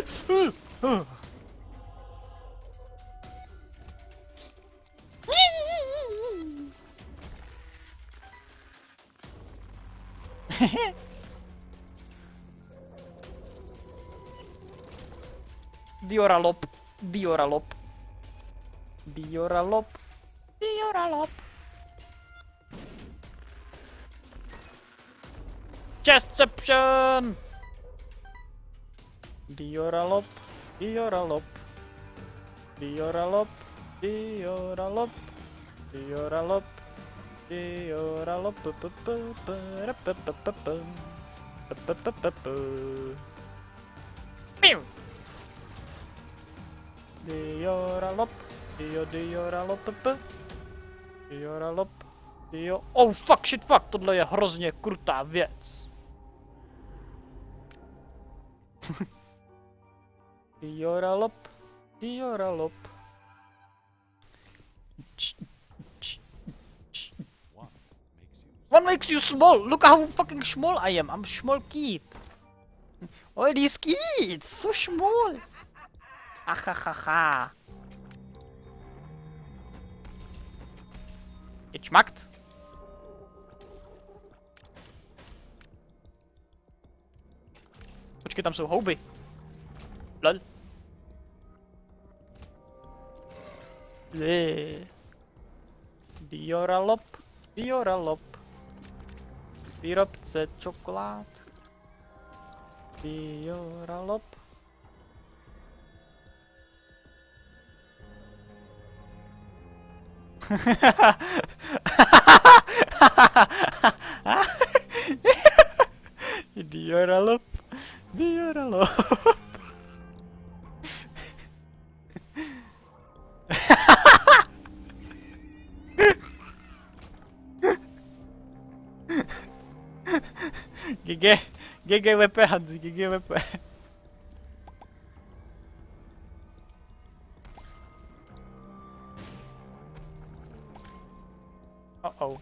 Dioralop, Dioralop. Dioralop, Dioralop. Chestception! Dioralop, Dioralop. Dioralop, Dioralop. Dioralop, Dioralop. Dioralop. Dio, Dioralop, Dioralop, Dio. Oh fuck, shit, fuck, tohle je hrozně krutá věc. Dioralop, Dioralop. What makes you small? Look how fucking small I am. I'm a small kid. All these kids, so small. Ahahaha. It schmeckt. Počkej, tam jsou houby. Lol. Lé. Dioralop, Dioralop. Výrobce čokolád. Dioralop. Dioralop, Dioralop. G G, G G V P Hanzi, G G V P. Uh-oh.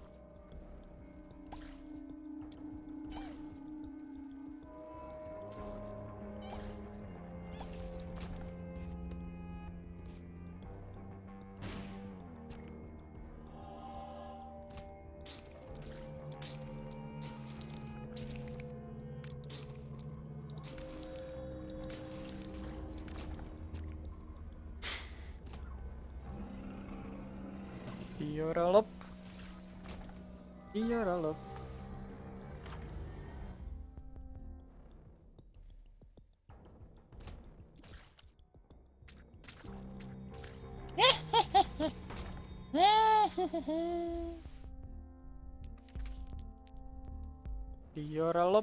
Dioralop. Dioralop. Dioralop.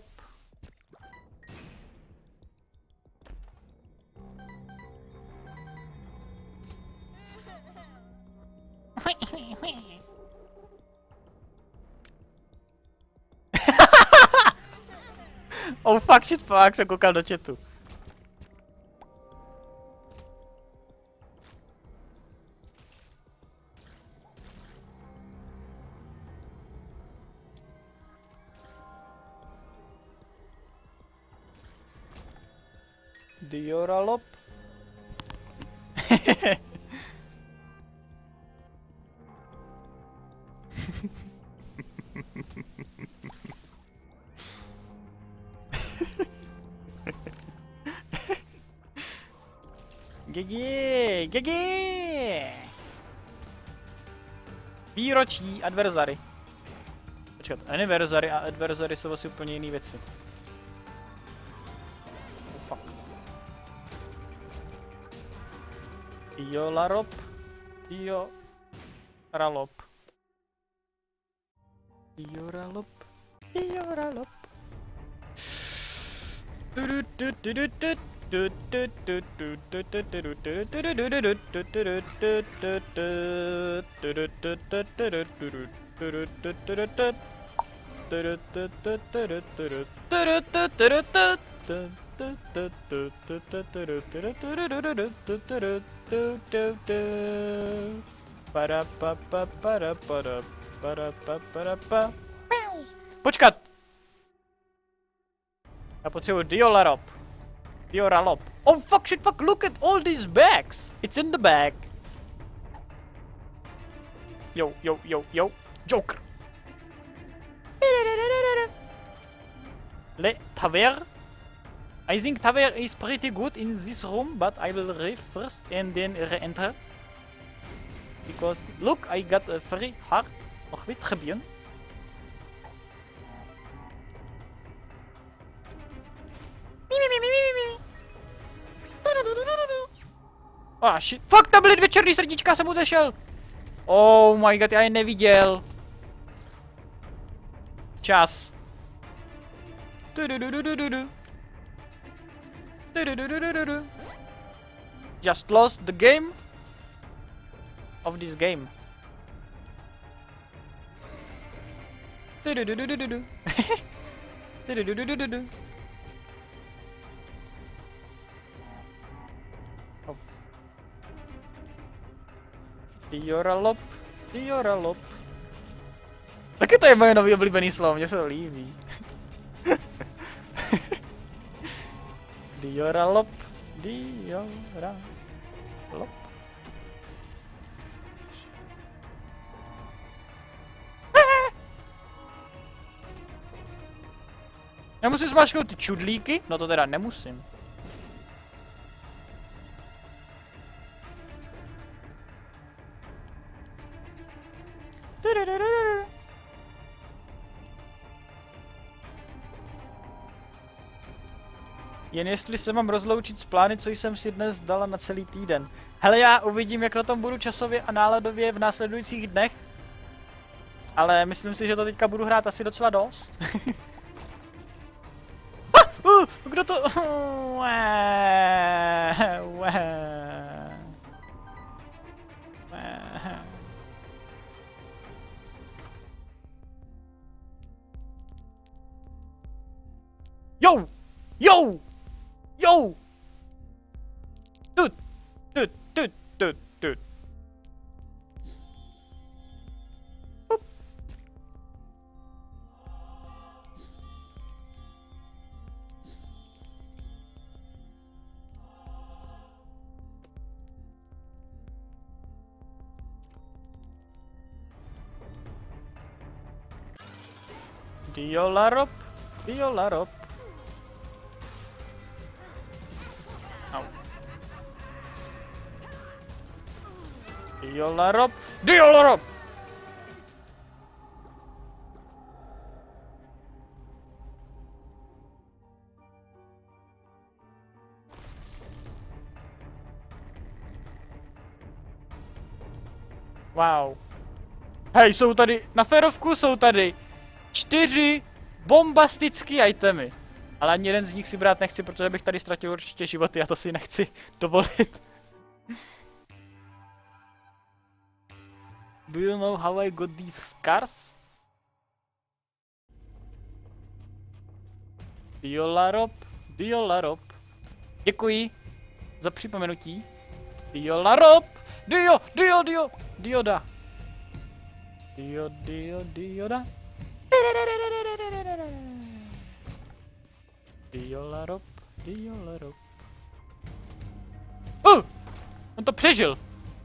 Oh fuck, shit fuck, jsem koukal do chatu. Dioralop. G G, G G. Výročí adversary. Počkat, anniversary a adversary jsou asi úplně jiné věci. Oh fuck. Diolarop. Dioralop. Dioralop. Dioralop. Počkat! Já potřebuji Diolarop. Dioralop. Oh fuck shit fuck, look at all these bags! It's in the bag. Yo, yo, yo, yo. Joker! Le Taver. I think Taver is pretty good in this room, but I will leave first and then re-enter. Because look, I got a very hard. Nog weer gebieden. Ah shit, fuck, tam byly dvě černý srdíčka, jsem odešel. Oh my god, já je neviděl. Čas. Just lost the game of this game. Dioralop, Dioralop. Taky to je moje nový oblíbený slovo, mně se to líbí. Dioralop, Dioralop. Nemusím zmáčknout ty čudlíky? No to teda nemusím. Jen jestli se mám rozloučit s plány, co jsem si dnes dala na celý týden. Hele, já uvidím, jak na tom budu časově a náladově v následujících dnech. Ale myslím si, že to teďka budu hrát asi docela dost. ah, uh, kdo to... Yo! Yo! Yo! Tut! Tut! Tut! Tut! Tut! Boop. Diolarop! Diolarop! Diolarop! Diolarop! Wow. Hej, jsou tady, na férovku jsou tady čtyři bombastické itemy. Ale ani jeden z nich si brát nechci, protože bych tady ztratil určitě životy a to si nechci dovolit. Do you know how I got these scars? Diolarop, Diolarop. Děkuji za připomenutí. Diolarop, Dio, Dio, Dio, Dioda. Dio, Dio, Dioda. Diolarop, Diolarop. Uh! On to přežil.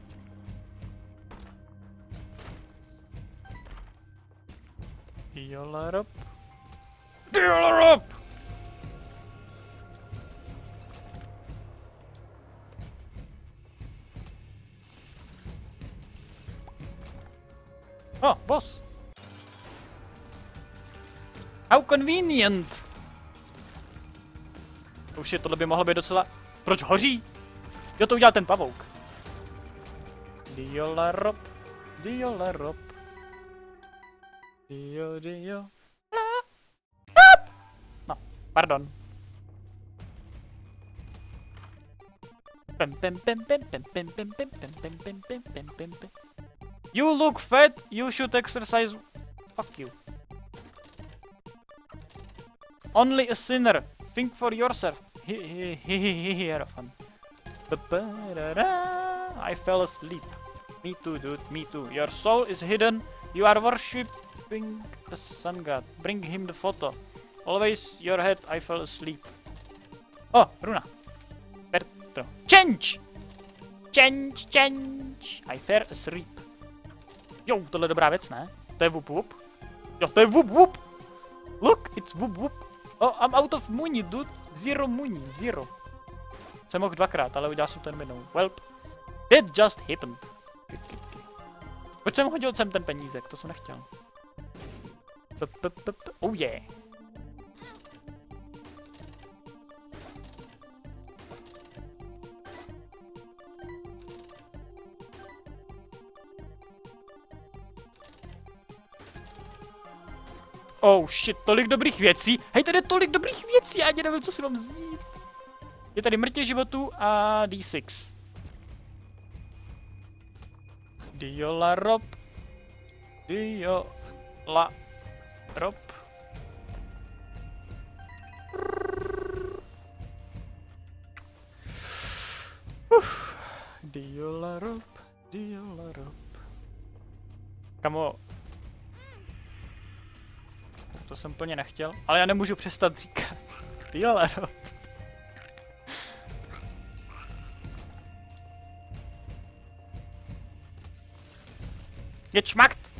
Diolarop. Diolarop! Oh, boss. How convenient. Už je, tohle by mohlo být docela... Proč hoří? Jo, to udělal ten pavouk. Diolarop. Diolarop. Dio, dio. La. No, pardon. Pem, pem, pem, pem, pem, pem, pem, pem, pem, pem, pem, pem, pem, pem, pem. You look fat, you should exercise. Fuck you. Only a sinner. Think for yourself. Hierophant. I fell asleep. Me too, dude. Me too. Your soul is hidden. You are worshipping the sun god. Bring him the photo. Always your head. I fell asleep. Oh, Runa. Berto. Change! Change, change. I fell asleep. Jo, tohle je dobrá věc, ne? To je wup wup. Jo, to je wup wup. Look, it's wup wup. Oh, I'm out of money, dude. Zero money, zero. Jsem mohl dvakrát, ale udělal jsem to jen jednou. Welp. It just happened. Proč jsem hodil sem ten penízek? To jsem nechtěl. P -p -p -p oh yeah. Oh shit, tolik dobrých věcí. Hej, tady je tolik dobrých věcí, já ani nevím, co si mám vzít. Je tady mrtě životů a D šest. Diola rob. Diola rob. Uf. Diola rob. Diola rob. Kamo. To jsem plně nechtěl, ale já nemůžu přestat říkat. Diola rob. Geschmackt!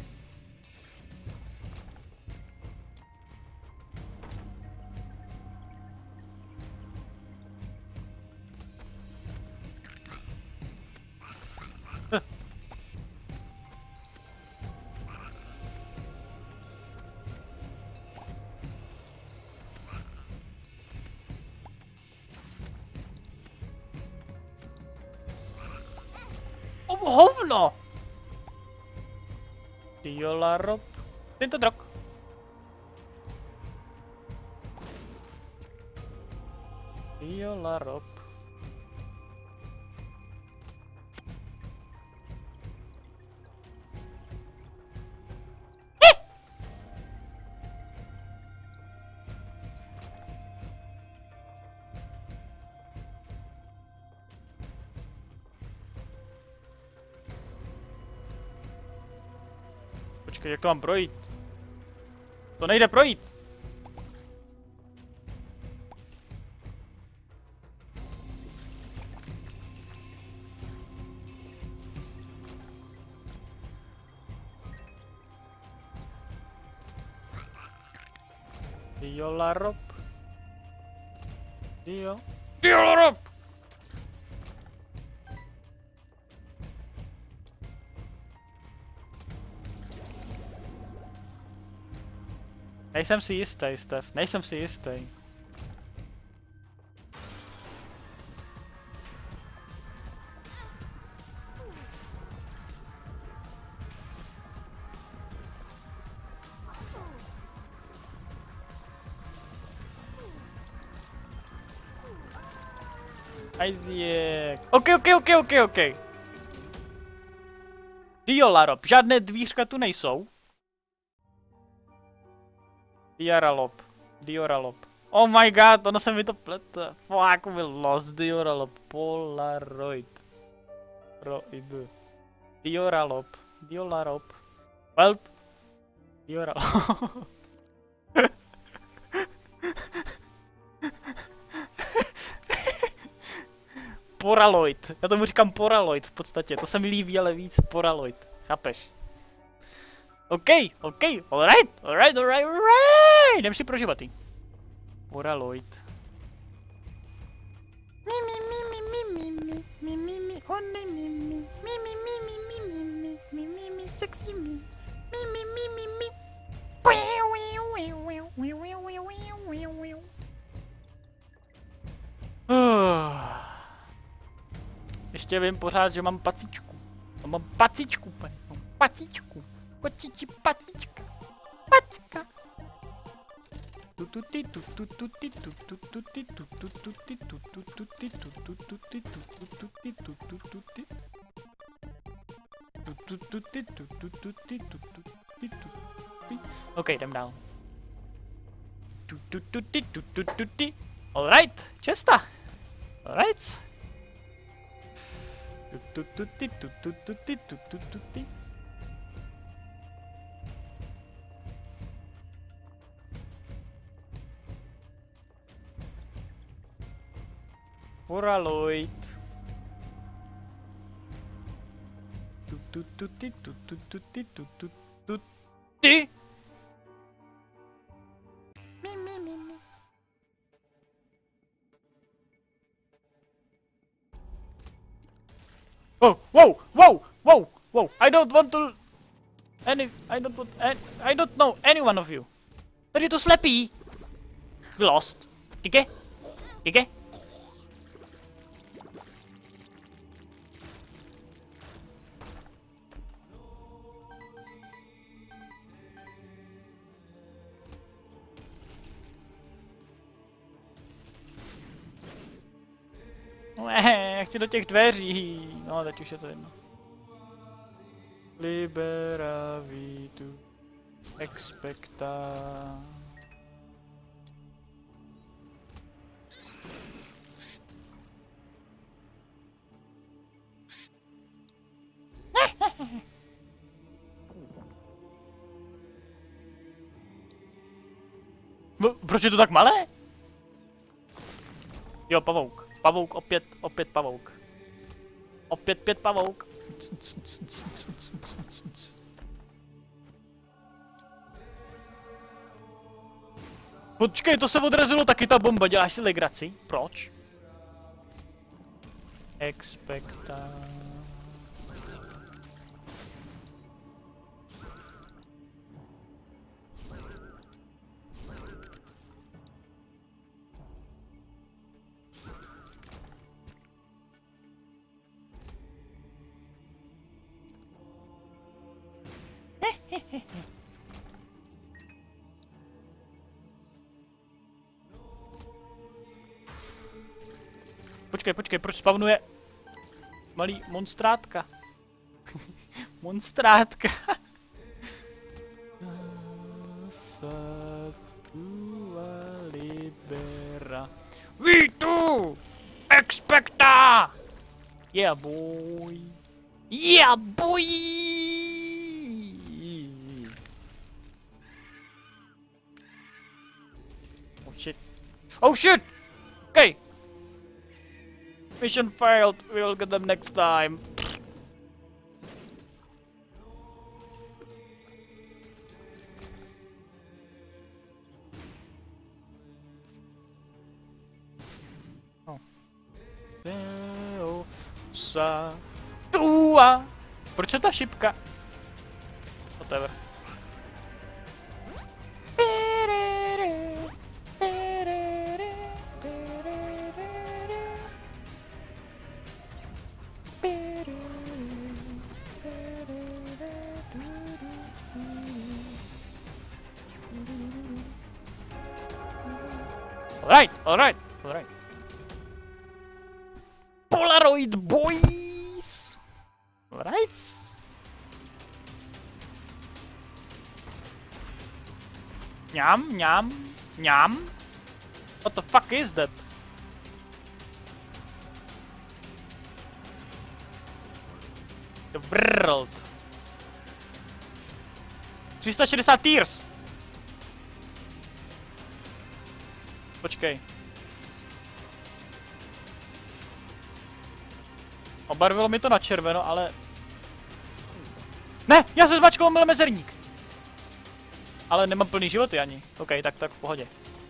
Oh, hovno! Diola rob. Tento drog. Diola rob. Počkej, jak to mám projít? To nejde projít! Diola rob. Dio. Diola rob! Nejsem si jistý, Stef. Nejsem si jistý. Isaac. OK, OK, OK, OK, OK. Diola rob. Žádné dvířka tu nejsou. Dioralob. Dioralob. Oh my god, ono se mi to plete. Fuck, we lost Dioralob. Polaroid. Roid. Dioralob. Dioralob. Welp. Dioralob. Poraloid. Já tomu říkám Poraloid v podstatě. To se mi líbí, ale víc Poraloid. Chápeš? OK, OK, alright, alright, alright, alright. Jdem si pro životy. Poraloid. Mi mi mi mi mi mi mi mi mi only mi mi mi mi mi mi mi mi mi mi mi mi sexy mi mi mi mi mi mi. Ještě vím pořád, že mám pacičku. Mám pacičku, pane. Mám pacičku. Paciči, pacička. Packa. Tututi, tutututi, tutututi, tutututi, tutututi, tutututi, tutututi, tutututi. Tutututi, tutututi, tutututi, tutututi. OK, jdem dál. Tutututi, tutututi. Alright, česta. Alright. Tutututi, tutututi, tutututi. Poraloid. Tutututi, tutututi, tutututi. Mi, mi, mi, mi. Oh, whoa, whoa, whoa, whoa! I don't want to. Any, I don't want. I, I don't know any one of you. Are you too slappy? Lost. Kike? Kike? Ne, já chci do těch dveří. No, teď už je to jedno. Libera vitu expecta. Proč je to tak malé? Jo, pavouk. Pavouk, opět, opět pavouk. Opět pět pavouk. Počkej, to se odrazilo taky ta bomba, děláš si legraci? Proč? Expecta. Počkej, počkej, proč spavnuje malý monstrátka? Monstrátka. Satua libera. Vitu! Expecta! Yeah, boy. Yeah, boy! Oh shit. Oh shit! Okay. Mission failed. We'll get them next time. Oh. Deo sa tua. Proč je ta šipka? Whatever. Alright, alright, alright. Polaroid boys! Alright. Nyam, nyam, nyam. What the fuck is that? The world. tři sta šedesát tears. Počkej. Obarvilo mi to na červeno, ale... Ne! Já jsem zmačkal mil mezerník! Ale nemám plný životy ani. OK, tak tak v pohodě.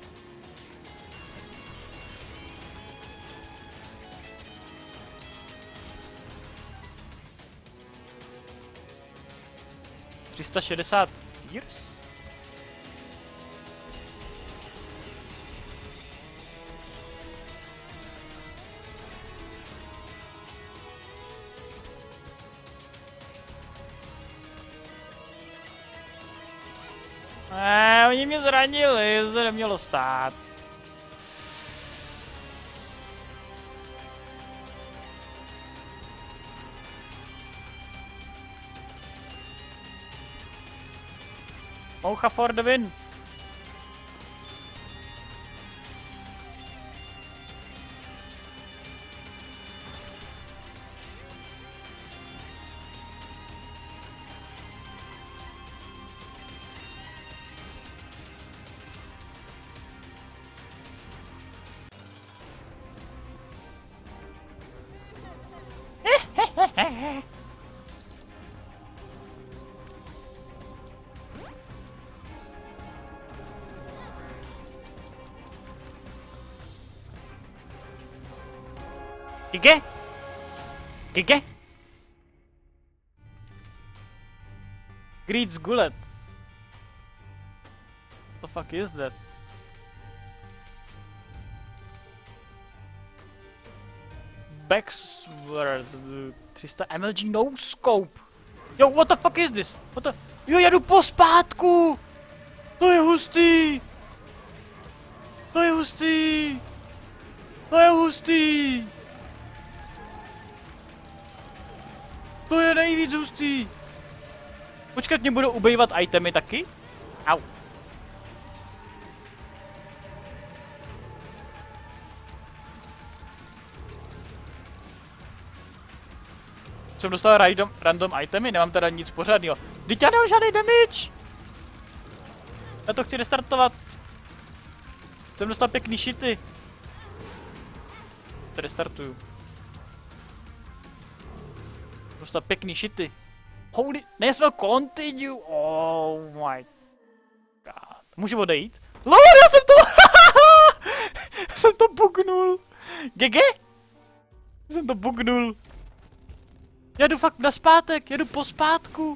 tři sta šedesát years? Eee, oni mě zranili, to se nemělo stát. Moucha for the win. Gige? Gige? Greed's Gullet. What the fuck is that? Backsword three hundred M L G no scope. Yo, what the fuck is this? What the? Jo, jedu pospátku! To je hustý! To je hustý! To je hustý! To je nejvíc hustý! Počkat, mě budou ubejvat itemy taky? Au. Jsem dostal random, random itemy, nemám teda nic pořádného. Vždyť já nemám žádný damage! Já to chci restartovat. Jsem dostal pěkný shity. To restartuju. Dostal pěkný shity. Holy, nejsme continue. Oh my god. Můžu odejít? Lord, já jsem to... jsem to bugnul. Gege? Jsem to bugnul. Já jdu fakt naspátek, jedu pospátku.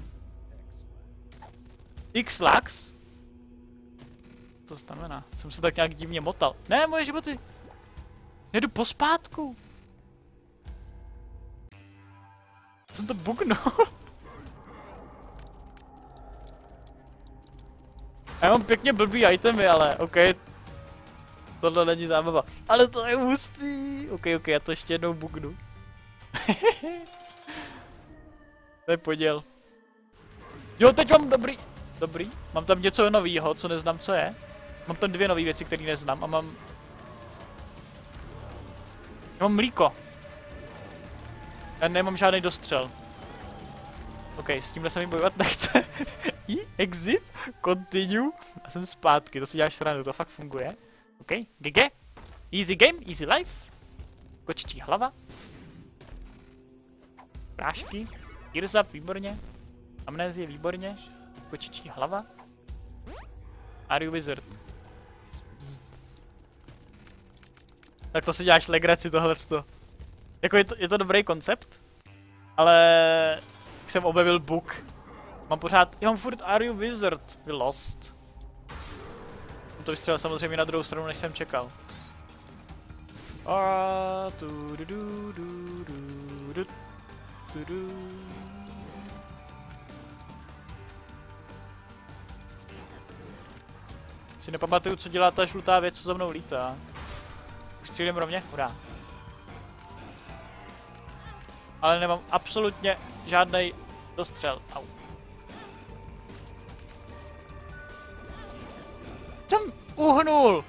X-Lax? To znamená, jsem se tak nějak divně motal. Ne, moje životy. Jedu pospátku. Jsem to bugnul. Já mám pěkně blbý itemy, ale ok. Tohle není zábava. Ale to je hustý. Ok, ok, já to ještě jednou bugnu. To je poděl. Jo, teď mám dobrý. Dobrý. Mám tam něco novýho, co neznám, co je. Mám tam dvě nové věci, které neznám a mám... Já mám mlíko. Já nemám žádný dostřel. Ok, s tímhle se mi bojovat nechce. I, exit, continue. A jsem zpátky, to si děláš srandu, to fakt funguje. Ok, G G. Easy game, easy life. Kočičí hlava. Prášky. Gears up, výborně. Amnézie, výborně. Kočičí hlava. Are you wizard? Bzd. Tak to si děláš legraci tohleto. Jako je to, je to dobrý koncept, ale jsem objevil bug. Mám pořád, já mám furt Are you wizard? We lost. Jsem to vystřelil samozřejmě na druhou stranu, než jsem čekal. A tu du du du du du du du. Si nepamatuju, co dělá ta žlutá věc, co za mnou lítá. Už střílím rovně? Hurá. Ale nemám absolutně žádný dostřel. Au. Jsem uhnul!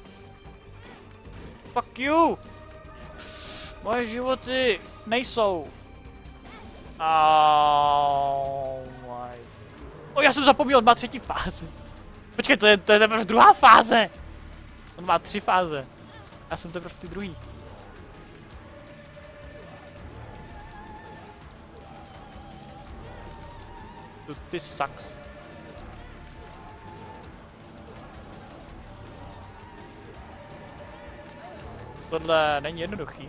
Fuck you! Moje životy nejsou. Oh my. O, já jsem zapomněl, on má třetí fázi. Počkej, to je, to je teprve druhá fáze. On má tři fáze. Já jsem teprve v ty druhý. Dude, this sucks. Tohle není jednoduchý.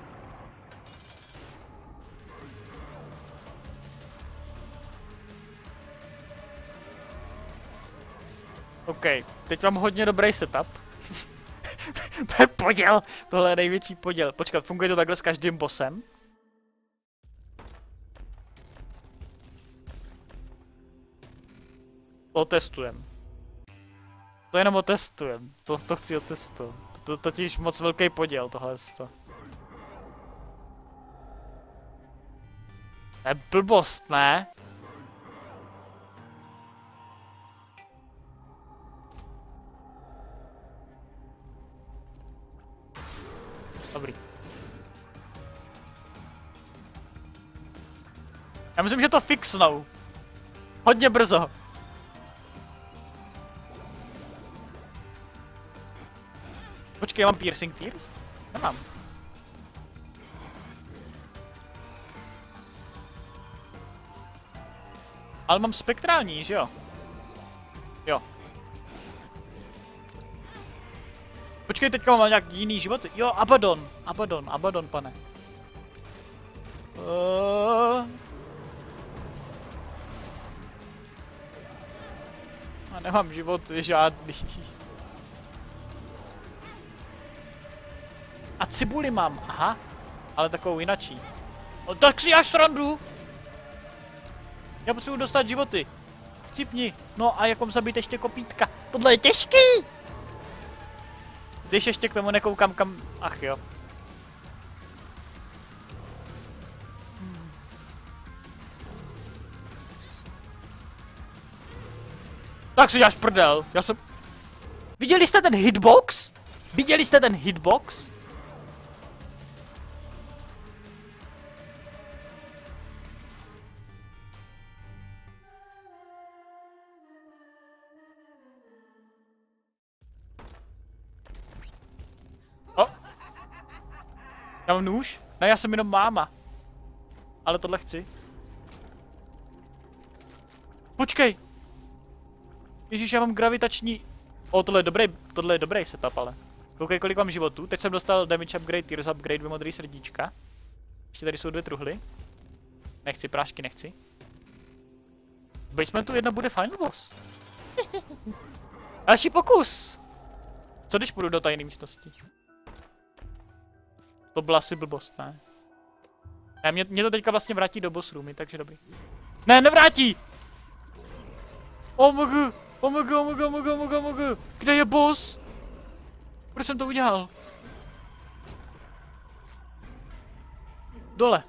OK, teď mám hodně dobrý setup. To je poděl, tohle je největší poděl. Počkat, funguje to takhle s každým bossem? Otestujem. To jenom otestujem. To, to chci otestovat. To totiž moc velký poděl, tohle. To je blbost, ne? Dobrý. Já myslím, že to fixnou. Hodně brzo. Počkej, mám piercing tears? Nemám. Ale mám spektrální, že jo? Jo. Počkej, teďka mám nějak jiný život. Jo, Abaddon. Abaddon, Abaddon, pane. Uh... A nemám život žádný. A cibuli mám, aha. Ale takovou jinačí. O, tak si až srandu! Já potřebuji dostat životy. Chcípni. No a jak mám zabít ještě kopítka? Tohle je těžký! Když ještě k tomu nekoukám kam... Ach jo. Hmm. Tak si děláš prdel. Já jsem... Viděli jste ten hitbox? Viděli jste ten hitbox? Já mám nůž? Ne, já jsem jenom máma. Ale tohle chci. Počkej! Ježíš, já mám gravitační... O, tohle je dobrý, tohle je dobrý setup, ale. Koukej, kolik mám životů. Teď jsem dostal damage upgrade, tears upgrade, dvě modrý srdíčka. Ještě tady jsou dvě truhly. Nechci, prášky nechci. V basementu jedna bude final boss. Další pokus! Co když půjdu do tajné místnosti? To byla asi blbost, ne? Ne, mě, mě to teďka vlastně vrátí do boss roomy, takže dobrý. Ne, nevrátí! Omg, omg, omg, omg, omg, omg. Kde je boss? Proč jsem to udělal? Dole.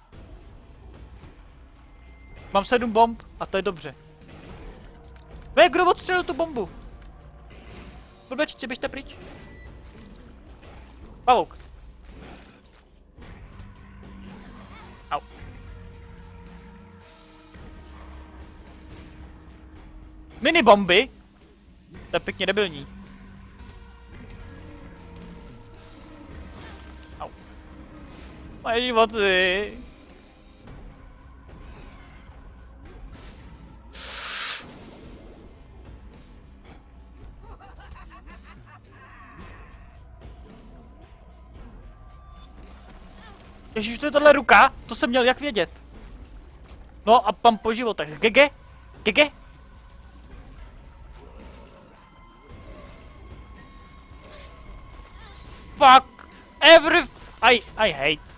Mám sedm bomb a to je dobře. Ne, kdo odstřelil tu bombu? Blbečci, běžte pryč. Pavouk. Au. Mini bomby? To je pěkně debilní. Au. Moje životy. Ježiš, to je tohle ruka? To jsem měl jak vědět. No a pan po životech. Gege? Gege? Fuck! Every... I... I hate.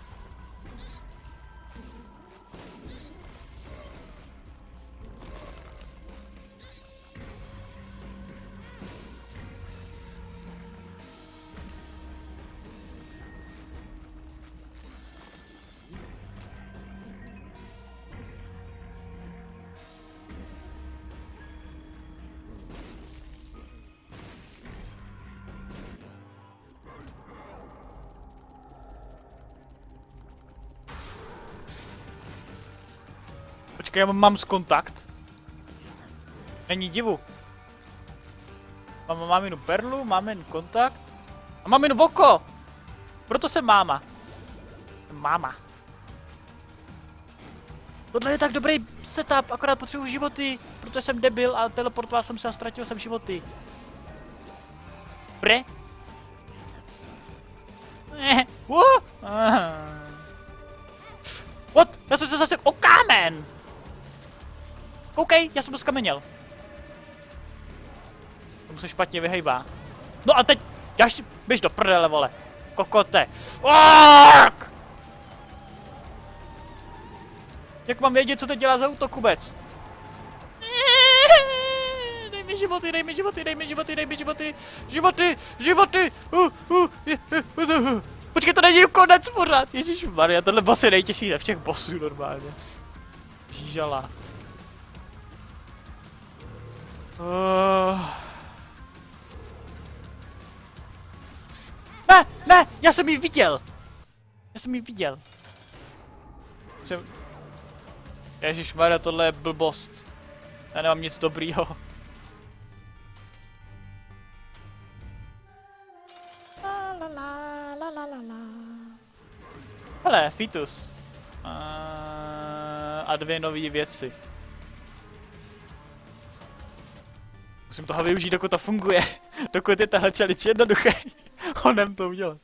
Počkej, já mám z kontakt. Není divu. Mám máminu perlu, mámin kontakt. A máminu oko! Proto jsem máma. Máma. Tohle je tak dobrý setup, akorát potřebuji životy, protože jsem debil a teleportoval jsem se a ztratil jsem životy. Pre? Eh, uh, What? Já jsem se zase o kámen! Koukej, já jsem to skameněl. Tomu se špatně vyhejbá. No a teď, já si běž do prdele, vole. Kokote. Aaaaaaak! Jak mám vědět, co teď dělá za útok vůbec? mi životy, dej mi životy, dej mi životy, dej mi životy, životy, životy, uh, uh, je, uh, uh. Počkej, to není konec pořád, ježišmarja, tenhle boss je nejtěžší ze všech bossů normálně. Žížala. Uh. Ne, ne, já jsem ji viděl. Já jsem ji viděl. Jsem... Ježišmarja, tohle je blbost. Já nemám nic dobrýho. La la la la la la. Hele, Fetus. Uh, a dvě nové věci. Musím toho využít, dokud to funguje. Dokud je tahle challenge jednoduchý. Honem to udělat.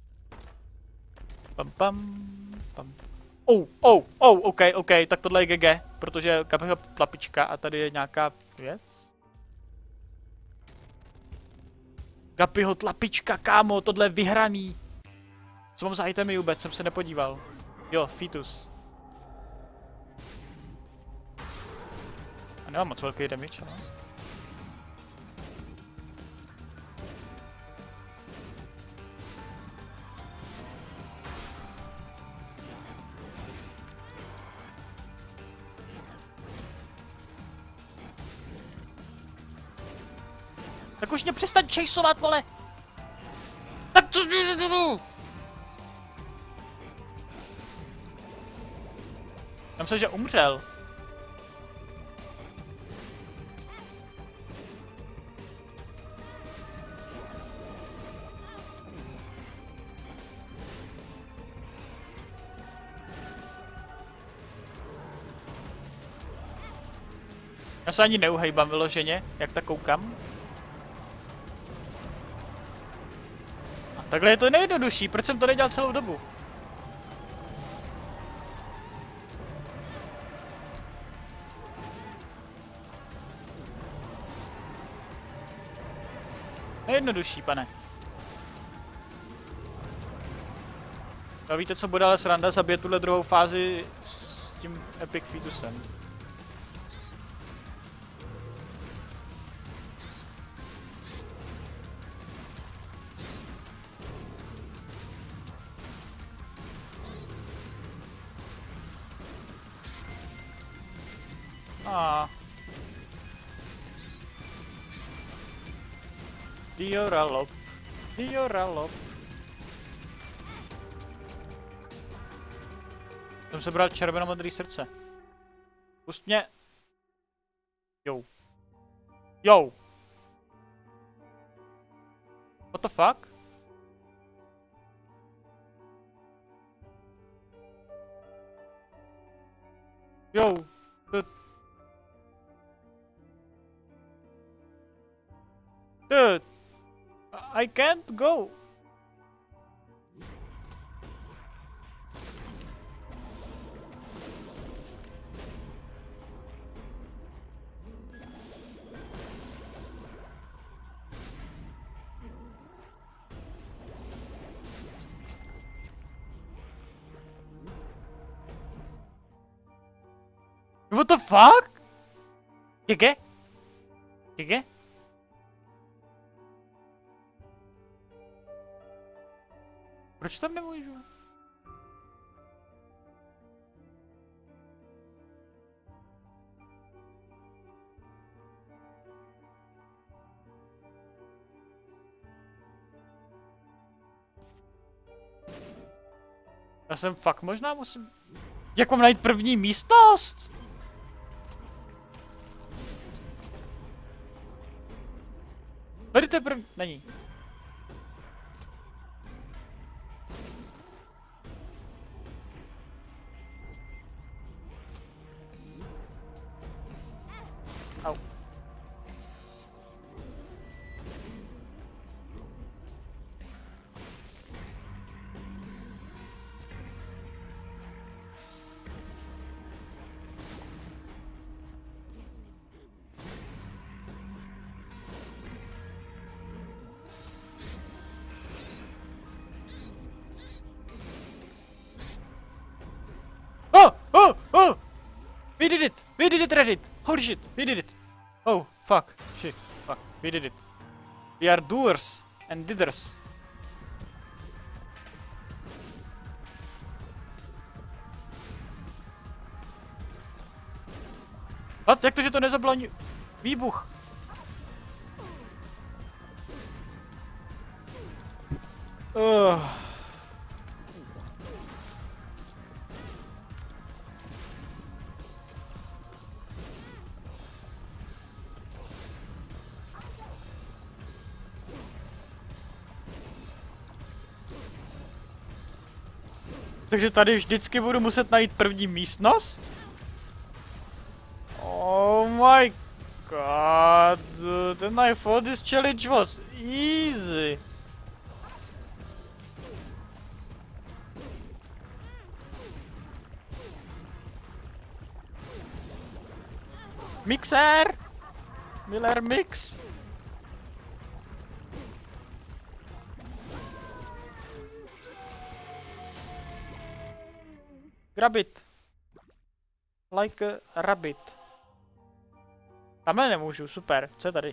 Pam pam. Pam. Oh, oh, oh, ok, ok, tak tohle je G G, protože Gabiho tlapička a tady je nějaká věc. Gabiho tlapička, kámo, tohle je vyhraný. Co mám za itemy vůbec, jsem se nepodíval. Jo, Fetus. A nemám moc velký damage, no? Tak už mě přestaň chaseovat, vole! Tak to... Já myslím, že umřel. Já se ani neuhejbám vyloženě, jak tak koukám. A takhle je to nejjednodušší, proč jsem to nedělal celou dobu? Nejjednodušší, pane. A víte, co bude ale sranda, zabije tuhle druhou fázi s tím Epic Fetusem. A Dioralop, Dioralop. Jsem sebral červeno-modrý srdce. Pust mě. Jo. Jo. What the fuck? Jo. Dude, I can't go. What the fuck? G G? G G? Proč tam nemůžu? Já jsem fakt možná musím... Jak mám najít první místnost? Tady to je první... Není. Au. Oh! Oh! Oh! We did it! We did it, Reddit! Holy shit! We did it! Oh, fuck, shit, fuck, we did it. We are doers and didders. What? Jak to, že to nezabilo ani výbuch? Uh. Takže tady vždycky budu muset najít první místnost? Oh my god, then I thought this challenge was easy. Mixer! Miller mix! Grab it. Like a rabbit. Tamhle nemůžu, super. Co je tady?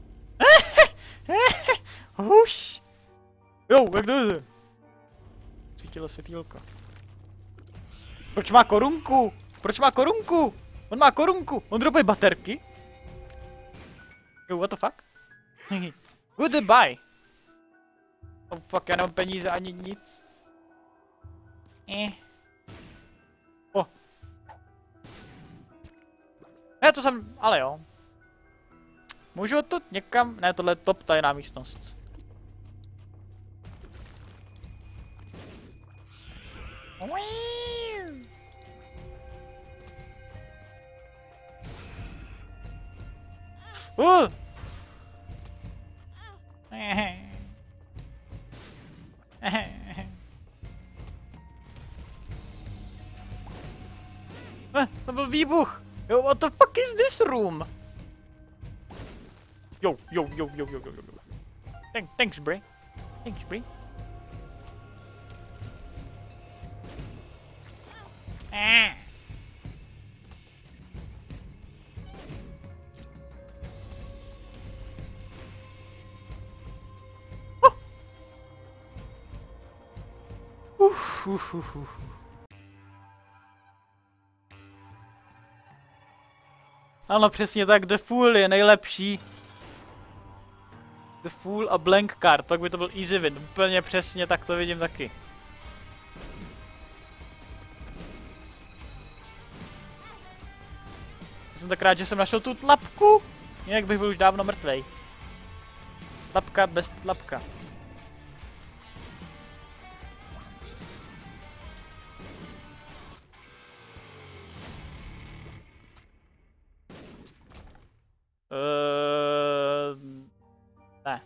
Huš! Jo, jak to je? Svítilo světýlko. Proč má korunku? Proč má korunku? On má korunku! On dropuje baterky? Jo, what the fuck? Goodbye! Oh fuck, já nemám peníze ani nic. Eh. Oh. Ne, to jsem, ale jo. Můžu to někam, ne, tohle je top tajná místnost. Uh. Eh, to byl výbuch. Yo, what the fuck is this room? Yo, yo, yo, yo, yo, yo, yo. Thank, thanks, Bray. Thanks, Bray. Ah. Oh. Uf, uf, uf, uf. Ano, přesně tak, The Fool je nejlepší. The Fool a Blank Card, pak by to byl easy win, úplně přesně tak to vidím taky. Jsem tak rád, že jsem našel tu tlapku, jinak bych byl už dávno mrtvej. Tlapka bez tlapka. Uh, ne.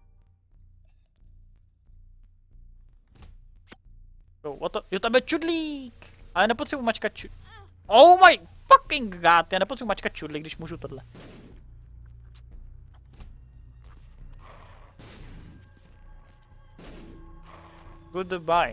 Jo, what the, jo, tam je čudlík! Ale nepotřebuji mačkat čud... Oh my fucking god, já nepotřebuji mačkat čudlík, když můžu tohle. Goodbye.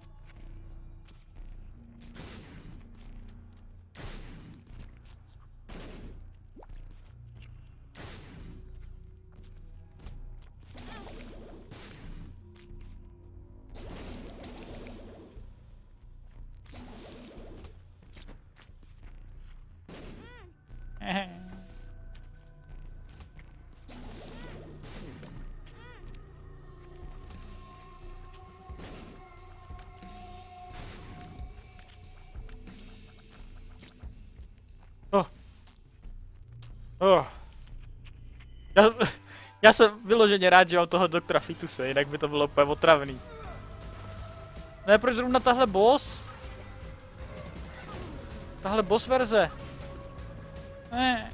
Oh. Oh. Já, já jsem vyloženě rád, že mám toho doktora Fituse, jinak by to bylo úplně otravný. Ne, proč zrovna tahle boss? Tahle boss verze. Ne.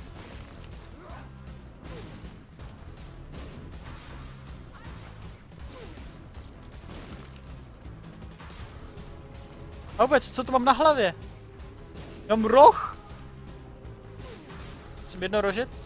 A vůbec, co to mám na hlavě? Mám roh? Jsem jednorožec?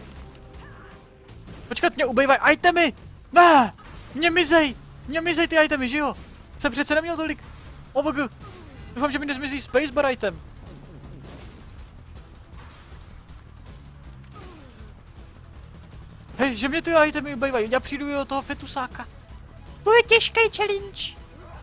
Počkat, mě ubejvají itemy! Ne! Mě mizej! Mě mizej ty itemy, že jo? Jsem přece neměl tolik. O bogu. Doufám, že mi nezmizí spacebar item. Hej, že mě ty itemy ubývají, já přijdu do toho fetusáka. To je těžký challenge.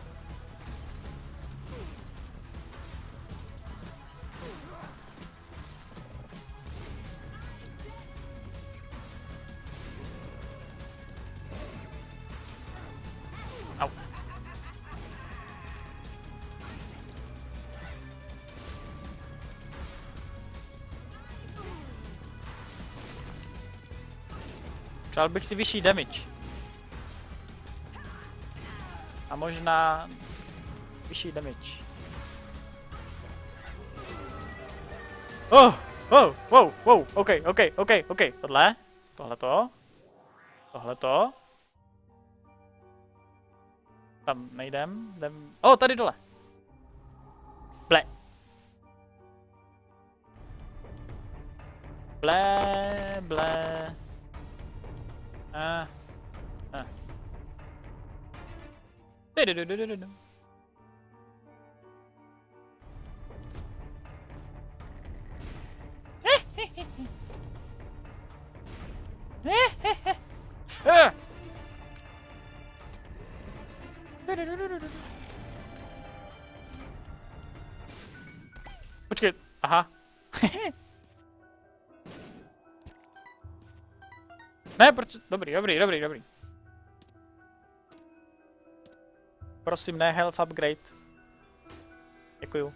Au. Přál bych si vyšší damage. A možná vyšší damage. Oh, oh, wow, wow, ok, ok, ok, ok, tohle, tohleto, tohleto. Tam nejdem, jdem, oh, tady dole. Ble. Ble, ble. Ah, ah. Du-du-du-du-du-du. Ah. Počkej, aha. Ne, proč? Dobrý, dobrý, dobrý, dobrý. Prosím, ne health upgrade. Děkuju.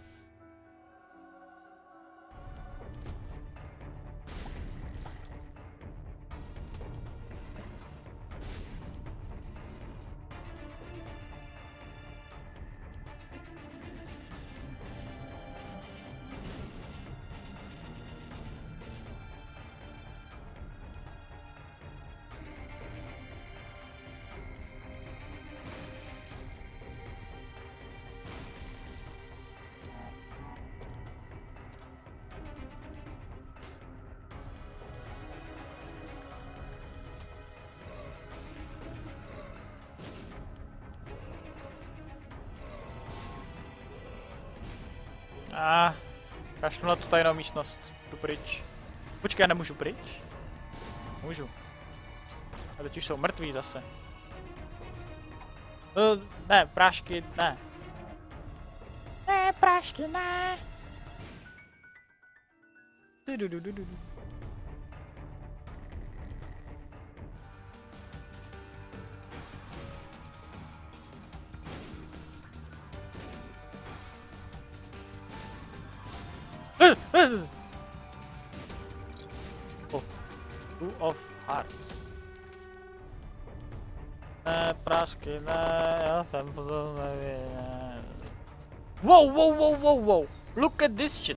A ah, kašlu na tu tajnou místnost. Jdu pryč. Počkej, já nemůžu pryč? Můžu. A teď už jsou mrtví zase. No, ne, prášky, ne. Ne, prášky, ne. Du, du, du, du, du. Oh, two of hearts. Ne, prášky, ne, já jsem potom nevím. Wow, wow, wow, wow, wow. Look at this shit.